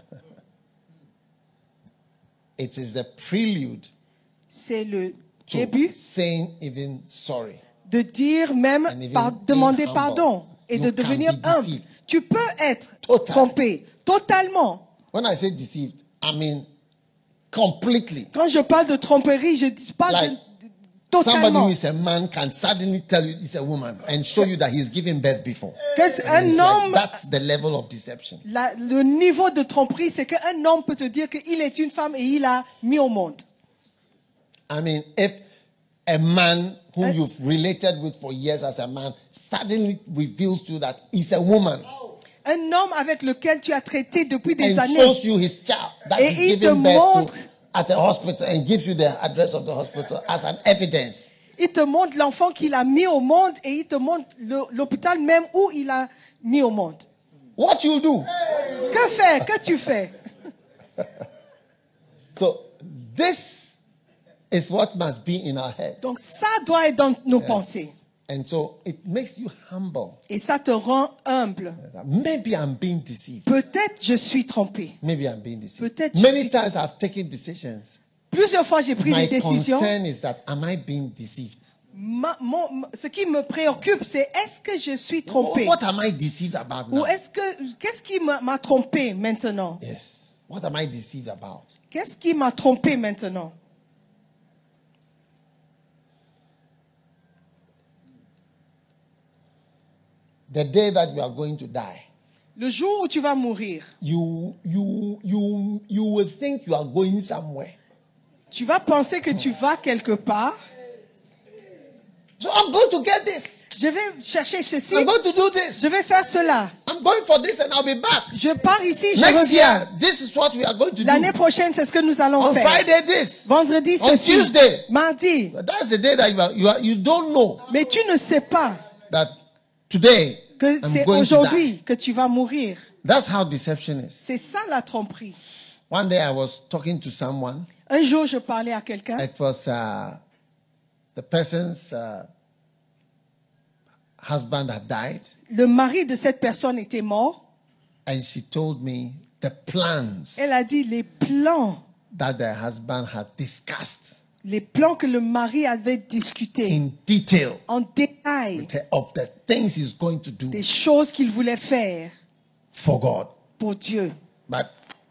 It is the prelude C'est le to début saying even sorry. de dire même, And even par- being demander humble. pardon et You de can devenir be humble. deceived. Tu peux être Totally. trompé, totalement. When I say deceived, I mean completely. Quand je parle de tromperie, je dis pas Like, de, de- Somebody totalement. who is a man can suddenly tell you he's a woman and show you that he's given birth before. Que And un it's like, homme, that's the level of deception. la- le niveau de tromperie, c'est qu'un homme peut te dire qu'il est une femme et il a mis au monde. I mean, if a man who Uh, you've related with for years as a man suddenly reveals to you that he's a woman Un homme avec lequel tu as traité depuis des and années shows you his child that Et he's il te given birth montre- to at a hospital and gives you the address of the hospital as an evidence, Il te montre l'enfant qu'il a mis au monde et il te montre le- l'hôpital même où il a mis au monde. What you do? Que faire? Que tu fais? So this is what must be in our head. Donc ça doit être dans nos pensées. And so it makes you humble. Et ça te rend humble. Maybe I'm being deceived. Peut-être je suis trompé. Maybe I'm being deceived. Peut-être je Many suis- times I've taken decisions. Plusieurs fois j'ai pris My des décisions. concern is that am I being deceived? Ma- mon- m- ce qui me préoccupe, c'est est-ce que je suis trompé? What am I deceived about now? Ou est-ce que qu'est-ce qui m'a m'a trompé maintenant? Yes. What am I deceived about? Qu'est-ce qui m'a trompé maintenant? The day that you are going to die, Le jour où tu vas mourir, you you you you will think you are going somewhere. tu vas penser que tu vas quelque part. So I'm going to get this. Je vais chercher ceci. I'm going to do this. Je vais faire cela. I'm going for this and I'll be back. Je pars ici, je Next reviens. year, this is what we are going to L'année do. prochaine, c'est ce que nous allons On faire. Friday, this. Vendredi, On ceci. Tuesday. Mardi. But that's the day that you are, you are, you don't know Mais tu ne sais pas that today que I'm c'est going to die. aujourd'hui que tu vas mourir. That's how deception is. C'est ça la tromperie. One day I was talking to someone. Un jour, je parlais à quelqu'un. It was uh, the person's uh, husband had died, Le mari de cette personne était mort. and she told me the plans Elle a dit les plans, that the husband had discussed les plans que le mari avait discutés in detail en détail, with her of the things he's going to do des choses qu'il voulait faire for God. pour Dieu. But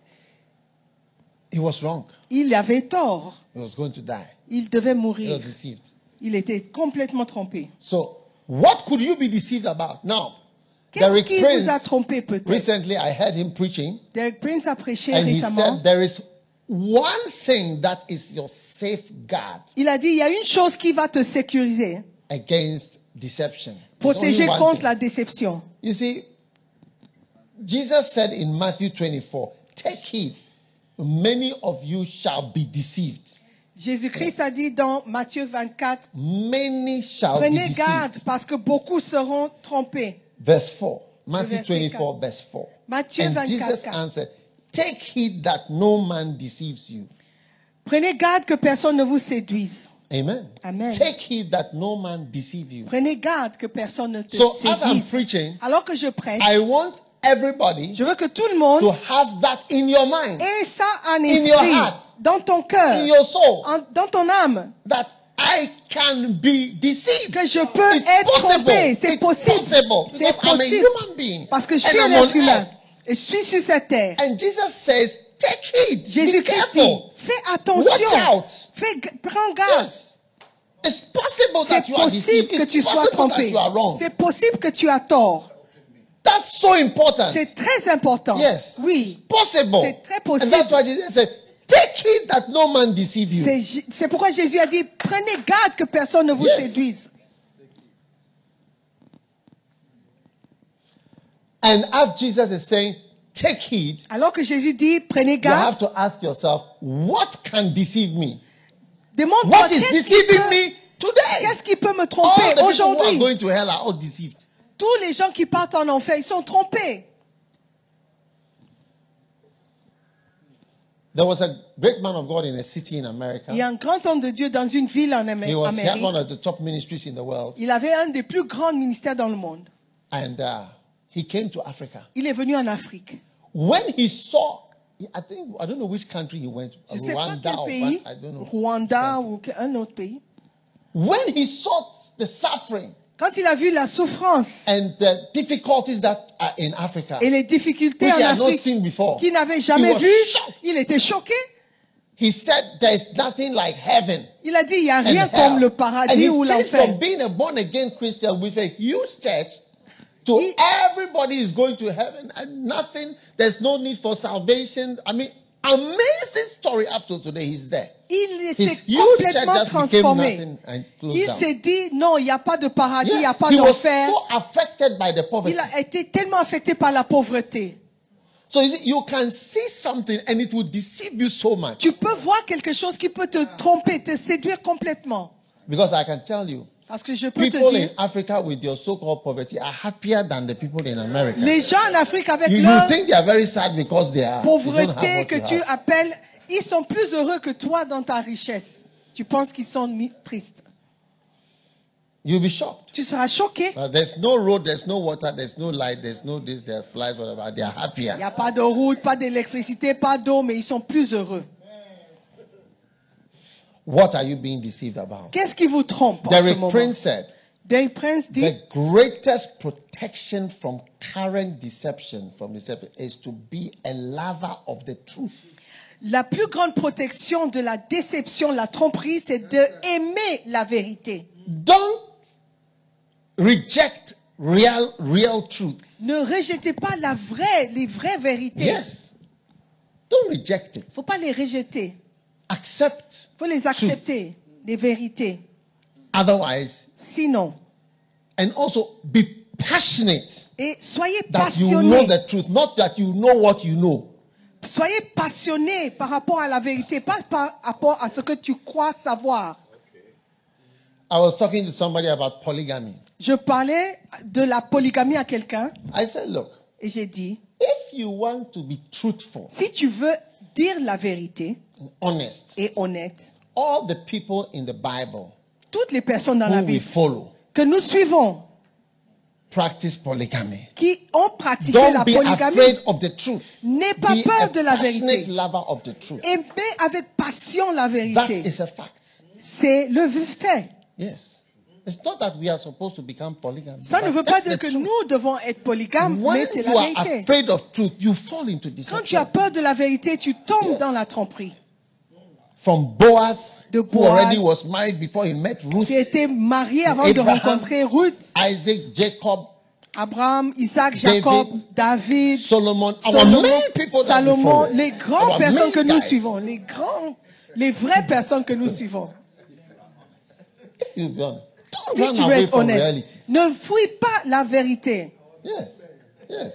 he was wrong. Il avait tort. He was going to die. Il devait He mourir. was deceived. Il était complètement trompé. So, what could you be deceived about? Now, Qu'est-ce Derek qui vous a Prince, trompé peut-être? recently I heard him preaching, Derek Prince a prêché and he récemment. said there is one thing that is your safeguard Il a dit, il y a une chose qui va te sécuriser, against deception. There's protéger only one contre thing. la déception. You see, Jesus said in Matthew twenty-four, take heed, many of you shall be deceived. Jésus-Christ a dit dans Matthieu vingt-quatre, Many shall be prenez deceived. garde parce que beaucoup seront trompés. Verse four. Matthew verset twenty-four, quatre. verse four. Matthieu And vingt-quatre, Jesus quatre. answered, take heed that no man deceives you. Prenez garde que personne ne vous séduise. Amen. Amen. Take heed that no man deceive you. Prenez garde que personne ne te So as I'm séduise. preaching, Alors que je prêche, I want everybody je veux que tout le monde to have that in your mind, ait ça en In your esprit, heart. dans ton cœur, in your soul, en- dans ton âme, that I can be deceived. que je peux It's être possible. trompé. C'est It's possible. possible. C'est Because I'm a possible. human being. Parce que je And suis un I'm on être humain. earth. Et je suis sur cette terre. And Jesus says, take heed. Be Jésus-Christ dit, careful. fais attention. Watch out. Fais, g- prends garde. Yes. It's possible C'est that you are deceived. possible que It's tu sois possible that trompé. you are wrong. C'est possible que tu as tort. That's so important. C'est très important. Yes. It's Oui. possible. C'est très And possible. that's why Jesus said, take heed that no man deceive you. C'est J- c'est pourquoi Jésus a dit, prenez garde que personne ne vous Yes. séduise. And as Jesus is saying, take heed, Alors que Jésus dit, prenez you garde, have to ask yourself, what can deceive me? demande-toi What is qu'est-ce qui, deceiving peut, me today? qu'est-ce qui peut me All tromper the people who are aujourd'hui. going to hell are all deceived. Tous les gens qui partent en enfer, ils sont trompés. There was a great man of God in a city in America. Il y a un grand homme de Dieu dans une ville en Amé- He was he had one Amérique. of the top ministries in the world. Il avait un des plus grands ministères dans le monde. And uh, he came to Africa. Il est venu en Afrique. When he saw, I think, I don't know which country he went, Je ne sais pas Rwanda quel or pays, what, I don't know. Rwanda ou que- un autre pays. When he saw the suffering Quand il a vu la souffrance and the difficulties that are in Africa, et les difficultés which he en had not Afrique seen before, qu'il n'avait he jamais was vu, shocked. il était choqué. He said, there is nothing like heaven Il a dit, il n'y a and rien hell. comme le And paradis he ou changed l'enfer. from being a born-again Christian with a huge church to He- everybody is going to heaven and nothing, there's no need for salvation. I mean, amazing story up to today, he's there. Il His s'est huge complètement church just became transformé. nothing and closed Il down. s'est dit, non, il n'y a pas de paradis, il n'y a Yes, pas he was d'enfer. so affected by the poverty. Il a été tellement affecté par la pauvreté. So you, see, you can see something and it will deceive you so much. Tu peux voir quelque chose qui peut te tromper, te séduire complètement. Because I can tell you, Parce que je peux te people dire, in Africa with your so-called poverty are happier than the people in America. les gens en Afrique avec You, you leur think they are very sad because they are they don't have pauvreté what que you tu have. appelles, ils sont plus heureux que toi dans ta richesse. Tu penses qu'ils sont mi- tristes. You'll be shocked. Tu seras choqué. Uh, there's no road, there's no water, there's no light, there's no this, there are flies, whatever. They are Il happier. n'y a pas de route, pas d'électricité, pas d'eau, mais ils sont plus heureux. What are you being deceived about? Qu'est-ce qui vous trompe en ce Derek moment? Prince said, Derek Prince dit, the greatest protection from current deception, from deception, is to be a lover of the truth. la plus grande protection de la déception, la tromperie, c'est de aimer la vérité. Don't reject real, real truths. Ne rejetez pas la vraie, les vraies vérités. Yes. Don't reject it. Il ne faut pas les rejeter. Accept. Il faut les accepter, les vérités. Otherwise, Sinon, and also be passionate et soyez that you know passionnés. the truth, not that you know what you know. Soyez passionnés par rapport à la vérité, pas par rapport à ce que tu crois savoir. I was talking to somebody about polygamy. Je parlais de la polygamie à quelqu'un I said, look, et j'ai dit, if you want to be truthful si tu veux dire la vérité and honest, et honnête, all the people in the Bible toutes les personnes dans la who we Bible follow que nous suivons, practice polygamy. qui ont pratiqué Don't la be polygamie, afraid of the truth. n'aie pas Be peur a de la passionate vérité. lover of the truth. Aimez avec passion la That vérité. is a fact. C'est le fait. Yes. It's not that we are supposed to become polygamous. Ça ne but veut pas that's dire the que truth. nous devons être polygames, When mais c'est you la are vérité. afraid of truth, you fall into Quand tu as deception. peur de la vérité, tu tombes Yes. dans la tromperie. From Boaz, De who Boaz, already was married before he met Ruth, Qui était marié avant de Abraham, rencontrer Ruth, Isaac, Jacob, Abraham, Isaac, Jacob, David, Solomon, our Salomon, main people that we Salomon, follow. les grandes Our personnes main que nous guys. suivons, les grands, les vraies personnes que nous suivons. If you be honest, don't Si run tu veux away être from honnête, reality. ne fouille pas la vérité. Yes, yes.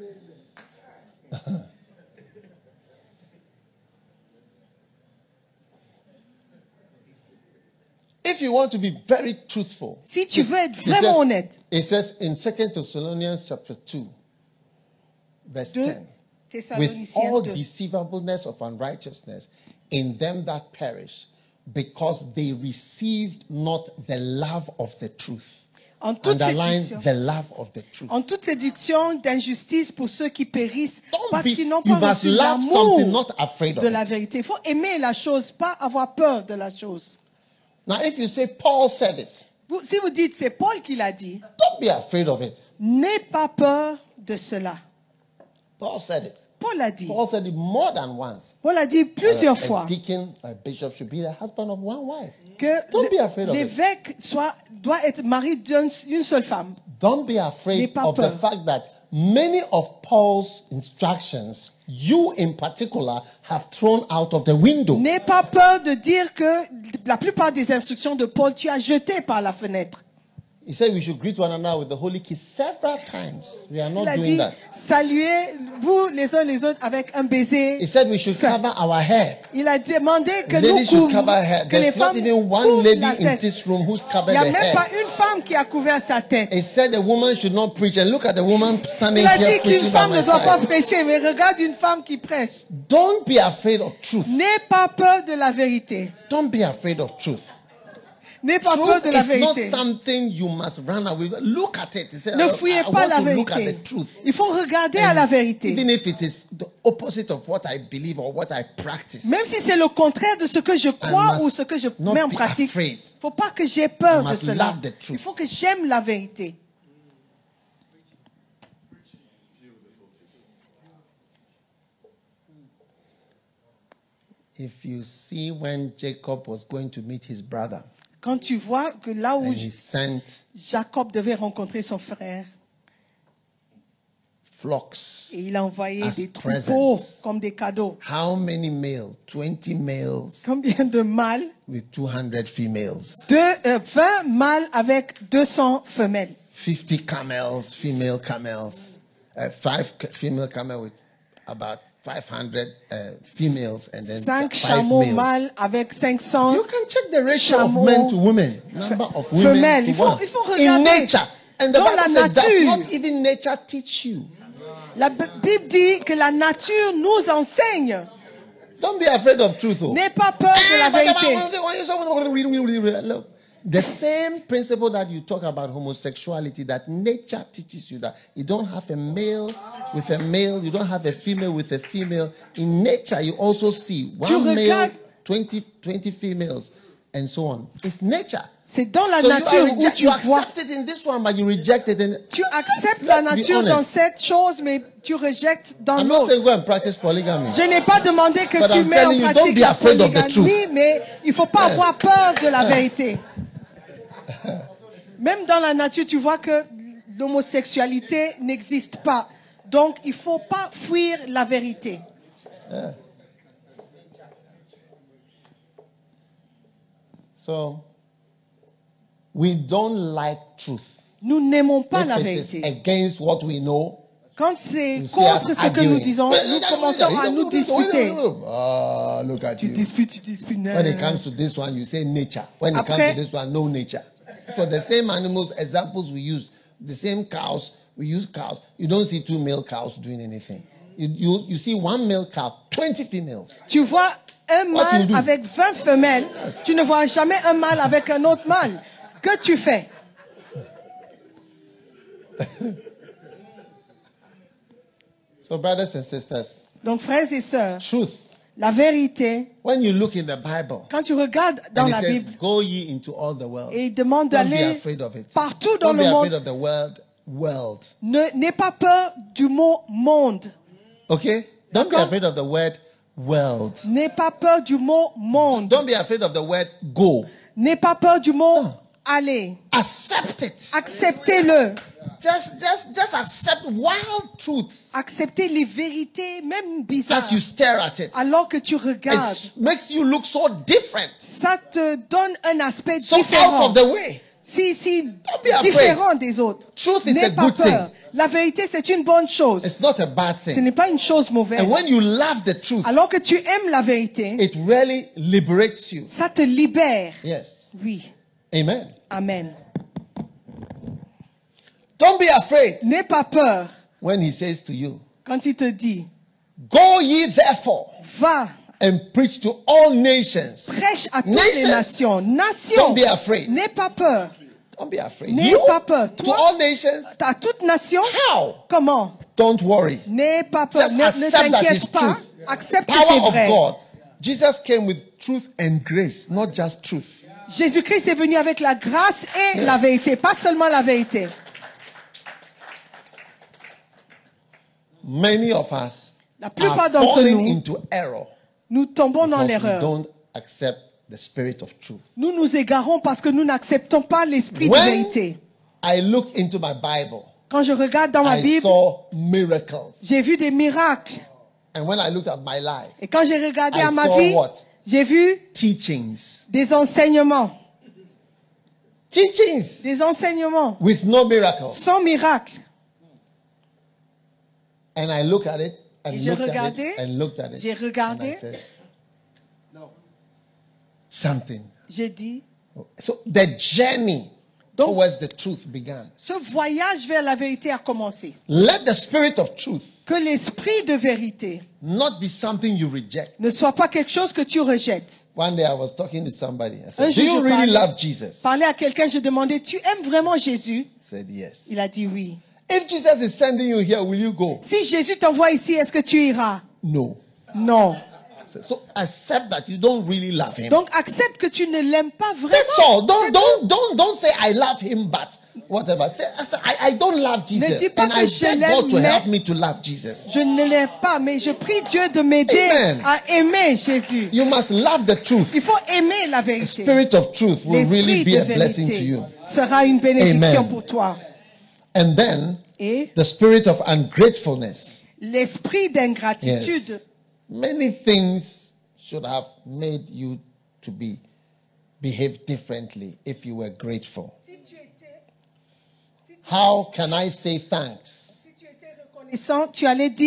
If you want to be very truthful, Si tu veux être it vraiment says- honnête, it says in Second Thessalonians chapter two, verse deux ten, with Thessaloniciens all deux. deceivableness of unrighteousness in them that perish, because they received not the love of the truth. En toute Underline séduction, the love of the truth. en toute séduction d'injustice pour ceux qui périssent Don't parce be- qu'ils n'ont you pas must reçu love something, l'amour not afraid of de la it. vérité. Il faut aimer la chose, pas avoir peur de la chose. Now, if you say Paul said it, Vous- si vous dites c'est Paul qui l'a dit, don't be afraid of it. n'aie pas peur de cela. Paul said it. Paul l'a dit. Paul said it more than once. Paul l'a dit plusieurs A fois deacon, a bishop should be the husband of one wife. que Don't be afraid of it. l'évêque soit, doit être mari d'une d'une seule femme. Don't be N'aie afraid pas of the peur. fact that many of Paul's instructions, you in particular, have thrown out of the window. N'aie pas peur de dire que la plupart des instructions de Paul, tu as jeté par la fenêtre. He said we should greet one another with the holy kiss several times. We are Il not a doing dit, that. saluez-vous les uns les autres avec un baiser. He said we should Ça. cover our hair. Il a demandé que Ladies nous should couvrons, cover her hair. que les There's not femmes even one couvrent lady la in tête. this room who's Il covered n'y a her même pas hair. une femme qui a couvert sa tête. He said a woman should not preach. And look at the woman standing Il a here dit qu'une preaching by femme my ne doit pas side. prêcher, mais regarde une femme qui prêche. Don't be afraid of truth. N'aie pas peur de la vérité. Don't be afraid of truth. N'aie pas peur Truth de la is not vérité. something you must run away with. Look at it. He said, Ne "Look, fouillez I pas want la to look at vérité. the truth. Il faut regarder à la vérité. Even if it is the opposite of what I believe or what I practice. Même si c'est le contraire de ce que je crois must ou ce que je not mets en be pratique, afraid. il ne faut pas que j'ai peur I de must cela. love the truth. Il faut que j'aime la vérité. If you see when Jacob was going to meet his brother Quand tu vois que là où and he sent Jacob devait rencontrer son frère flocks, et il a envoyé as des troupeaux presents. comme des cadeaux. how many males? twenty males Combien de mâles? with two hundred females. Deux, euh, vingt mâles avec deux cents femelles. fifty camels, female camels. Uh, five ca- female camel with about five hundred uh, females and then Cinq five chameaux males. mâles avec cinq cents You can check the ratio of chameaux men to women, number of women femelles. to Il faut, one. il faut In regarder nature. And the dans la Bible says, does nature. not even nature teach you? La B- Bible dit que la nature nous enseigne. Don't be afraid of truth. Oh. N'aie pas peur de la vérité. Look, the same principle that you talk about homosexuality, that nature teaches you, that you don't have a male with a male, you don't have a female with a female. In nature, you also see one male, twenty, twenty females, and so on. It's nature. C'est dans la So nature you, où reject, tu you vois. accept it in this one, but you reject it in. Tu acceptes Let's la be nature honest. dans cette chose, mais tu rejettes dans I'm not l'autre. saying go and practice polygamy. Je n'ai pas demandé que But tu I'm mets en telling you, don't pratique be la afraid of the polygamie, mais il ne faut pas Yes. avoir peur de la vérité. Même dans la nature, tu vois que l'homosexualité n'existe pas. Donc, il ne faut pas fuir la vérité. Yeah. So, we don't like truth. Nous n'aimons pas la If it is vérité. against what we know, Quand c'est you see contre us ce que nous arguing. disons, nous commençons à nous disputer. Ah, look at Tu you. disputes, tu disputes. When it comes to this one, you say nature. When it Après- comes to this one, no nature. For the same animals, examples we use, the same cows, we use cows. You don't see two male cows doing anything. You, you, you see one male cow, twenty females. Tu vois un What you mâle do? avec vingt femelles, tu ne vois jamais un mâle avec un autre mâle. Que tu fais? So, brothers and sisters, Donc, frères et sœurs, truth. la vérité, When you look in the Bible, quand tu regardes dans and it la says, Bible, go ye into all the world. et il demande Don't be d'aller afraid of it. partout dans Don't le be afraid monde, of the world. World. ne- n'aie pas peur du mot monde. Okay? Don't be D'accord. afraid of the word world. N'aie pas peur du mot monde. Don't be afraid of the word go. N'aie pas peur du mot aller. Accept it. Acceptez-le. Just, just, just accept wild truths Acceptez les vérités, même bizarres. as you stare at it. Alors que tu regardes, It makes you look so different, ça te donne un aspect so out différent. of the way. Si, si, Don't be afraid. différent des autres. Truth is N'aie a pas good peur. thing. La vérité, c'est une bonne chose. It's not a bad Ce thing. n'est pas une chose mauvaise. And when you love the truth, Alors que tu aimes la vérité, it really liberates you. ça te libère. Yes. Oui. Amen. Amen. Don't be afraid N'aie pas peur when he says to you, quand il te dit, go ye therefore va, and preach to all nations. prêche à toutes Nations. les nations. Nations. Don't be afraid. N'aie pas peur. Don't be afraid. N'aie You pas peur. to Toi, all nations. à toute nation. How? Comment? Don't worry. N'aie pas peur. Just Ne, ne accept that t'inquiète it's pas. truth. Accepte que Power c'est of vrai. God. Jesus came with truth and grace, not just truth. Jésus-Christ est venu avec la grâce et Yes. la vérité, pas seulement la vérité. Many of us La plupart are d'entre falling nous, into error nous tombons dans because we l'erreur. don't accept the spirit of truth. Nous nous égarons parce que nous n'acceptons pas l'esprit de When vérité. I look into my Bible, Quand je regarde dans ma I Bible, saw miracles. j'ai vu des miracles. And when I looked at my life, Et quand j'ai regardé I à ma saw vie, what? j'ai vu Teachings. des enseignements. Teachings Des enseignements with no miracles. sans miracle. And I look at it and Et j'ai looked at regardé, it and looked at it. j'ai And regardé. I said, something. J'ai dit, So the journey Donc- towards the truth began. ce voyage vers la vérité a commencé. Let the spirit of truth Que l'esprit de vérité not be something you reject. ne soit pas quelque chose que tu rejettes. One day I was talking to somebody. I Un said, Do jour, you je really parlais- love Jesus? Parler à quelqu'un, je demandais, tu aimes vraiment Jésus? He said, Yes. Il a dit oui. If Jesus is sending you here, will you go? Si Jésus t'envoie ici, est-ce que tu iras? No. Non. So accept that you don't really love him. Donc accepte que tu ne l'aimes pas vraiment. That's all. Don't C'est don't don't don't say I love him, but whatever. Say I, I don't love Jesus, dis pas and que I je beg l'aime, God to mais- help me to love Jesus. Je ne l'aime pas, mais je prie Dieu de m'aider Amen. à aimer Jésus. You must love the truth. Il faut aimer la The vérité. spirit of truth will really L'esprit be de a blessing to vérité you. sera une bénédiction Amen. pour toi. And then Et the spirit of ungratefulness. l'esprit d'ingratitude. Yes. Many things should have made you to be behave differently if you were grateful. Si tu étais, How can I say thanks si tu étais reconnaissant, tu allais dire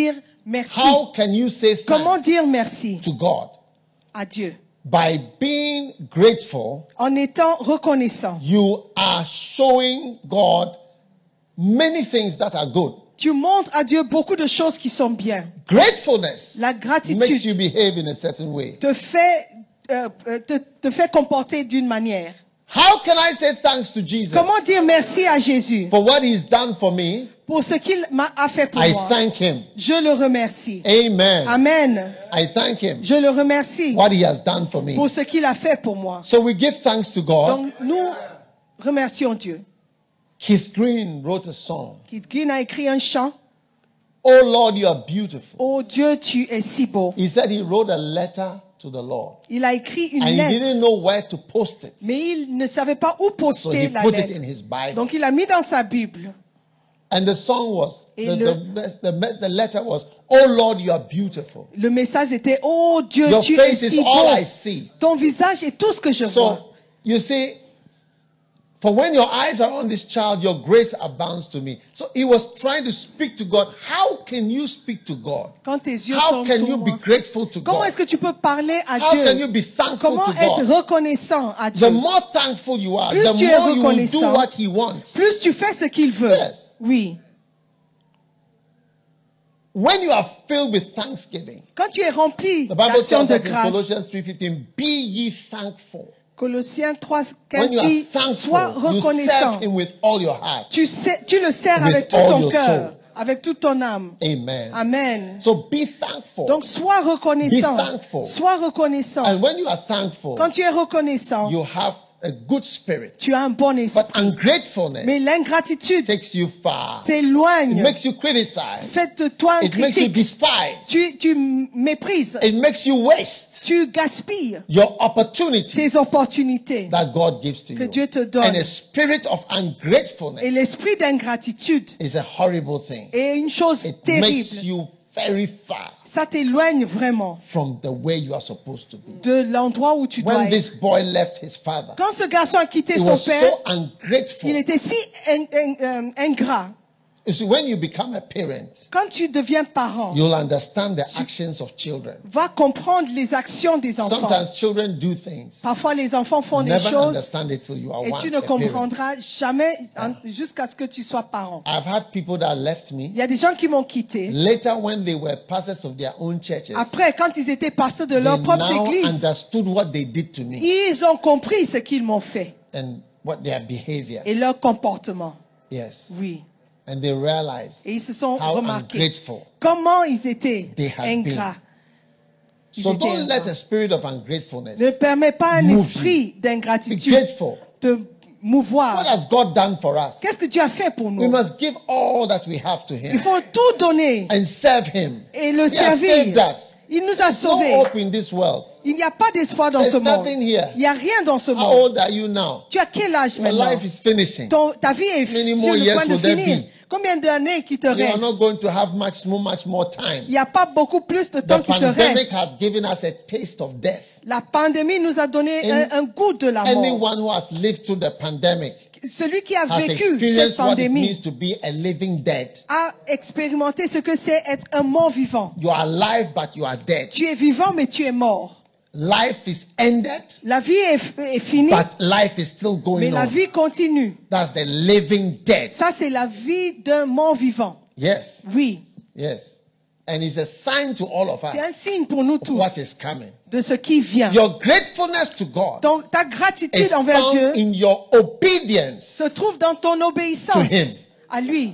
merci. How can you say Comment thanks dire merci to God? à Dieu? By being grateful, En étant reconnaissant. you are showing God many things that are good. Tu montres à Dieu beaucoup de choses qui sont bien. Gratefulness La gratitude makes you behave in a certain way. te fait, euh, euh, te, te fait comporter d'une manière. How can I say thanks to Jesus Comment dire merci à Jésus for what he's done for me? pour ce qu'il m'a a fait pour I moi? thank him. Je le remercie. Amen. Amen. I thank him. Je le remercie What he has done for me. pour ce qu'il a fait pour moi. So we give thanks to God. Donc nous remercions Dieu. Keith Green wrote a song. Keith Green a écrit un chant. Oh Lord, you are beautiful. Oh Dieu, tu es si beau. He said he wrote a letter to the Lord. Il a écrit une And he lettre, didn't know where to post it. mais il ne savait pas où So poster he la put it lettre. in his Bible. Donc il a mis dans sa Bible. And the song was, Et the, le- the, the, the letter was, oh Lord, you are beautiful. Le message était, oh Dieu, Your tu es face is si all I beau. see. Ton visage est tout ce que je vois. So, you see, for when your eyes are on this child, your grace abounds to me. So he was trying to speak to God. How can you speak to God? Quand tes yeux How sont can sur you be moi, grateful to comment God? est-ce que tu peux parler à How can you Dieu? be thankful Comment to être God? reconnaissant à The Dieu? more thankful you are, Plus the tu es more you will do reconnaissant, what he wants. Plus tu fais ce qu'il veut. Yes. Oui. When you are filled with thanksgiving, Quand tu es rempli the Bible d'action tells de us in grâce, Colossians three fifteen, be ye thankful. Colossiens trois When quinze you are dit, sois thankful, you reconnaissant. serve him with all your heart. Tu, sais, tu le sers With avec tout all ton your cœur, soul. avec toute ton âme. Amen. Amen. So be thankful. Donc sois reconnaissant. Be thankful. Sois reconnaissant. And when you are thankful, Quand tu es reconnaissant, you have a good spirit. tu as un bon But esprit. ungratefulness Mais l'ingratitude takes you far. It t'éloigne, makes you criticize. fait de toi un It makes you critique. despise. Tu, tu méprises, It makes you waste tu gaspilles your opportunities tes opportunités. that God gives to que you. Dieu te donne. And a spirit of Et ungratefulness l'esprit d'ingratitude is a horrible thing. est une chose It terrible. makes you very far Ça t'éloigne vraiment from the way you are supposed to be. de l'endroit où tu dois When être. this boy left his father, Quand ce garçon a quitté he son was père, so ungrateful. il était si in- in- euh, ingrat. You see, when you become a parent, Quand tu deviens parent, you'll understand the actions of children. va comprendre les actions des enfants. Sometimes children do things. Parfois, les enfants font You des never choses understand it till you are et one, tu ne a parent. comprendras jamais en- jusqu'à ce que tu sois parent. I've had people that left me. Il y a des gens qui m'ont quitté. Later, when they were pastors of their own churches, Après, quand ils étaient pasteurs de they leur propre now église, understood what they did to me ils ont compris ce qu'ils m'ont fait and what their behavior. et leur comportement. Yes. Oui. And they realized Et ils se sont how remarqués ungrateful comment ils étaient they had ingrats. Ils So étaient don't let ingrats. a spirit of ungratefulness Ne permets pas un move esprit be d'ingratitude grateful. te mouvoir. What has God done for us? Qu'est-ce que Dieu a fait pour We nous? must give all that we have to Il Him faut tout donner and serve Him. et le He has saved servir. us. Il nous a There's no sauvés. hope in this world. Il n'y a pas d'espoir dans There's ce monde. nothing here. Il n'y a rien dans ce How monde. old are you now? Tu as quel âge Your maintenant? life is finishing. Ton- ta vie est Many sur more le years point de will there finir. be? Combien d'années qui te You are restent? not going to have much, more, much more time. Il n'y a pas beaucoup plus de The temps qui te pandemic reste. has given us a taste of death. La pandémie nous a donné un, un goût de la mort. Anyone who has lived through the pandemic Celui qui a has vécu cette experienced what it pandémie means to be a living dead. a expérimenté ce que c'est être un mort vivant. You are alive, but you are dead. Tu es vivant, mais tu es mort. Life is ended, La vie est, est finie, but life is still mais going la on. vie continue. That's the living dead. Ça, c'est la vie d'un mort vivant. Yes, Oui. yes. And it's a sign to all of C'est un us signe pour nous of tous what is coming. de ce qui vient. Your gratefulness to God Donc, ta is gratitude envers Dieu found in your obedience se trouve dans ton to obéissance Him. à lui.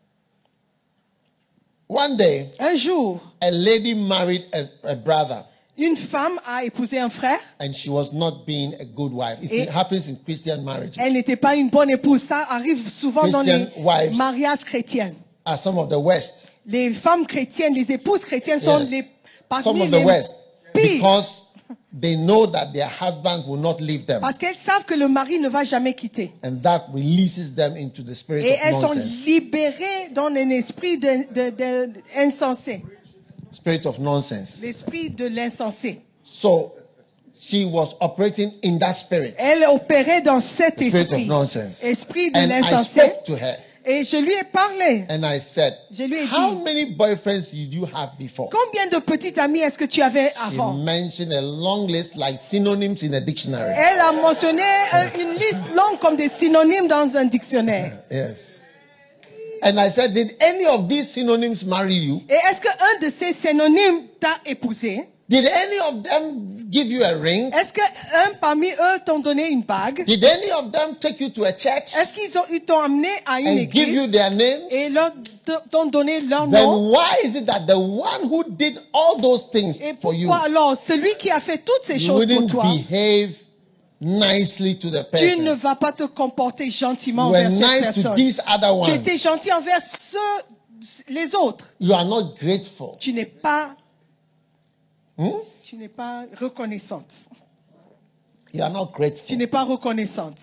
One day, Un jour, a lady married a, a brother, une femme a épousé un frère. and she was not being a good wife. It Et- happens in Christian marriages. Elle n'était pas une bonne épouse. Ça arrive souvent dans les Christian wives. mariages chrétiens. As some of the West, Les femmes chrétiennes, les épouses chrétiennes sont Yes. les, some parmi of the les West, pires. because they know that their husbands will not leave them, Parce qu'elles savent que le mari ne va jamais quitter. and that releases them into the spirit Et of elles sont nonsense. libérées dans un esprit de, de, de- insensé. Spirit of nonsense. L'esprit de l'insensé. So she was operating in that spirit, Elle opérait dans cet spirit of esprit. nonsense. Esprit de And I l'insensé. spoke to her. Et je lui ai parlé. And I said, Je lui ai how dit, many boyfriends did you have before? combien de petites amies est-ce que tu avais She avant? mentioned a long list like synonyms in a dictionary. Elle a mentionné euh, une liste longue comme des synonymes dans un dictionnaire. Yes. And I said, did any of these synonyms marry you? Et est-ce qu'un de ces synonymes t'a épousé? Did any of them give you a ring? Est-ce qu'un parmi eux t'ont donné une bague? Did any of them take you to a church Est-ce qu'ils ont, ils t'ont amené à une and give you église their names? et leur t'ont donné leur nom? Then why is it that the one who did all those things Et for you pourquoi alors celui qui a fait toutes ces choses pour wouldn't toi, behave nicely to the tu ne person? vas pas te comporter gentiment You were envers cette nice to personne. these other Tu ones. étais gentil envers ceux, les autres. You are not grateful. Tu n'es pas, Hmm? tu n'es pas reconnaissante. You are not Tu grateful. n'es pas reconnaissante.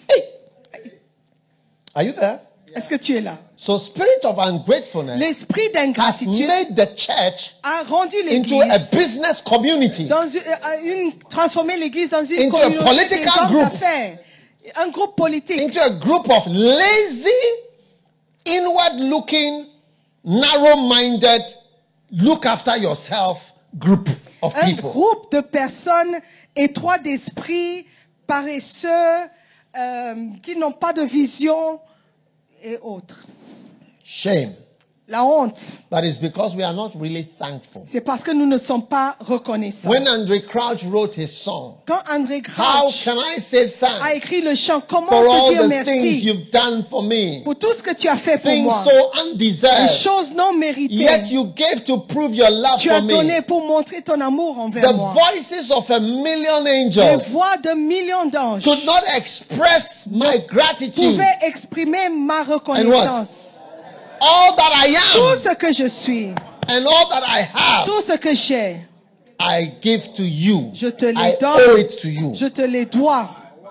Are you there? Est-ce que tu es là? So spirit of ungratefulness L'esprit has d'ingratitude made the church a rendu into a l'église business community. dans une, euh, une transformé l'église dans une Into a communauté des political hommes group. d'affaires, un groupe politique, Into a group of lazy, inward-looking, narrow-minded, look after yourself group of un people. groupe de personnes étroits d'esprit, paresseux, euh, qui n'ont pas de vision et autres. Shame. La honte, That is because we are not really thankful. c'est parce que nous ne sommes pas reconnaissants. When Andre Crouch wrote his song, Quand André how Crouch can I say a thanks écrit le chant, comment for te all dire the things merci you've done for me? pour tout ce que tu as fait pour Things moi, so les undeserved, choses non méritées, yet you gave to prove your love tu for as donné me. pour montrer ton amour envers The moi. voices of a million Les angels voix de millions d'anges could not express my gratitude. pouvaient exprimer ma reconnaissance. All that I Tout am ce que je suis, and all that I have, tout ce que j'ai, I give to you. je te les I donne, owe it to you. je te les dois.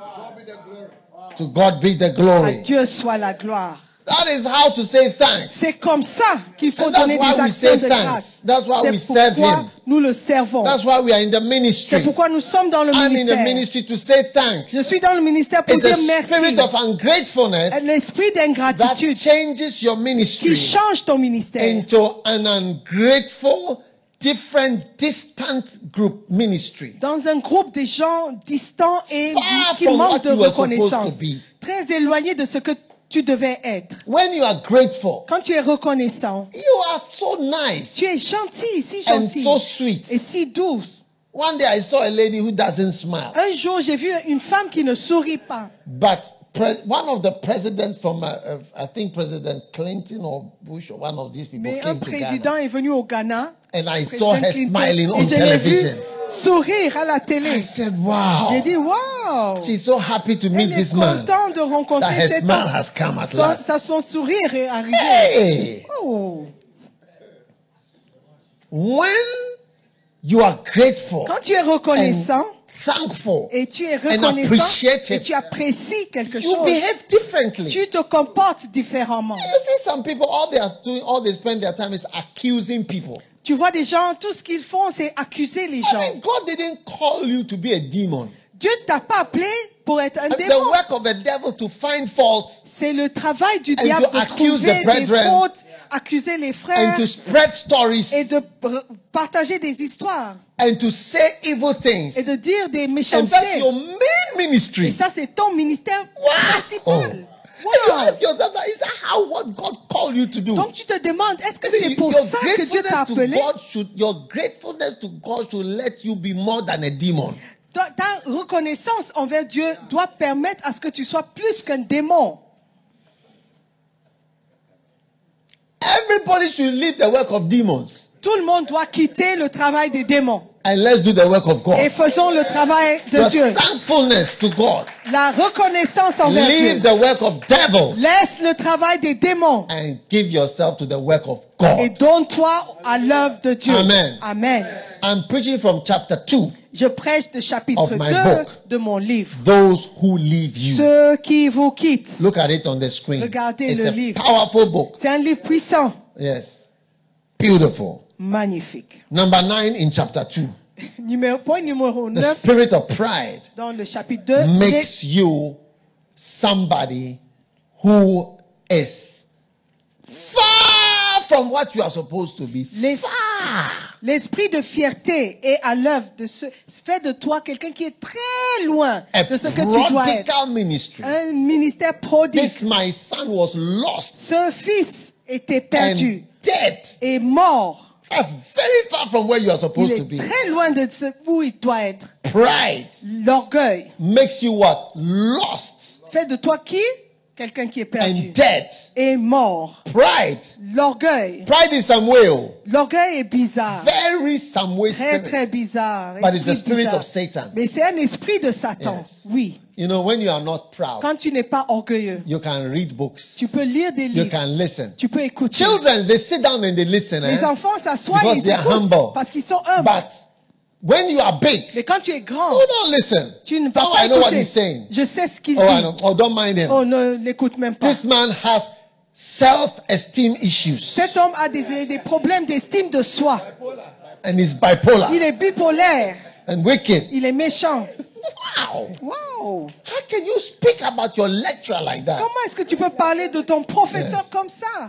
To God be the À glory. Dieu soit la gloire. That is how to say thanks. C'est comme ça qu'il faut And that's donner why des we actions say de thanks. grâce. That's why we C'est serve pourquoi him. nous le servons. That's why we are in the C'est ministry. pourquoi nous sommes dans le I'm in the ministère. ministry to say thanks. Je suis dans le ministère pour It's a dire merci. spirit of ungratefulness L'esprit that d'ingratitude changes your qui ministry change ton ministère into an ungrateful, different, distant group ministry. dans un groupe de gens distants et Far qui from what manquent de you were supposed reconnaissance. to be. Très éloignés de ce que tu devais être. When you are grateful, Quand tu es reconnaissant, you are so nice tu es gentil, si and gentil so sweet. et si douce. One day I saw a lady who doesn't smile, Un jour, j'ai vu une femme qui ne sourit pas. but pre- one of the presidents from, uh, uh, I think President Clinton or Bush or one of these people Mais un came to président Ghana, est venu au Ghana. and I saw Président her Clinton, smiling et on je l'ai vu television. sourire à la télé. I said, wow, J'ai dit, waouh! she's so happy to meet Elle this est man contente de that rencontrer her cet smile homme. has come at Son, last. ça, son sourire est arrivé. Hey, Oh. when you are grateful Quand tu es reconnaissant and thankful, et tu es and reconnaissant appreciate et it, tu apprécies quelque you chose, behave differently. tu te comportes différemment. You see, some people, all they are doing, all they spend their time is accusing people. Tu vois des gens, tout ce qu'ils font, c'est accuser les I gens. mean, God didn't call you to be a demon. Dieu t'a pas appelé pour être un The démon. work of the devil to find fault C'est le travail du And diable to de accuse trouver the brethren des fautes, accuser les and frères to spread stories et de p- partager des histoires and to say evil things. et de dire des And méchancetés. that's your main Et ministry. ça, c'est ton ministère Oh. principal. And you Wow. ask yourself, that, is that how what God called you to do? Donc tu te demandes, est-ce que See, c'est pour your ça que Dieu t'a gratefulness to appelé? God should your gratefulness to God should let you be more than a demon. Ta, ta reconnaissance envers Dieu doit permettre à ce que tu sois plus qu'un démon. Everybody should leave the work of demons Tout le monde doit quitter le travail des démons and let's do the work of et God. faisons le travail de Your Dieu. thankfulness to God. La reconnaissance envers Dieu. Leave the work of devils Laisse le travail des démons and give yourself to the work of et God. donne-toi à l'œuvre de Dieu. Amen. Amen. I'm preaching from chapter two. Je prêche de chapitre Of my deux book. de mon livre. Those who leave you. Ceux qui vous quittent. Look at it on the screen. Regardez It's le a livre. powerful book. C'est un livre puissant. Yes. Beautiful. Magnifique. Number nine in chapter two. Numéro, point numéro The neuf spirit of pride dans le chapitre deux. makes you somebody who is far from what you are supposed to be. Les- Far. L'esprit de fierté est à l'œuvre de ce fait de toi quelqu'un qui est très loin A de ce que tu dois être. prodigal ministry. Un ministère prodigue. This my son was lost Ce fils était perdu and dead. et mort. That's very far from where you are Il supposed to est be. très loin de ce où il doit être. Pride L'orgueil makes you what? Lost fait de toi qui? Quelqu'un qui est perdu and dead. et mort. Pride. L'orgueil. Pride is some way. oh. L'orgueil est bizarre. Very some way Très, spirit. très bizarre. But it's the Esprit spirit bizarre. of Satan. Mais c'est un esprit de Satan. Yes. Oui. You know, when you are not proud, Quand tu n'es pas orgueilleux, you can read books. tu peux lire des You livres. can listen. Tu peux écouter. Children, they sit down and they listen. Les eh? enfants s'assoient et Because ils they are écoutent humble. parce qu'ils sont humbles. But when you are big, Mais quand tu es grand, oh, don't listen. tu ne vas Oh, pas I know what écouter. he's saying. Je sais ce qu'il Oh, I dit. know. Oh, don't mind him. Oh, ne l'écoute même pas. This man has self-esteem issues Cet homme a des, des problèmes d'estime de soi. and is bipolar Il est bipolaire. and wicked. Il est méchant. Wow. Wow. How can you speak about your lecturer like that? Comment est-ce que tu peux parler de ton professeur comme ça?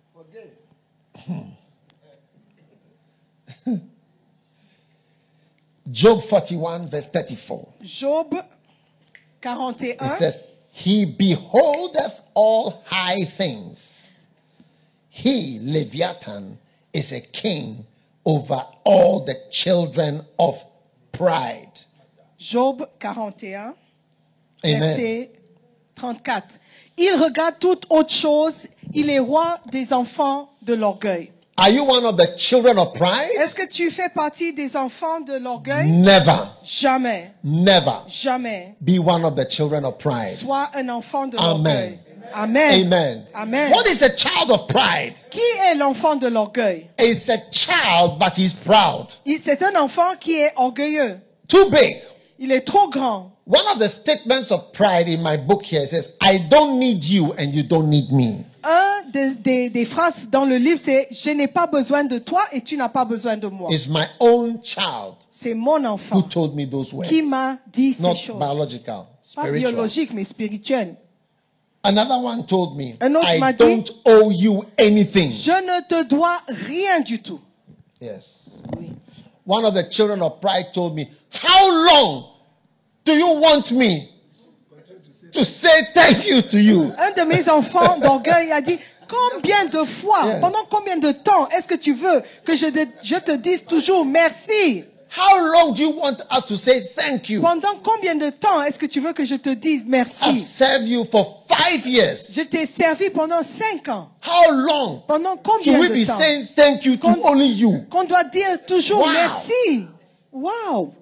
Job forty-one verse thirty-four. Job quarante et It un. says, He beholdeth all high things. He, Leviathan, is a king over all the children of pride. Job quarante et un, Amen. verset trente-quatre. Il regarde toute autre chose. Il est roi des enfants de l'orgueil. Are you one of the children of pride? Est-ce que tu fais partie des enfants de l'orgueil? Never, Jamais, never jamais. be one of the children of pride. Sois un enfant de Amen. l'orgueil. Amen. Amen. Amen. What is a child of pride? Qui est l'enfant de l'orgueil? It's a child, but he's proud. Il- C'est un enfant qui est orgueilleux. Too big. Il est trop grand. One of the statements of pride in my book here says, I don't need you and you don't need me. Un des, des, des phrases dans le livre, c'est « Je n'ai pas besoin de toi et tu n'as pas besoin de moi It's my own child ». C'est mon who enfant told me those words. qui m'a dit ces Not choses. biological, Pas spiritual. biologique, mais spirituel. Another one told me, Un autre m'a I dit, don't owe you anything. Je ne te dois rien du tout. Yes. Oui. One of the children of pride told me, how long do you want me to say thank you to you? Un de mes enfants d'orgueil a dit « Combien de fois, Yeah. pendant combien de temps est-ce que tu veux que je te, je te dise toujours merci? How long do you want us to say thank you? Pendant combien de temps est-ce que tu veux que je te dise I've merci? served you for five years. Je t'ai servi pendant cinq ans. How long Pendant should combien we de be temps saying thank you to Con- only you? qu'on doit dire toujours Wow. merci? Wow!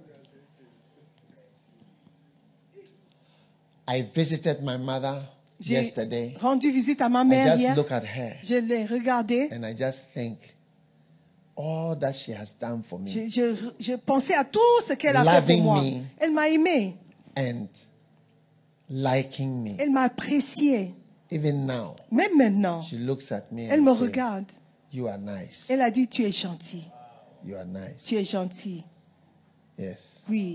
I visited my mother J'ai yesterday. rendu visite à ma I mère just hier. look at her Je l'ai regardée. and I just think all that she has done for me Je, je, je pensais à tout ce qu'elle a fait Loving pour moi. me. Elle m'a aimé. and liking me. Elle m'a apprécié. Even now, Même maintenant, she looks at me elle and me says, regarde. you are nice. Elle a dit, tu es gentil. You are nice. Tu es gentil. Yes. Oui.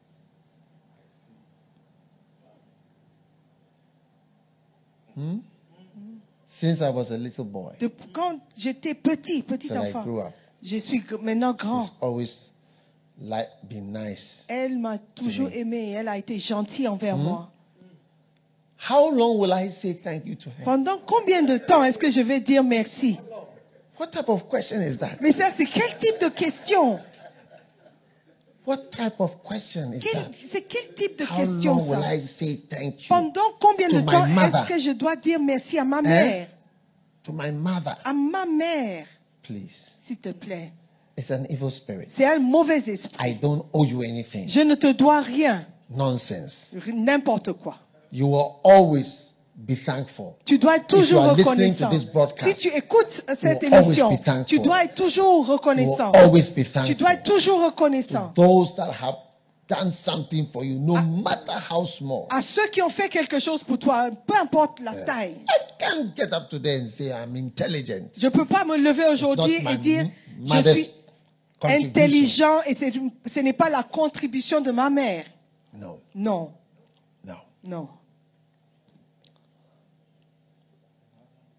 Since I was a little boy, De, quand j'étais petit, petit till I enfant, grew up, je suis gr- maintenant grand. she's always like been nice. Elle m'a toujours me. aimé. Elle a été gentille envers moi. How long will I say thank you to her? Pendant combien de temps est-ce que je vais dire merci? What type of question is that? Mais ça, c'est quel type de question? What type of question is Quel- that? C'est quel type de How question long will ça? I say thank you Pendant combien to de my temps mother? est-ce que je dois dire merci à ma mère? to my mother? À ma mère, Please. s'il te plaît. It's an evil spirit. C'est un mauvais esprit. I don't owe you anything. Je ne te dois rien, Nonsense. n'importe quoi. You will always be thankful. Tu dois être toujours If you are listening reconnaissant. to this broadcast, Si tu écoutes cette you will always émission, be thankful. tu dois être toujours reconnaissant. You will always be Tu thankful. dois être toujours reconnaissant. Those that have done something for you, no matter how small. À ceux qui ont fait quelque chose pour toi, peu importe la taille. I can't get up today and say I'm intelligent. Je ne peux pas me lever aujourd'hui It's not et my dire m- je mother's suis contribution. intelligent et c'est- ce n'est pas la contribution de ma mère. No, Non, no. non.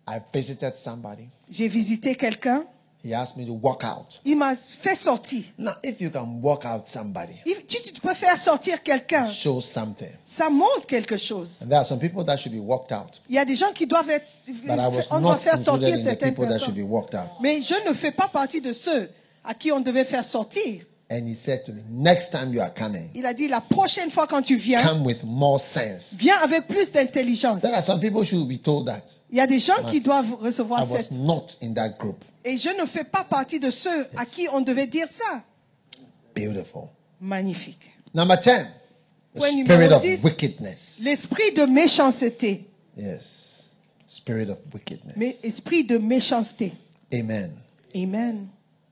I visited somebody. J'ai visité quelqu'un. He asked me to walk out. Il m'a fait sortir. Now, if you can walk out somebody, Il- Tu, tu peux faire sortir quelqu'un. show something. Ça montre quelque chose. And there are some people that should be walked out. Il y a des gens qui doivent être... But I was On doit not faire sortir included in the certaines people that should personnes. be walked out. Mais je ne fais pas partie de ceux à qui on devait faire sortir. And he said to me, next time you are coming, Il a dit, la prochaine fois quand tu viens, come with more sense. viens avec plus d'intelligence. There are some people who should be told that. Il y a des gens qui But doivent I recevoir was cette... not in that group. Et je ne fais pas partie de ceux à qui on devait dire ça. Beautiful. Magnifique. Number ten, the Point spirit numéro of dix. wickedness. L'esprit de méchanceté. Yes, spirit of wickedness. Mais esprit de méchanceté. Amen. Amen.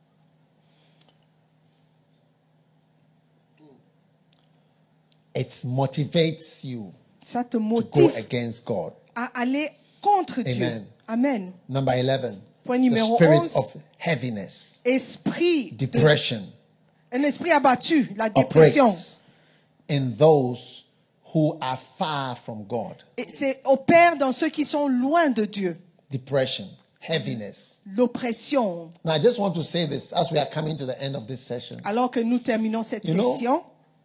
It motivates you Ça te to go motive against God. à aller contre Dieu. Amen. Amen. Number eleven, Point the numéro spirit onze. of heaviness, Esprit de, depression, un esprit abattu, la dépression. operates in those who are far from God. Et c'est opère dans ceux qui sont loin de Dieu. Depression, heaviness. L'oppression. Now, I just want to say this as we are coming to the end of this session. Alors que nous terminons cette You know, session,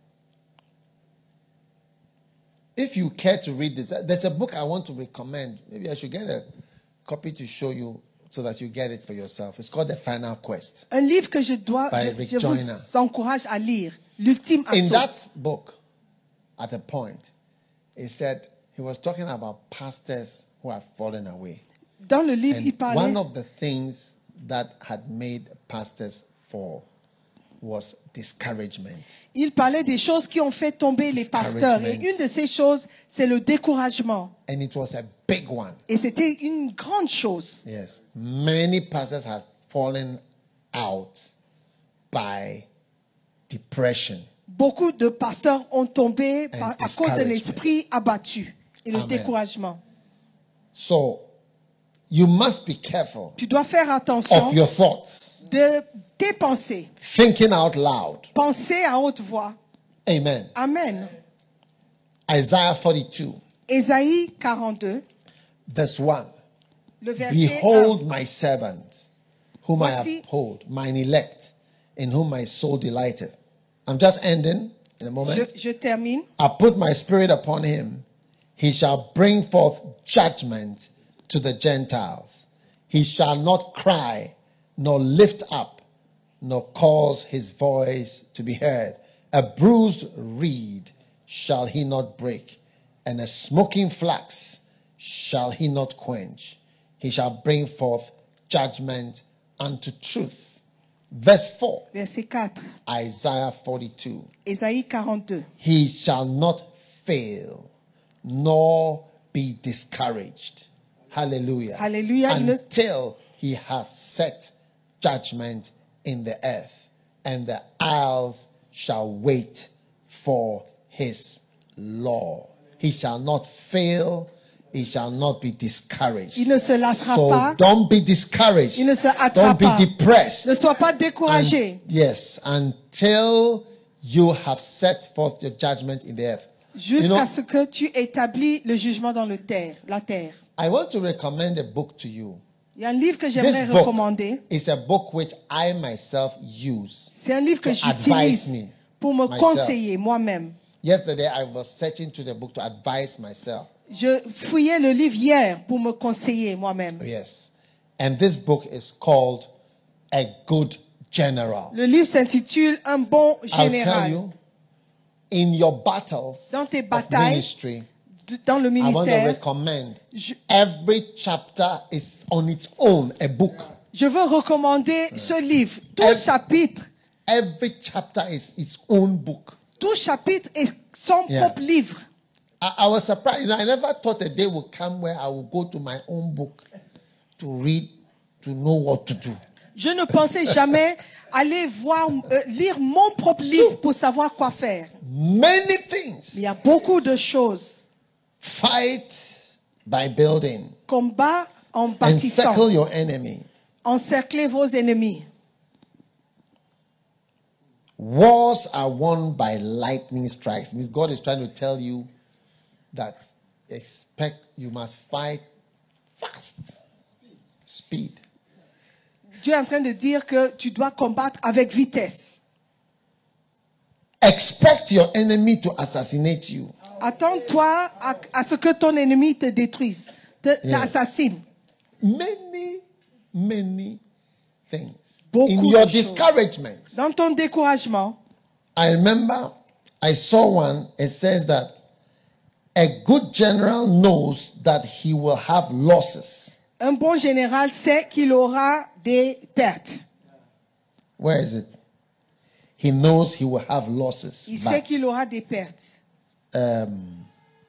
If you care to read this, there's a book I want to recommend. Maybe I should get a copy to show you so that you get it for yourself. It's called The Final Quest. un livre que je dois, By je, Rick je Joyner. vous encourage à lire, L'ultime In assaut. that book, at a point, he said he was talking about pastors who have fallen away. Dans le livre, il And parlait one of the things that had made pastors fall was discouragement. Il parlait des choses qui ont fait tomber les pasteurs. Et une de ces choses, c'est le découragement. And it was a big one. Et c'était une grande chose. Yes. Many pastors had fallen out by depression. Beaucoup de pasteurs ont tombé And par- à cause de discouragement. l'esprit abattu et le Amen. découragement. So you must be careful Tu dois faire attention of your thoughts, de tes pensées. thinking out loud. Penser à haute voix. Amen. Amen. Isaiah forty-two, Ésaïe quarante-deux, verse one. le verset un. Behold my servant, whom Voici- I uphold, mine elect, in whom my soul delighteth. I'm just ending in a moment. Je, je termine. I put my spirit upon him. He shall bring forth judgment to the Gentiles. He shall not cry, nor lift up, nor cause his voice to be heard. A bruised reed shall he not break, and a smoking flax shall he not quench. He shall bring forth judgment unto truth. Verse four, Verset quatre. Isaiah forty-two. Ésaïe quarante-deux. He shall not fail, nor be discouraged. Hallelujah. Hallelujah. Until he hath set judgment in the earth, and the isles shall wait for his law. He shall not fail, he shall not be discouraged. Il ne se lassera So pas. don't be discouraged. Il ne se hâtera Don't be pas. depressed. Ne sois pas découragé. And- yes, until you have set forth your judgment in the earth. You Jusqu'à know, ce que tu établis le jugement dans le terre, la terre. I want to recommend a book to you. Il y a un livre que This j'aimerais book recommander. is a book which I myself use. C'est un livre que to advise me, j'utilise pour me myself. conseiller moi-même. Yesterday, I was searching through the book to advise myself. Je fouillais le livre hier pour me conseiller moi-même. Yes. And this book is called A Good General. Le livre s'intitule Un bon I'll tell général. you, in your battles Dans tes of batailles, ministry, D- Dans le I want to ministère, recommend je, every chapter is on its own a book. je veux recommander ce livre. Tout Ev- chapitre, Every chapter is its own book. tout chapitre est son Yeah. propre livre. I, I was surprised. You know, I never thought a day would come where I will go to my own book to read, to know what to do. Je ne pensais jamais aller voir, euh, lire mon propre livre pour savoir quoi faire. Many things. Il y a beaucoup de choses. Fight by building. Combat en bâtissant. Encircle your enemy. Encerclez vos ennemis. Wars are won by lightning strikes. Means God is trying to tell you that expect you must fight fast. speed. Dieu est en train de dire que tu dois combattre avec vitesse. Expect your enemy to assassinate you. Attends-toi à, à ce que ton ennemi te détruise, te, Yeah. t'assassine. Many, many things. Beaucoup In de your choses. discouragement, Dans ton découragement, I remember I saw one. It says that a good general knows that he will have losses. un bon général sait qu'il aura des pertes. Where is it? He knows he will have losses. Il sait But, qu'il aura des pertes. um,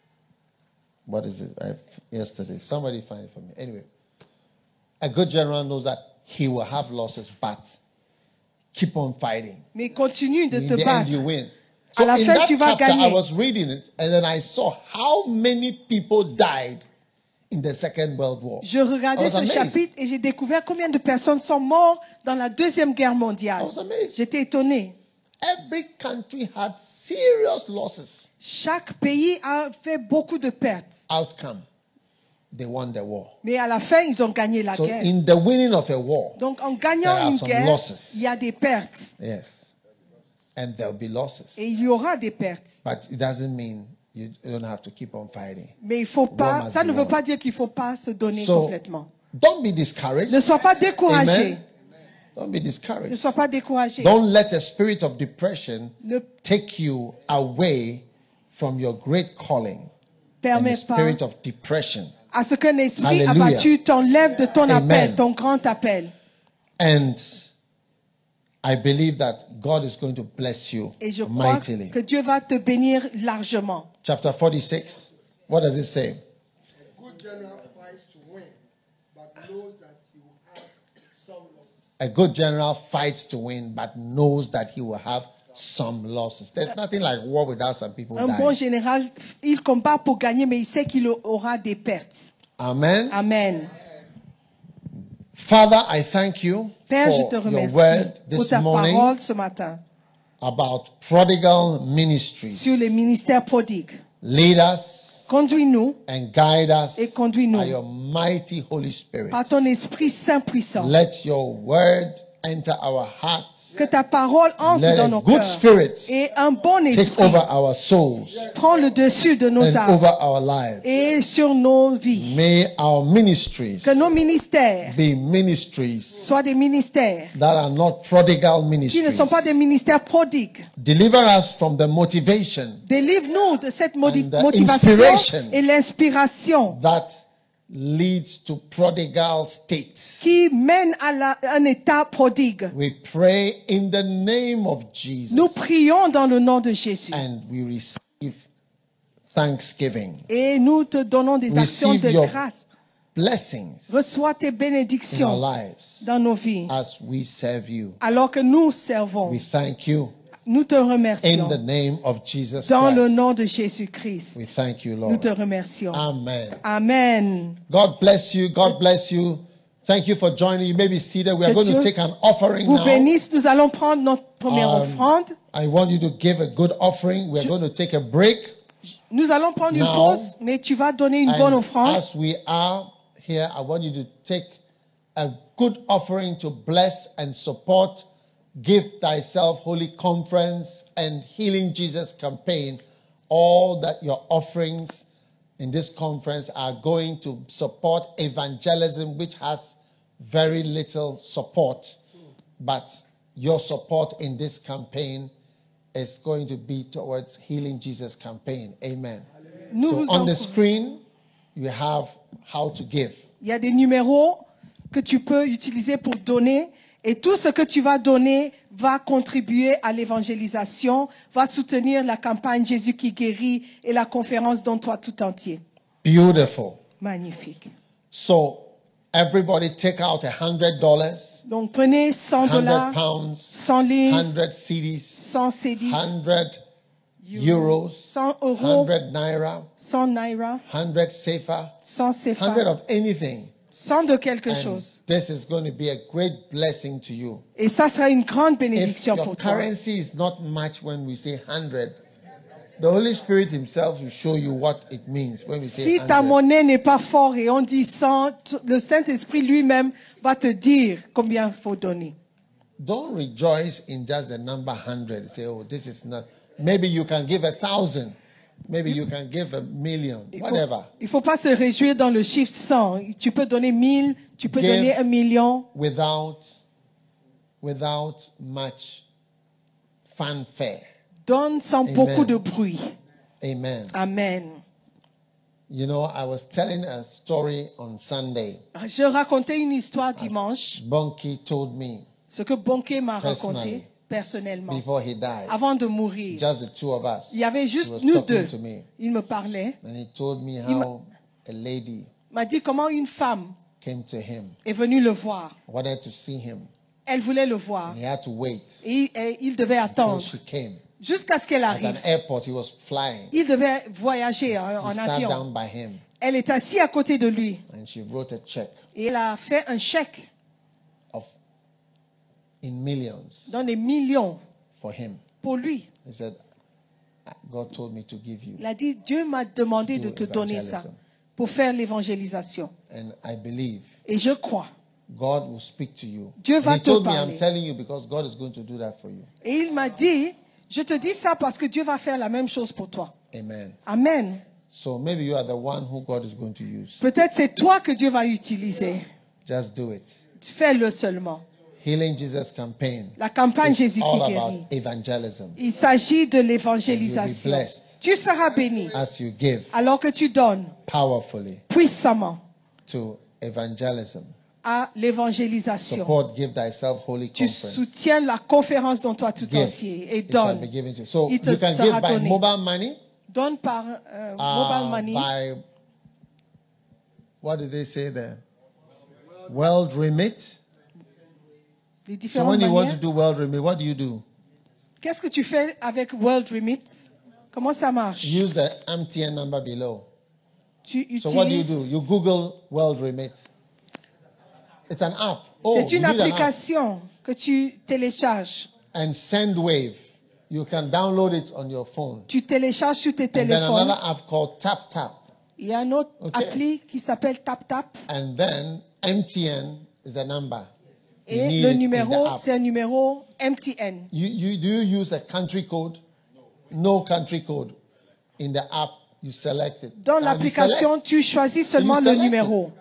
what is it? I, yesterday, somebody find it for me. Anyway, a good general knows that he will have losses, but keep on fighting. Mais continue de In te the end, battre. you win. À So la in fin, that tu vas chapter, I gagner. was reading it, and then I saw how many people died in the Second World War. Je regardais I was ce amazed. chapitre et j'ai découvert combien de personnes sont mortes dans la Deuxième Guerre mondiale. I was amazed. J'étais étonné. Every country had serious losses. Chaque pays a fait beaucoup de pertes. Outcome, they won the war. Mais à la fin, ils ont gagné la So guerre. in the winning of a war, Donc en there gagnant are une some guerre, losses. il y a des pertes. yes, and there'll be losses. Et il y aura des pertes. But it doesn't mean you don't have to keep on fighting. Mais il faut pas, must ça be ne veut won. pas dire qu'il ne faut pas se donner So complètement. don't be discouraged. Ne sois pas découragé. Amen. Don't be Ne discouraged. sois pas découragé. Don't let a spirit of depression Ne take you away from your great calling. And a permets pas spirit of depression. à ce qu'un esprit Hallelujah. abattu t'enlève de ton Amen. appel, ton grand appel. And I believe that God is going to bless you Et je crois mightily. que Dieu va te bénir largement. Chapter forty-six. What does it say? A good general fights to win, but knows that he will have some losses. A good general fights to win, but knows that he will have some losses. There's nothing like war without some people Un bon dying. général, il combat pour gagner, mais il sait qu'il aura des pertes. Amen. Amen. Father, I thank you Père, je for te your remercie word pour this ta morning parole ce matin about prodigal ministries. sur les ministères prodigues. Lead us Conduis-nous and guide us Et conduis-nous. by your mighty Holy Spirit. par ton Esprit Saint puissant. Let your word enter our hearts. Que ta parole entre Let dans a nos good cœurs. spirit Et un bon take esprit over our souls prend le dessus de nos and âmes over our lives. et sur nos vies. May our ministries Que nos ministères be ministries soient des ministères that are not prodigal qui ne ministries. sont pas des ministères prodigues. Deliver us from the motivation Délivre-nous de cette modi- And the motivation inspiration. et l'inspiration that leads to prodigal states. qui mène à la- un état prodigue. We pray in the name of Jesus Nous prions dans le nom de Jésus and we receive thanksgiving. et nous te donnons des actions Receive de your grâce. blessings Reçois tes in our bénédictions lives dans nos vies as we serve you. alors que nous servons. We thank you Nous te in remercions the name of Jesus dans le Christ. nom de Jésus-Christ. We thank you, Nous te Lord. remercions. Amen. Amen. God bless you. God bless you. Thank you for joining. You may be seated. We are Que going to Dieu take an offering Vous now. bénisse. Nous allons prendre notre première Um, offrande. I want you to give a good offering. We are going to take a break. Nous allons prendre une Now, pause, mais tu vas donner une bonne And offrande. as we are here, I want you to take a good offering to bless and support Give Thyself Holy Conference and Healing Jesus campaign. All that your offerings in this conference are going to support evangelism, which has very little support. But your support in this campaign is going to be towards Healing Jesus campaign. Amen. Nous So vous on the encourageons. screen, you have how to give. Il y a des numéros que tu peux utiliser pour donner. Et tout ce que tu vas donner va contribuer à l'évangélisation, va soutenir la campagne Jésus qui guérit et la conférence Donne toi tout entier. Beautiful. Magnifique. So everybody take out a hundred dollars, Donc prenez cent hundred dollars, pounds, cent livres, hundred C Ds, cent C D, hundred euros, cent euros, hundred naira, cent naira, hundred sefa, cent hundred CFA, of anything. cent de quelque And chose. this is going to be a great blessing to you. Et ça sera une grande If bénédiction your pour toi. currency is not much when we say hundred, The Holy Spirit himself will show you what it means when we say Si ta hundred. monnaie n'est pas forte et on dit cent, t- le Saint-Esprit lui-même va te dire combien il faut donner. Don't rejoice in just the number hundred. Say, oh, this is not. Maybe you can give a thousand. Maybe you can give a million. Il faut, Whatever. il faut pas se réjouir dans le chiffre cent. Tu peux donner mille, tu peux Give donner un million. Without, without much fanfare. Donne sans Amen. beaucoup de bruit. Amen. Amen. You know, I was telling a story on Sunday. Je racontais une histoire dimanche, Bonki told me ce que Bonke m'a Personally. raconté personnellement. before he died, Avant de mourir, just the two of us. il y avait He juste was nous talking deux. to me, Il me parlait. and he told me Il m'a- how a lady Il m'a dit comment une femme came to him, est venue le voir. wanted to see him, Elle voulait le voir. and he had to wait Et, et il devait until attendre she came. jusqu'à ce qu'elle At an arrive. airport, he was flying. Il devait voyager en, She en sat avion. down by him, Elle est assise à côté de lui. and she wrote a check Et elle a fait un chèque of in millions dans des millions for him. pour lui. He said, God told me to give you. Il a dit, Dieu m'a demandé de Do te donner ça evangelism. pour faire l'évangélisation. And I believe Et je crois. God will speak to you. Dieu va He te told me, parler. I'm telling you because God is going to do that for you. Et il m'a dit, je te dis ça parce que Dieu va faire la même chose pour toi. Amen. Amen. So maybe you are the one who God is going to use. Peut-être c'est toi que Dieu va utiliser. Just do it. Fais-le seulement. Healing Jesus campaign. La campagne It's Jésus qui all guérit. about evangelism. Il s'agit de You'll l'évangélisation. be blessed. Tu seras béni As you give alors que tu donnes powerfully puissamment to evangelism. à l'évangélisation. Support Give Thyself Holy Tu Conference. soutiens la conférence dans toi tout Give. entier et It shall donne. be given to you. So Il te you can sera give by donné. mobile money, Donne par euh, uh, mobile money, by, what did they say there? World remit. les So différentes when you want to manières. do world remit, what do you do? Qu'est-ce que tu fais avec World Remit? Comment ça marche? Use the M T N number below. Tu So what do you do? utilises. You Google world remit. It's an app. Oh, C'est you une need an app. application que tu télécharges. And SendWave. You can download it on your phone. Tu télécharges sur tes And then téléphones. another app called Tap Tap. Il y a une autre Ok. appli qui s'appelle TapTap. And then M T N is the number. You Et need le it in the numéro, app. c'est un numéro M T N. You, you, do you use a country code? No country code. In the app, you select it. Dans Now, you l'application, select, tu choisis seulement le select it. numéro.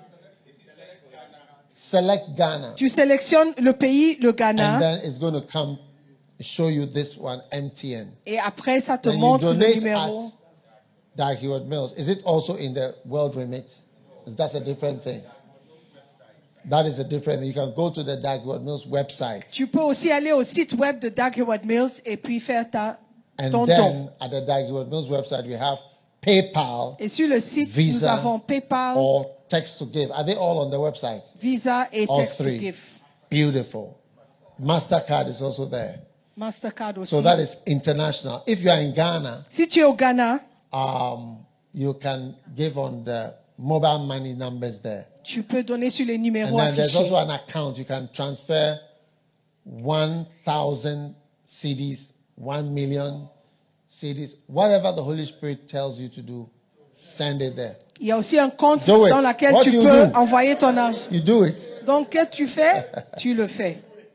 select Ghana. Tu sélectionnes le pays, le And Ghana, then it's going to come show you this one, M T N. et après, ça te Then you montre le donate numéro. at Dark Heward Mills. Is it also in the World Remit? That's a different thing. That is a different thing. You can go to the Dark Heward Mills website. Tu peux aussi aller au site web de Dag Heward Mills et puis faire ta, And ton don. then at the Dark Heward Mills website, we have PayPal Et sur le site, Visa nous avons PayPal, or text to give. Are they all on the website? Visa et All Text to three. Give. Beautiful. MasterCard is also there. Mastercard aussi. So that is international. If you are in Ghana, Si tu es au Ghana, um, you can give on the mobile money numbers there. tu peux donner sur les And numéros then there's affichés. also an account. You can transfer one thousand C Ds, one million C Ds, whatever the Holy Spirit tells you to do, send it there. Il y a aussi un compte Do it. dans lequel What tu you peux do? envoyer ton argent. You do it. Donc, qu'est-ce que tu fais? Tu le fais.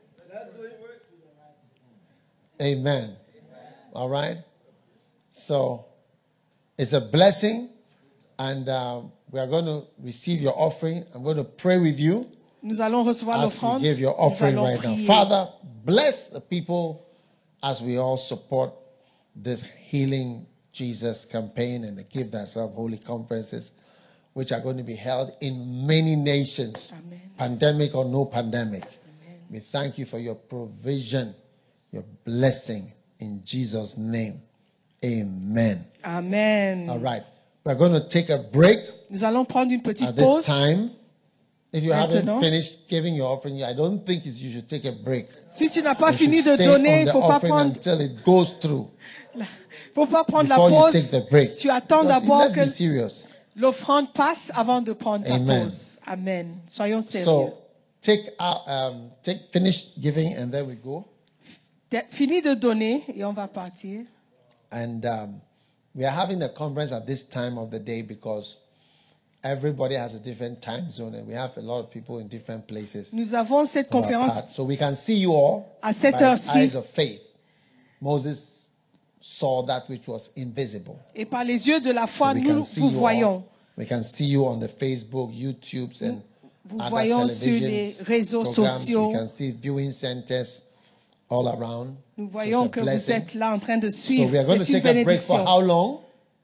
Amen. All right? So it's a blessing, and um, we are going to receive your offering. I'm going to pray with you Nous allons recevoir as we l'offrande. give your Nous offering allons right now. prier. Father, bless the people as we all support this Healing Jesus campaign and the Give Thyself Holy conferences, which are going to be held in many nations, Amen. pandemic or no pandemic. We thank you for your provision, your blessing in Jesus' name. Amen. Amen. All right. We're going to take a break Nous allons prendre une petite at this pause. time. If you Maintenant. haven't finished giving your offering, I don't think it's, you should take a break. Si tu n'as pas You fini should de stay donner, on il the faut pas offering prendre, until it goes through faut pas prendre la before you pause. take the break. Tu attends Because d'abord let's que be serious. l'offrande passe avant de prendre ta Amen. pause. Amen. Soyons sérieux. So take out, um, take finish giving and then we go. T'as fini de donner et on va partir. And um, We are having a conference at this time of the day because everybody has a different time zone and we have a lot of people in different places. Nous avons cette from our conférence part. So we can see you all à cette by heure-ci. eyes of faith. Moses saw that which was invisible. Et par les yeux de la foi, So we nous can see vous you voyons. all. We can see you on the Facebook, YouTubes, and Vous other voyons sur les televisions, réseaux programs. sociaux. We can see viewing centers all around. Nous So voyons it's a que vous blessing. êtes là en train de So suivre. we are going to C'est une take a break for bénédiction. how long?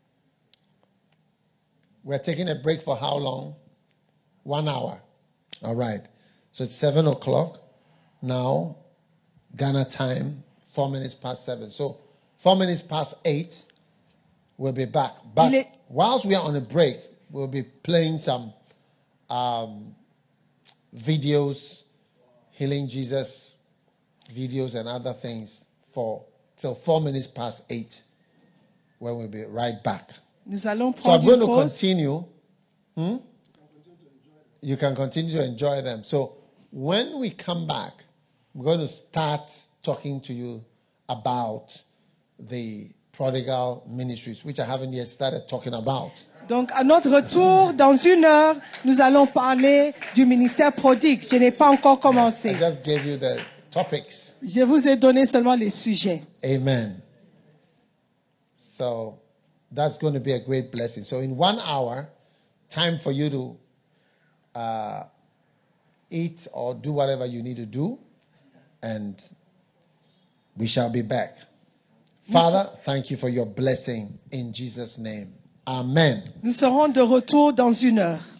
We're taking a break for how long? One hour. All right. So it's seven o'clock now, Ghana time, four minutes past seven. So four minutes past eight, we'll be back. But Il est- whilst we are on a break, we'll be playing some um, videos, Healing Jesus videos and other things for till four minutes past eight, when we'll be right back. Nous allons So I'm prendre going une to pause. continue. Hmm? You can continue to enjoy them. So when we come back, we're going to start talking to you about the prodigal ministries, which I haven't yet started talking about. Donc, à notre retour, dans une heure, nous allons parler du ministère prodigue. Je n'ai pas encore I commencé. just gave you the topics. Je vous ai donné seulement les sujets. Amen. So that's going to be a great blessing. So in one hour, time for you to uh, eat or do whatever you need to do, and we shall be back. Father, thank you for your blessing in Jesus' name. Amen. Nous serons de retour dans une heure.